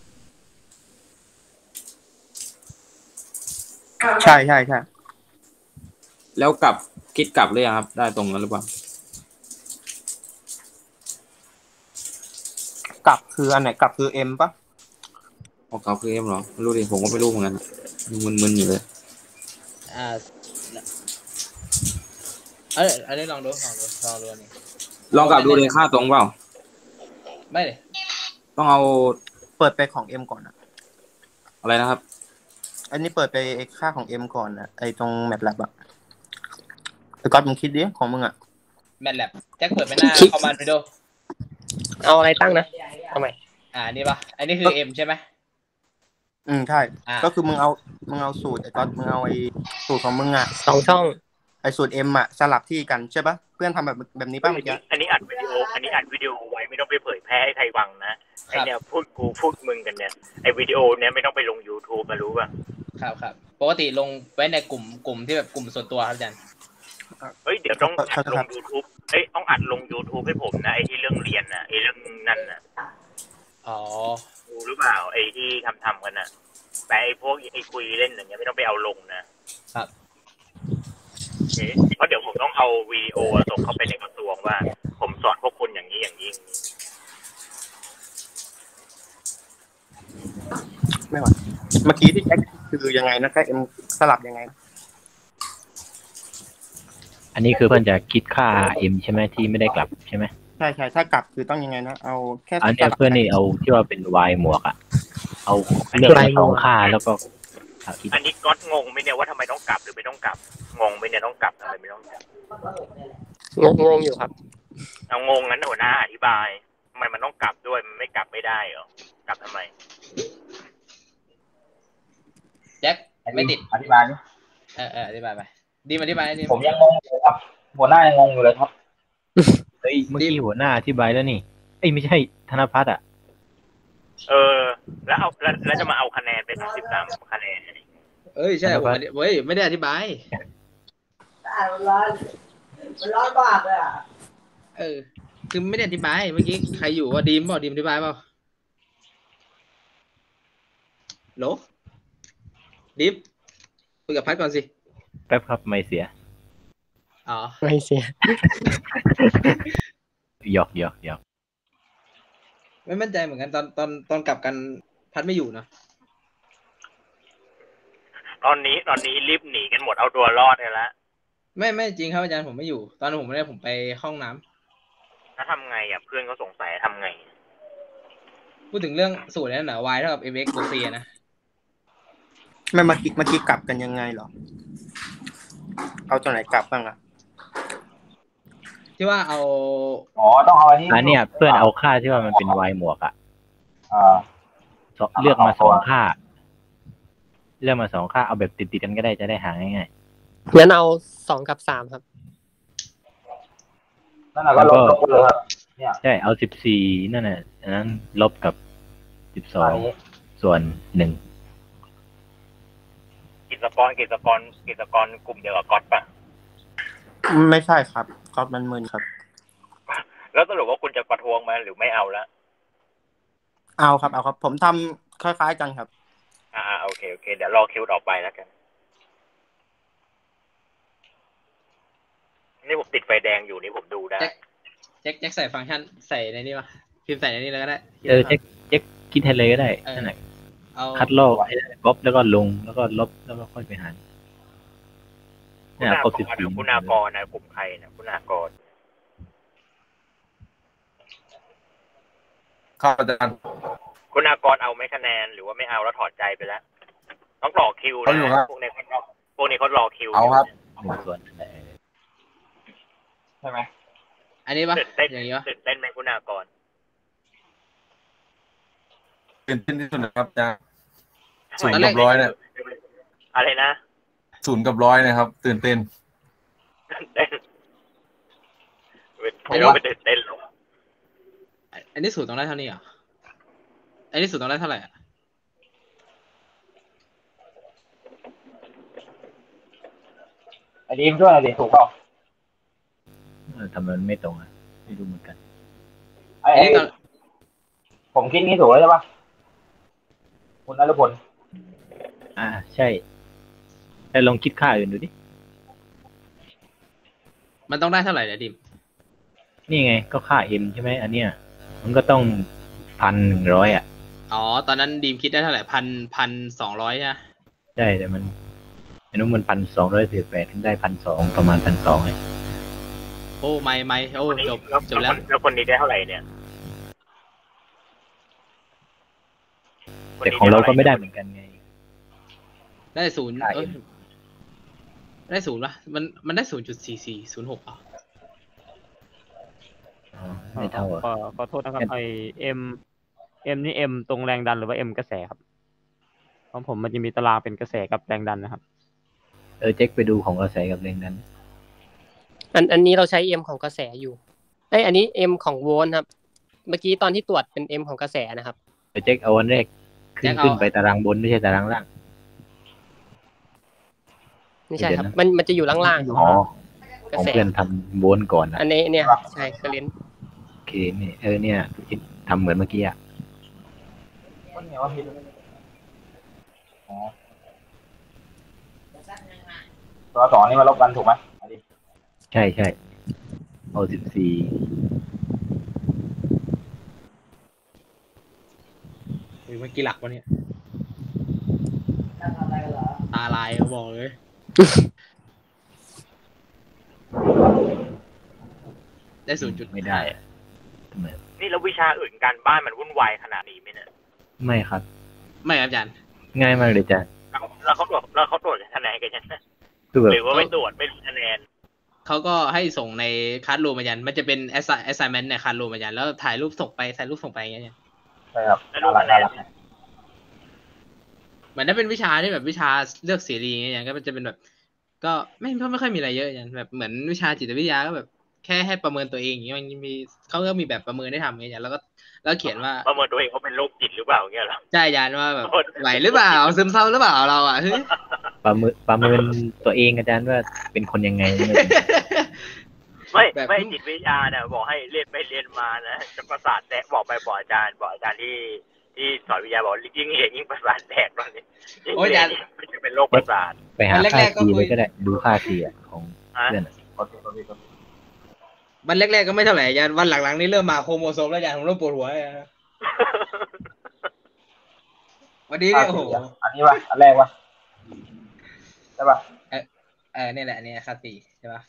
ใช่ใช่ใช่แล้วกลับคิดกลับหรือยังครับได้ตรงนั้นหรือเปล่ากลับคืออันไหนกลับคือ M ปะออกกลับคือ M เหรอไม่รู้ดิผมก็ไม่รู้เหมือนกันมึนๆอยู่เลยอ่าเอ้ยอันนี้ลองดูลองดูลองดูนี่ลองกลับดูเลยค่าตรงเปล่าไม่เลยต้องเอาเปิดไปของ M ก่อนอะอะไรนะครับอันนี้เปิดไปค่าของ M ก่อนอะไอตรง MATLAB อะแต่ก่อนมึงคิดดิของมึงอะ MATLAB แจ็คเปิดไปหน้าคอมมานด์วิดีโอเอาอะไรตั้งนะทำไมอ่านี่ปะอันนี้คือ M ใช่ไหมอืมใช่ก็คือมึงเอามึงเอาสูตรไอ้ก๊อตมึงเอาไอ้สูตรของมึงอ่ะสองช่องไอ้สูตร M อ่ะสลับที่กันใช่ปะเพื่อนทำแบบแบบนี้ป่ะเมื่อกี้อันนี้อัดวิดีโออันนี้อัดวิดีโอไว้ไม่ต้องไปเผยแพร่ให้ใครฟังนะไอเนี่ยพูดกูพูดมึงกันเนี่ยไอวิดีโอเนี้ยไม่ต้องไปลง YouTube มารู้ป่ะครับครับปกติลงไว้ในกลุ่มกลุ่มที่แบบกลุ่มส่วนตัวครับอาจารย์เฮ้ยเดี๋ยวต้องอัดลง YouTube เอ้ยต้องอัดลง YouTube ให้ผมนะไอที่เรื่องเรียนน่ะไอเรื่องนั่นน่ะอ๋อรู้หรือเปล่าไอที่ทำทำกันน่ะแต่ไอพวกไอคุยเล่นอย่างเงี้ยไม่ต้องไปเอาลงนะครับเพราะเดี๋ยวผมต้องเอาวิดีโอส่งเข้าไปในกระทรวงว่าผมสอนพวกคุณอย่างนี้อย่างนี้ไม่หวเมื่อกี้ที่แจ็คคือยังไงนะแค่เอ็มสลับยังไงอันนี้คือเพื่อนจะคิดค่า M ใช่ไหมที่ไม่ได้กลับใช่ไหมใช่ใช่ถ้ากลับคือต้องยังไงนะเอาแค่อันนี้เพื่อนนี่เอาที่ว่าเป็น Y หมวกอ่ะเอาเลือกสองค่าแล้วก็อันนี้ก๊อตงงไหมเนี่ยว่าทำไมต้องกลับหรือไม่ต้องกลับงงไหมเนี่ยต้องกลับทำไมไม่ต้องกลับงงงอยู่ครับเอางงงั้นหัวหน้าอธิบายทำไมมันต้องกลับด้วยมันไม่กลับไม่ได้เหรอกลับทำไมแจ็คไม่ติดอธิบายเออเอออธิบายไปดีมาอธิบายดีผมยังงงอยู่ครับหัวหน้ายังงงอยู่เลยครับเฮ้ยเมื่อกี้หัวหน้าอธิบายแล้วนี่เอ้ยไม่ใช่ธนภัทรอ่ะเออแล้วเอาแล้วแล้วจะมาเอาคะแนนเป็นสิบสามคะแนนเอ้ยใช่ผมเว้ยไม่ได้อธิบายมันร้อนมันร้อนมากเลยอ่ะเออคือไม่ได้อธิบายเมื่อกี้ใครอยู่ว่าดีมบอกดีมอธิบายเปล่าโหลดิฟคุยกับพัดก่อนสิแป๊บครับไม่เสียอ๋อไม่เสียหยอกหยอกหยอกไม่มั่นใจเหมือนกันตอนตอนตอนกลับกันพัดไม่อยู่นะตอนนี้ตอนนี้รีบหนีกันหมดเอาตัวรอดเลยละไม่ไม่จริงครับอาจารย์ผมไม่อยู่ตอนผมไม่ได้ผมไปห้องน้ำถ้าทำไงอ่ะเพื่อนเขาสงสัยทำไงพูดถึงเรื่องสูตรนั้นนะ y เท่ากับ mx บวก c นะไม่เมื่อกี้เมื่อกี้กลับกันยังไงหรอเอาตัวไหนกลับบ้างอ่ะที่ว่าเอาอ๋อต้องเอาอันนี้อันเนี้ยเพื่อนเอาค่าที่ว่ามันเป็นวายหมวกอ่ะอ่าเลือกมาสองค่าเลือกมาสองค่าเอาแบบติดๆกันก็ได้จะได้หาง่ายๆงั้นเอาสองกับสามครับนั่นแหละก็ลบลบเลยครับเนี่ยใช่เอาสิบสี่นั่นน่ะอันนั้นลบกับสิบสองส่วนหนึ่งกิจกรกิจกรกิจกรกลุ่มเดียวกับก๊อตป่ะไม่ใช่ครับก๊อตมันมึนครับแล้วสรุปว่าคุณจะประท้วงไหมหรือไม่เอาละเอาครับเอาครับ ผมทำคล้ายๆกันครับอ่าโอเคโอเคเดี๋ยวรอคิวต่อไปแล้วกันนี่ผมติดไฟแดงอยู่นี่ผมดูได้แจ็คแจ็คใส่ฟังก์ชันใส่ในนี่ป่ะพิมพ์ใส่ในนี่เลยก็ได้เออเช็คเช็คคิดให้เลยก็ได้นั่นแหละเอาคัดลอกให้ได้ลบแล้วก็ลงแล้วก็ลบแล้วก็ค่อยไปหารคุณอากรคุณอากรนะกลุ่มใครนะคุณอากรครับอาจารย์คุณอากรเอาไม่คะแนนหรือว่าไม่เอาแล้วถอดใจไปแล้วต้องรอคิวนะพวกนี้เขาพวกนี้เขารอคิวเอาครับส่วนใช่ไหมอันนี้ป่ะตื่นเต้นอย่างนี้ป่ะตื่นเต้นไหมคุณอากรตื่นเต้นที่สุดนะครับอาจารย์ศูนย์กับร้อยเนี่ยอะไรนะศูนย์กับร้อยนะครับ ตื่นเต้นตื่นเต้นไม่ต้องไปตื่นเต้นหรอกอันนี้สูตรต้องได้เท่านี้เหรออันนี้สูตรต้องได้เท่าไหร่อ่ะไอ้ดีมด้วยอะไรถูกเปล่าเออทำไมมันไม่ตรงอ่ะไม่รู้เหมือนกันไอ้ผมคิดงี้ถูกแล้วใช่ปะคุณนฤพลอ่าใช่แต่ลองคิดค่าอื่นดูดิมันต้องได้เท่าไหร่เนี่ยดิมนี่ไงก็ค่า m ใช่ไหมอันเนี้ยมันก็ต้องพันหนึ่งร้อยอ่ะอ๋อตอนนั้นดีมคิดได้เท่าไหร่พันพันสองร้อยใช่ไหมใช่แต่มันอันนู้นมันพันสองร้อยสิบแปดได้พันสองประมาณพันสองไงโอ้ไม่ไม่โอ้จบจบแล้วแล้วคนนี้ได้เท่าไหร่เนี่ยแต่ของเราก็ไม่ได้เหมือนกันไงได้ศูนย์เอ้ยได้ศูนย์ป่ะมันมันได้ศูนย์จุดสี่สี่ศูนย์หกอ่ะไม่เท่าอ่ะขอขอโทษนะครับไอเอ็มเอ็มนี่เอ็มตรงแรงดันหรือว่าเอ็มกระแสครับของผมมันจะมีตารางเป็นกระแสกับแรงดันนะครับเออเจ๊กไปดูของกระแสกับแรงดันอันอันนี้เราใช้ M ของกระแสอยู่ไอยอันนี้ M ของโวลต์ครับ เมื่อกี้ตอนที่ตรวจเป็น M ของกระแสนะครับเออเจ๊กเอาวันแรกขึ้นขึ้นไปตารางบนไม่ใช่ตารางล่างไม่ใช่ครับ มันมันจะอยู่ล่างๆอ๋อของเพื่อนทำบนก่อนนะอันนี้เนี่ยใช่เคอร์เรนต์โอเคเนี่ยเออเนี่ยทำเหมือนเมื่อกี้อ่ะก็เนี่ยว่าผิดอ๋อตัวสองนี่มาลบกันถูกไหมใช่ใช่เอาสิบสี่เฮ้ยเมื่อกี้หลักวะเนี่ยตาลายบอกเลย ได้ศูนย์จุดไม่ได้นี่แล้ววิชาอื่นการบ้านมันวุ่นวายขนาดนี้ไหมเนี่ยไม่ครับไม่ครับอาจารย์ง่ายมากเลยจ้ะแล้วเขาตรวจแล้วเขาตรวจคะแนนกันยังไงคือแบบหรือว่าไม่ตรวจไม่รู้คะแนนเขาก็ให้ส่งในคลาสรูมอาจารย์มันจะเป็น assignment ในคลาสรูมอาจารย์แล้วถ่ายรูปส่งไปถ่ายรูปส่งไปอย่างเงี้ยใช่ครับแล้วรู้คะแนนเหมือนถ้าเป็นวิชาที่แบบวิชาเลือกเสรีอย่างเงี้ยก็มันจะเป็นแบบ ก็ไม่ไม่ค่อยมีอะไรเยอะอย่างแบบเหมือนวิชาจิตวิทยาก็แบบแค่ให้ประเมินตัวเองอย่างเงี้ยมันมีเขาก็มีแบบประเมินได้ทำอย่างเงี้ยแล้วก็แล้วเขียนว่าประเมินตัวเองเขาเป็นโรคจิตหรือเปล่าเงี้ยหรอใช่อาจารย์ว่าแบบไหวหรือเปล่าซึมเศร้าหรือเปล่าเราอ่ะประเมินประเมินตัวเองอาจารย์ว่าเป็นคนยังไงไม่ไม่จิตวิทยาเนี่ยบอกให้เรียนไปเรียนมานะจะประสาทแตกบอกไปบอกอาจารย์บอกอาจารย์ที่ที่สอนวิทยาบอกยิ่งเรียนยิ่งประสาทแตกตอนนี้ยิ่งเรียนมันจะเป็นโรคประสาทไปหาค่าทีเลยก็ได้ดูค่าทีของเพื่อนวันแรกๆก็ไม่เท่าไหร่อาจารย์วันหลังๆนี่เริ่มมาโครโมโซมแล้วอาจารย์ผมเริ่มปวดหัวเลยวันนี้เนี่ยโอ้โหอันนี้วะอันแรกวะใช่ปะเออเออนี่แหละนี่ค่าตีใช่ปะ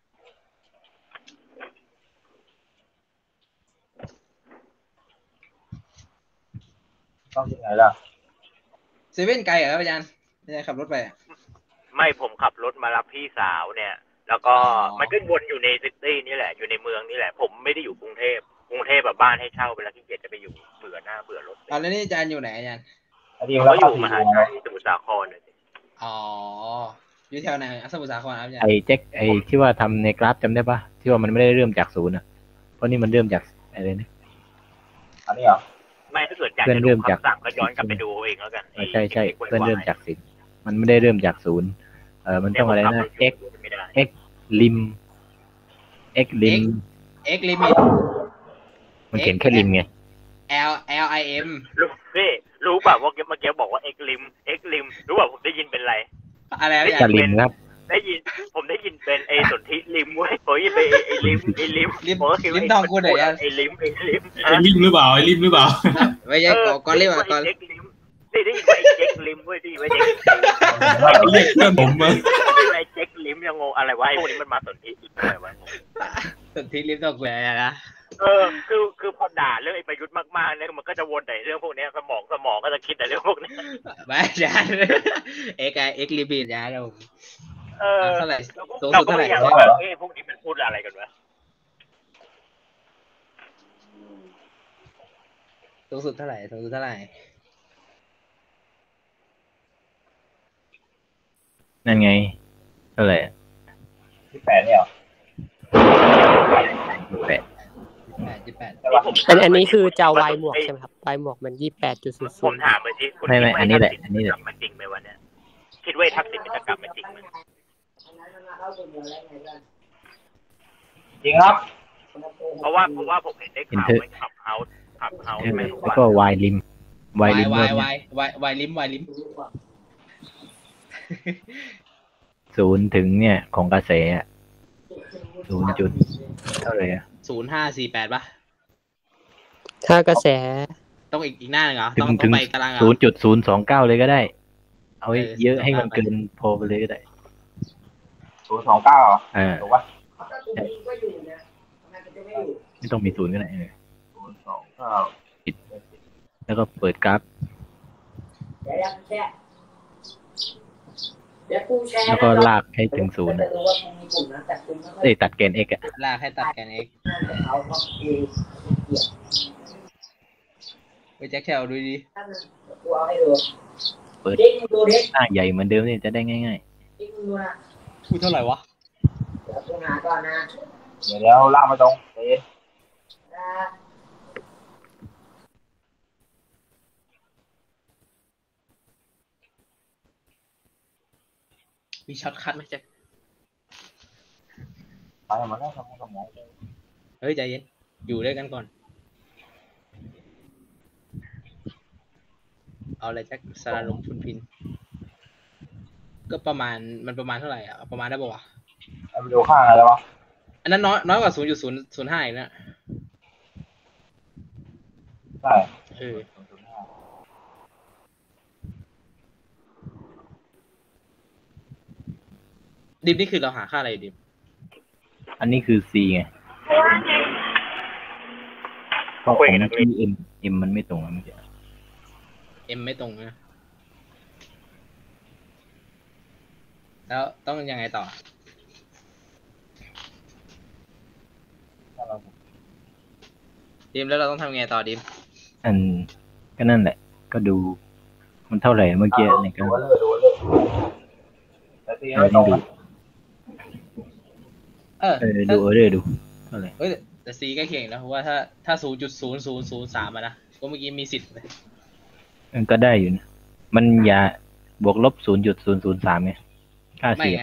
ต้องยังไงล่ะเซเว่นไกลเหรออาจารย์อาจารย์ขับรถไปไม่ผมขับรถมารับพี่สาวเนี่ยแล้วก็มันก็วนอยู่ในซิตี้นี่แหละอยู่ในเมืองนี่แหละผมไม่ได้อยู่กรุงเทพกรุงเทพแบบบ้านให้เช่าเวลาที่เกียจจะไปอยู่เบื่อหน้าเบื่อรถตอนนี้อาจารย์อยู่ไหนอาจารย์เขาอยู่มหาชัยสมุทรสาครเลยอ๋ออยู่แถวไหนสมุทรสาครครับอาจารย์ไอ้แจ็คไอ้ที่ว่าทำในกราฟจำได้ปะที่ว่ามันไม่ได้เริ่มจากศูนย์อ่ะเพราะนี่มันเริ่มจากอะไรนะอันนี้เหรอไม่ถ้าเกิดอยากเพื่อนจะเริ่ดูมจากคำสั่งก็ย้อนกลับไปดูเองแล้วกันใช่ใช่เพื่อนเริ่มจากสิบมันไม่ได้เริ่มจากศูนย์เออมันต้องอะไรนะ x x lim x lim x limit มันเขียนแค่ริมไง l l i m รู้พี่รู้ป่ะว่าเมื่อกี้บอกว่า x lim x lim รู้ป่ะผมได้ยินเป็นอะไรอะไร x กับริมครับได้ยินผมได้ยินเป็นไอ้สนธิริมเว้ยผมได้ยินเป็นไอ้ริมไอ้ริมผมก็คิดว่าลิ้มทองกูไหนอะไอ้ริมไอ้ริมไอ้ริมหรือเปล่าไอ้ริมหรือเปล่าไม่ใช่ก่อนก่อนเรียกว่าก่อนได้ได้ยินว่าไอ้เจ๊กลิมเว้ยได้ยินว่าเจ๊กลิมเรียกเพื่อนผมมาไอ้เจ๊กลิมยังงงอะไรวะไอ้พวกนี้มันมาสนธิอะไรวะสนธิลิ้มทองกูไหนนะเออคือคือพอด่าเรื่องไอ้ประยุทธ์มากๆเนี่ยมันก็จะวนแต่เรื่องพวกนี้สมองสมองก็จะคิดแต่เรื่องพวกนี้ไม่ใช่เอ็กไอเอ็กลิมิตนะเราเออเท่าไหร่สูงเราสุดก็เท่าไหไม่ร่อยากว่าเอ้พวกนี้มันพูดอะไรกันวะสูงสุดเท่าไหร่สูงสุดเท่าไหร่นั่นไงเท่าไหร่ที่แปดเนี่ยหรอแปดแปดที่แปดอันอันนี้คือจะเอาวายหมวกใช่ไหมครับวายหมวกมันยี่แปดจุดศูนย์ผศูมนย์ถามไปที่คุณไม่ไม่อันนี้แหละอันนี้แหละมันจริงไหมวะเนี่ยคิดว่าทักษิณจะกลับมาจริงไหมจริงครับเพราะว่าเพราะว่าผมเห็นได้ข่าวไว้ขับเฮาส์ขับเฮาส์ไม่รู้แล้วว่าก็วายริมวายวายริมวายวายวายวายลิ้มวายลิ้มศูนย์ถึงเนี่ยของกระแสศูนย์จุดเท่าไหร่อะศูนย์ห้าสี่แปดป่ะถ้ากระแสต้องอีกอีกหน้าหนึ่งเหรอถึต้องงต้ถึองงไปตารางเหรศูอนย์จุดศูนย์สองเก้าเลยก็ได้ เอาให้เออเยอะให้มันศูนย์สองเก้าเกินพอไปเลยก็ได้ศูนย์สองเก้าเหรออ่าถูกป่ะไม่ต้องมีศูนย์ก็ได้เออศูนย์สองเก้าปิดแล้วก็เปิดกราฟแล้วก็ลากให้ถึงศูนย์อะเอ้ยตัดแกน x อะลากให้ตัดแกน x ไปแจ็คแคลดูดีเปิดหน้าใหญ่เหมือนเดิมนี่จะได้ง่ายพูดเท่าไหร่วะเดี๋ยวแล้วลากมาตรงเอ๊ะมีช็อตคัทไหมแจ็คไปมาแล้วครับสมองเฮ้ยใจเย็นอยู่ด้วยกันก่อนเอาอะไรแจ็คสารลงพุนพินก็ประมาณมันประมาณเท่าไหร่อ่ะประมาณได้ป่าวะเอาไปดูค่าอะไรวะอันนั้นน้อยน้อยกว่าศูนย์จุดศูนย์ศูนย์ห้าอีกนะใช่เออดิมนี่คือเราหาค่าอะไรดิมๆอันนี้คือ c ไงเพราะของที่ m m มันไม่ตรงอะเมื่อกี้เอ็มไม่ตรงนะแล้วต้องยังไงต่อดิมแล้วเราต้องทำไงต่อดิมอันก็นั่นแหละ ก็ดูมันเท่าไหร่เมื่อกี้ในการเอาให้ดูเออเออดูเออเดอร์ดูเท่าไหร่เฮ้ยแต่ซีใกล้เคียงนะเพราะว่าถ้าถ้าศูนย์จุดศูนย์ศูนย์ศูนย์สามอะนะก็เมื่อกี้มีสิทธิ์เลยมันก็ได้อยู่นะมันอย่าบวกลบศูนย์จุดศูนย์ศูนย์สามไงค่าไม่เสียไง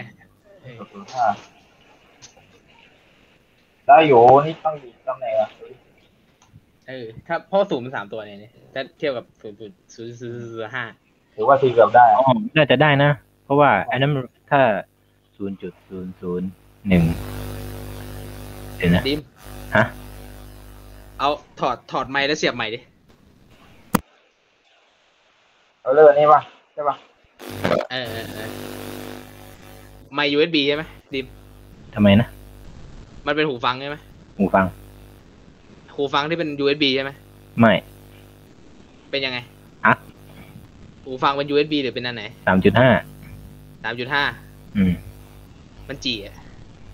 ได้อยู่นี่ต้องอยู่ตำแหน่งอะเออถ้าพ่อศูนย์มันสามตัวเนี่ยถ้าเทียบกับศูนย์จุดศูนย์ศูนย์ห้าถือว่าทีเกือบได้อ๋อน่าจะได้นะ เพราะว่าอันนั้นถ้าศูนย์จุดศูนย์ศูนย์หนึ่งเดี๋ยวนะดิมฮะเอาถอดถอดไมค์แล้วเสียบใหม่ดิเอาเรื่องนี้ป่ะใช่ป่ะเออเออเออไมค์ ยู เอส บี ใช่ไหมดิมทำไมนะมันเป็นหูฟังใช่ไหมหูฟังหูฟังที่เป็น ยู เอส บี ใช่ไหมไม่เป็นยังไงอ่ะหูฟังเป็น ยู เอส บี หรือเป็นอันไหนสามจุดห้าสามจุดห้าอืมมันจีอ่ะ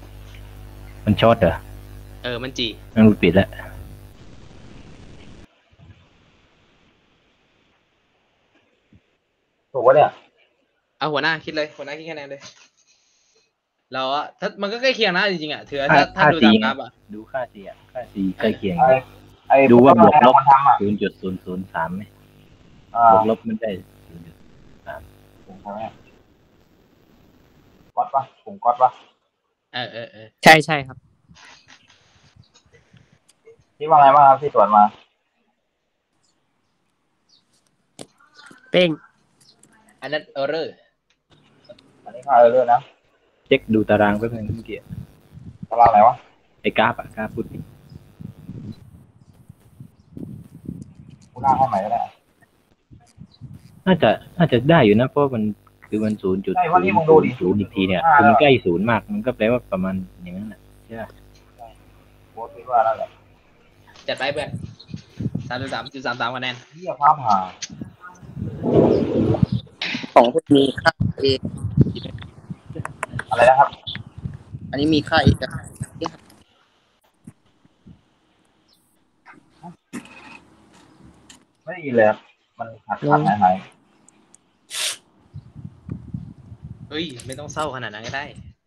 มันช็อตเหรอเออมันจีมันปิดแล้วถูกวะเนี่ยเอาหัวหน้าคิดเลยหัวหน้าคิดคะแนนเลยเราอะถ้ามันก็ใกล้เคียงนะจริงๆอ่ะถือถ้าถ้าดูตามกราฟอ่ะดูค่าสีอ่ะค่าสีใกล้เคียงไอ้ไอ้ดูว่าบวกลบทำอ่ะศูนย์จุดศูนย์ศูนย์สามไหมอ่าบวกลบมันได้ศูนย์จุดสามผมทำไมก๊อตปะผมก๊อตปะเออเออเออใช่ใช่ครับที่ว่าไงบ้างครับที่ตรวจมาเป้งอันนั้นเออร์เรอร์อันนี้ค่าเออร์เรอร์นะเช็คดูตารางแป๊บนึงเมื่อกี้ตารางไหนวะไอ้กราฟอะกราฟพูดผิดกูหน้าให้ใหม่ก็ได้น่าจะน่าจะได้อยู่นะเพราะมันคือมันศูนย์จุดใช่วันนี้มึงดูดิศูนย์อีกทีเนี่ยคือมันใกล้ศูนย์มากมันก็แปลว่าประมาณอย่างนั้นแหละใช่ไหมโบคิดว่านั่นแหละจัดไปเพื่อนสามจุดสามจุดสามสามคะแนนเหี้ยฟ้าผ่าของพวกมีค่าเออะไรนะครับอันนี้มีค่าเอกไม่ได้ยินเลยครับมันขาดขาดหายหายเฮ้ยไม่ต้องเศร้าขนาดนั้นก็ได้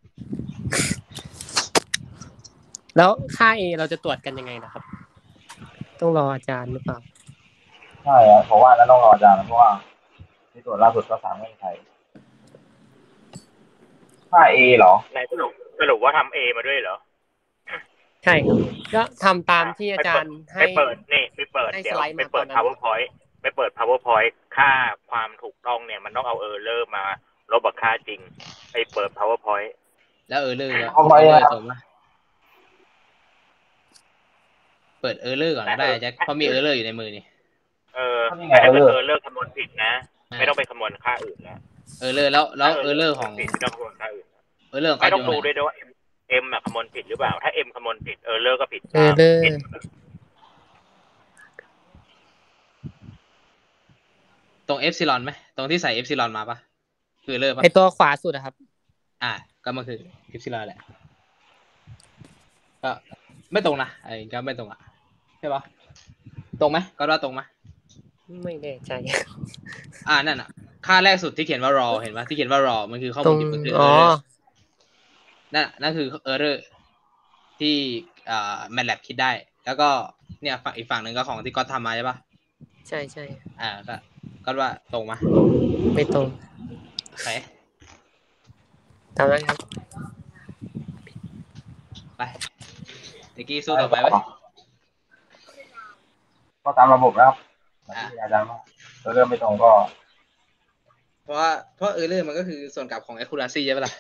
แล้วค่า A เราจะตรวจกันยังไงนะครับ ต้องรออาจารย์หรือเปล่าใช่ครับเพราะว่านั้นต้องรออาจารย์เพราะว่าที่ตรวจล่าสุดก็สามเงื่อนไขค่า A เหรอไหนสรุปสรุปว่าทำเอมาด้วยเหรอใช่ครับก็ทำตามที่อาจารย์ให้ไปเปิดนี่ไปเปิดให้เดี๋ยสวไลด์ไปมาเปิดตอนนั้น powerpoint ไปเปิด powerpoint ค่าความถูกต้องเนี่ยมันต้องเอาเออร์เลอร์มาลบกับค่าจริงไปเปิด powerpoint แล้วเออร์เลอร์เอาไว้เออร์เลออะร์ส่งมาเปิดเออร์เลอร์ก่อนก็ได้แจ็คเพราะมีเออร์เลอร์อยู่ในมือนี่เออทำยังไงแต่ถ้าเกิด error เออร์เลอร์คำนวณผิดนะ ไม่ต้องไปคำนวณค่าอื่นแล้วเออร์เลอร์แล้วแล้วเออร์เลอร์ของผิดไม่ต้องคำนวณค่าอื่นเออร์เลอร์ของไม่ต้องเขาดูยู่ด้วยด้วยว่า M M อะคำนวณผิดหรือเปล่า ถ้า M คำนวณผิดเออร์เลอร์ก็ผิดเออร์เลอร์ผิดตรงเอฟซิลอนไหมตรงที่ใส่เอฟซิลอนมาปะคือเออร์เลอร์ปะไอตัวขวาสุดอะครับอ่าก็มันคือเอฟซิลอนแหละก็ไม่ตรงนะไอ้ก็ไม่ตรงอ่ะใช่ปะตรงไหมก็ว่าตรงไหมไม่แน่ใจอ่านั่นอ่ะค่าแรกสุดที่เขียนว่า raw เห็นปะที่เขียนว่า raw มันคือข้อตรมูลงดิบมันคืออ๋อ error นั่นน่ะนั่นคือ error ที่อ่า MATLAB คิดได้ แล้วก็เนี่ยฝั่งอีกฝั่งหนึ่งก็ของที่ก๊อตทำมาใช่ปะใช่ใช่อ่าก็ก็ว่าตรงมาไม่ตรงโอเคตามนั้นครับไปเด็กกี้สู้ต่อไปไว้ก็ตามระบบนะครับที่อาจารย์ว่าเออร์เรอร์ไม่ตรงก็เพราะว่าเพราะ error มันก็คือส่วนกลับของ accuracy ใช่ปะล่ะ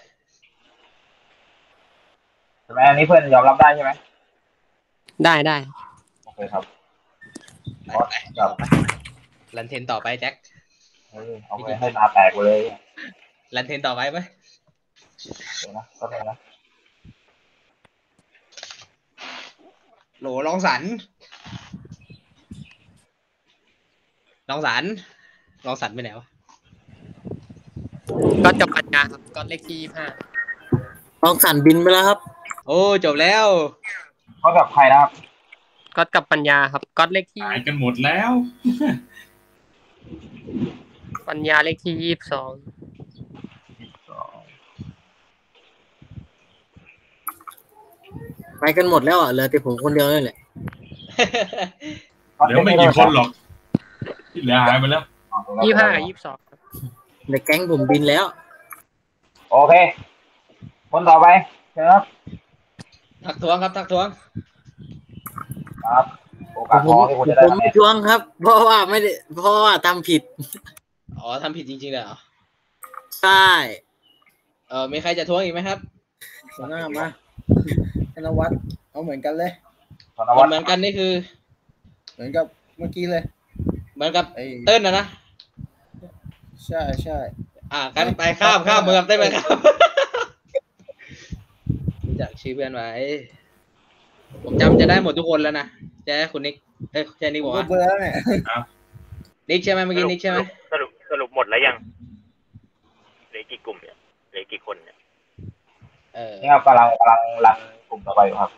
ใช่ไหมอันนี้เพื่อนยอมรับได้ใช่ไหมได้ได้โอเคครับไปก๊อตไปกับรันเทนต่อไปแจ็คเออเอาไปให้ตาแตกไปเลยรันเทนต่อไปไหมเดี๋ยวนะก็ได้นะโหลลองสันลองสันลองสันไปไหนวะก็จบปัญญาครับก็เลขที่ยี่ห้าลองสั่นบินไปแล้วครับโอ้จบแล้วเขากับใครนะครับก็กับปัญญาครับก็เลขที่หายกันหมดแล้วปัญญาเลขที่ยี่สิบสองไปกันหมดแล้วอ่ะเหลือแต่ผมคนเดียวนี่แหละเหลือไม่กี่คนหรอกที่เหลือหายไปแล้วยี่ห้ากับยี่สิบสองครับในแก๊งผมบินแล้วโอเค คนต่อไปเชิญครับทักท้วงครับทักท้วงครับโอกาสผทมองที่คุณจะได้ผมไม่ทวงครับ เพราะว่าไม่ได้เพราะว่าทำผิดอ๋อทำผิดจริงๆเลยเหรอใช่เออมีใครจะท้วงอีกไหมครับหัวหน้ามาธนวัฒน์เอาเหมือนกันเลยเหมือนกันนี่คือเหมือนกับเมื่อกี้เลยเหมือนกับเต้นนะนะใช่ใช่อ่ากันไปข้ามข้ามเมืองได้ไหมครับรู้จักชื่อเพื่อนไว้ผมจำจะได้หมดทุกคนแล้วนะใช่คุณนิกเอ้ยใช่นิกบอกว่าเบอร์แล้วเนี่ยนิกใช่ไหมเมื่อกี้นิกใช่ไหมสรุปสรุปหมดแล้วยังเหลือกี่กลุ่มเนี่ยเหลือกี่คนเนี่ยเเออนี่ครับกำลังกำลังรันกลุ่มต่อไปอยู่ครับ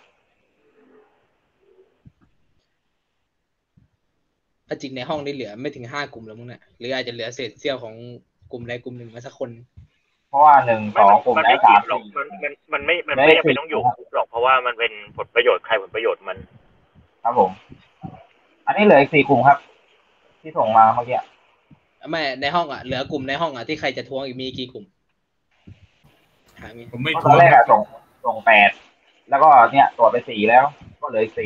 จริงในห้องนี้เหลือไม่ถึงห้ากลุ่มแล้วมั้งเนี่ยหรืออาจจะเหลือเศษเสี้ยวของกลุ่มใดกลุ่มหนึ่งมาสักคนเพราะว่าหนึ่งสองกลุ่มมันได้ไม่สามหรอกสี่มันมันมันไม่มันไม่จำเป็นต้องอยู่หรอกเพราะว่ามันเป็นผลประโยชน์ใครผลประโยชน์มันครับผม อันนี้เหลืออีกสี่กลุ่มครับ ที่ส่งมาเมื่อกี้ไม่ในห้องอ่ะเหลือกลุ่มในห้องอ่ะที่ใครจะทวงอีกมีกี่กลุ่มหามีผมไม่ตทวอนงแรกอะส่งส่งแปดแล้วก็เนี่ยตรวจไปสี่แล้ว ก็เหลืออีกสี่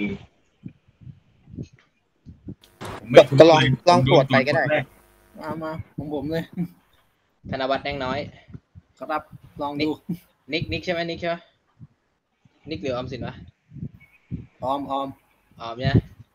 ผมไม่ทวงก็ลองเลยลองผมโดตรวจนไปก็ได้คนแรมามาของผมเลยธนวัฒน์แดงน้อยครับลองนิกดูนิกนิกใช่ไหมนิกใช่ไหมนิกหรือออมสินวะออมออมออมเนี่ย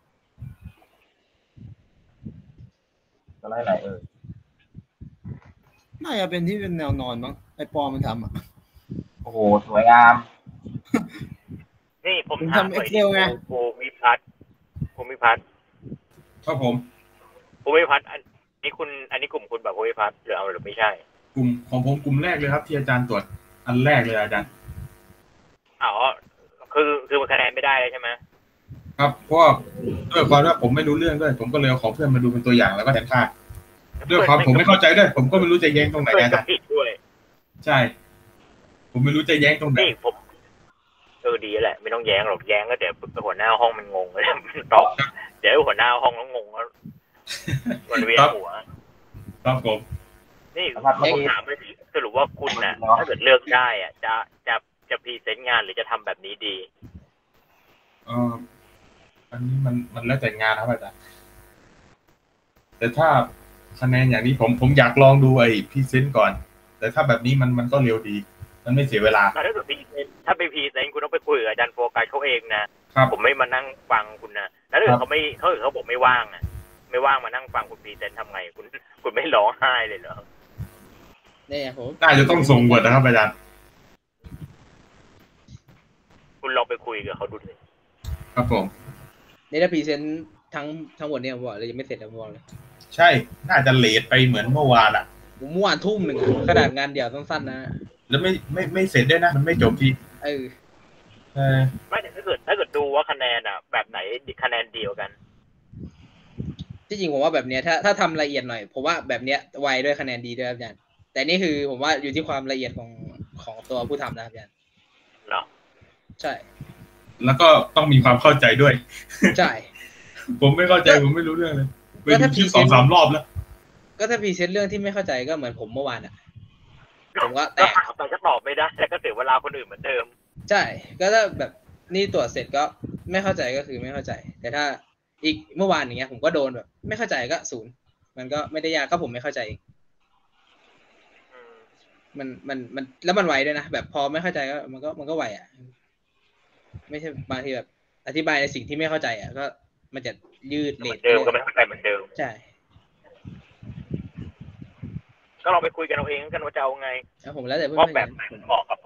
จะไล่ไหนเออน่าจะเป็นที่เป็นแนวนอนมั้งไอปอมันทำอ่ะโอ้โหสวยงามนี่ผมผมถามทำหน่อย Excel ไงภูมิพัฒน์ภูมิพัฒน์ครับผมภูมิพัฒน์อันนี้คุณอันนี้กลุ่มคุณแบบภูมิพัฒน์หรือเอาหรือไม่ใช่กลุ่มของผมกลุ่มแรกเลยครับ ที่อาจารย์ตรวจอันแรกเลยอาจารย์อ๋อคือคือมันคะแนนไม่ได้เลยใช่ไหมครับเพราะว่าด้วยความว่าผมไม่รู้เรื่องด้วย ผมก็เลยเอาของเพื่อนมาดูเป็นตัวอย่างแล้วก็แทนค่าด้วยความผมไม่เข้าใจด้วย ผมก็ไม่รู้จะแย้งตรงไหนเพื่อนอาก็จารย์ผิดด้วยใช่ ผมไม่รู้จะแย้งตรงไหนนี่ผมเออดีแหละไม่ต้องแย้งหรอกแย้งก็เดี๋ยวหัวหน้าห้องมันงงเลยมันตอบเดี๋ยวหัวหน้าห้องต้องงงแล้วมันเวียนหัวครับผมนี่ผมถามไปสิสรุปว่าคุณน่ะถ้าเกิดเลือกได้อ่ะจะจะจะพรีเซนต์งานหรือจะทำแบบนี้ดีเอออันนี้มันมันแล้วแต่งานครับอาจารย์แต่ถ้าคะแนนอย่างนี้ผมผมอยากลองดูไอ้พรีเซนต์ก่อน แต่ถ้าแบบนี้มันมันก็เร็วดี มันไม่เสียเวลาถ้าเกิดพรีเซนต์ถ้าไปพรีเซนต์คุณต้องไปคุยกับอาจารย์โฟกัสเขาเองนะครับ ผมไม่มานั่งฟังคุณนะแล้วถ้าเกิดเขาไม่เขาเขาบอกไม่ว่างอ่ะไม่ว่างมานั่งฟังคุณพรีเซนต์ทำไงคุณคุณไม่ร้องไห้เลยเหรอเนี่ยผมน่าจะต้องส่งบทนะครับอาจารย์คุณลองไปคุยกับเขาดูเลยครับผมนี่ถ้าพรีเซนต์ทั้งทั้งหมดเนี่ยผมบอกเลยยังไม่เสร็จแล้วผมบอกเลยใช่ น่าจะเลทไปเหมือนเมื่อวานอ่ะผมเมื่อวานทุ่มหนึ่งขนาดงานเดี่ยวสั้นๆนะแล้วไม่ไม่ไม่เสร็จด้วยนะ มันไม่จบทีเออเออไม่แต่ถ้าเกิดถ้าเกิดดูว่าคะแนนอ่ะ แบบไหนคะแนนเดียวกันที่จริงผมว่าแบบเนี้ยถ้าถ้าทำละเอียดหน่อยผมว่าแบบเนี้ยไวด้วยคะแนนดีด้วยครับอาจารย์แต่นี่คือผมว่าอยู่ที่ความละเอียดของของตัวผู้ทำนะครับอาจารย์เหรอใช่แล้วก็ต้องมีความเข้าใจด้วยใช่ผมไม่เข้าใจผมไม่รู้เรื่องเลยไปก็ดูถ้าที่ present สองสามรอบแล้วก็ถ้าพรีเซนต์เรื่องที่ไม่เข้าใจก็เหมือนผมเมื่อวานอ่ะผมก็แตก็กถามไปก็ตอบไม่ได้แล้วก็เสียเวลาคนอื่นเหมือนเดิมใช่ก็ถ้าแบบนี่ตรวจเสร็จก็ไม่เข้าใจก็คือไม่เข้าใจ แต่ถ้าอีกเมื่อวานอย่างเงี้ยผมก็โดนแบบไม่เข้าใจก็ศูนย์มันก็ไม่ได้ยากก็ผมไม่เข้าใจเองมันมันมันแล้วมันไวด้วยนะแบบพอไม่เข้าใจก็มันก็มันก็ไวอ่ะไม่ใช่บางทีแบบอธิบายในสิ่งที่ไม่เข้าใจอ่ะก็มันจะยืดเหเลมือทนเดิมก็ไม่เข้าใจเหมือนเดิมใช่ก็เราไปคุยกันเอาเองกันว่าจะเอาไงแล้วผมแล้วแต่เพื่อนว่าแบบไหนมันเหมาะกับ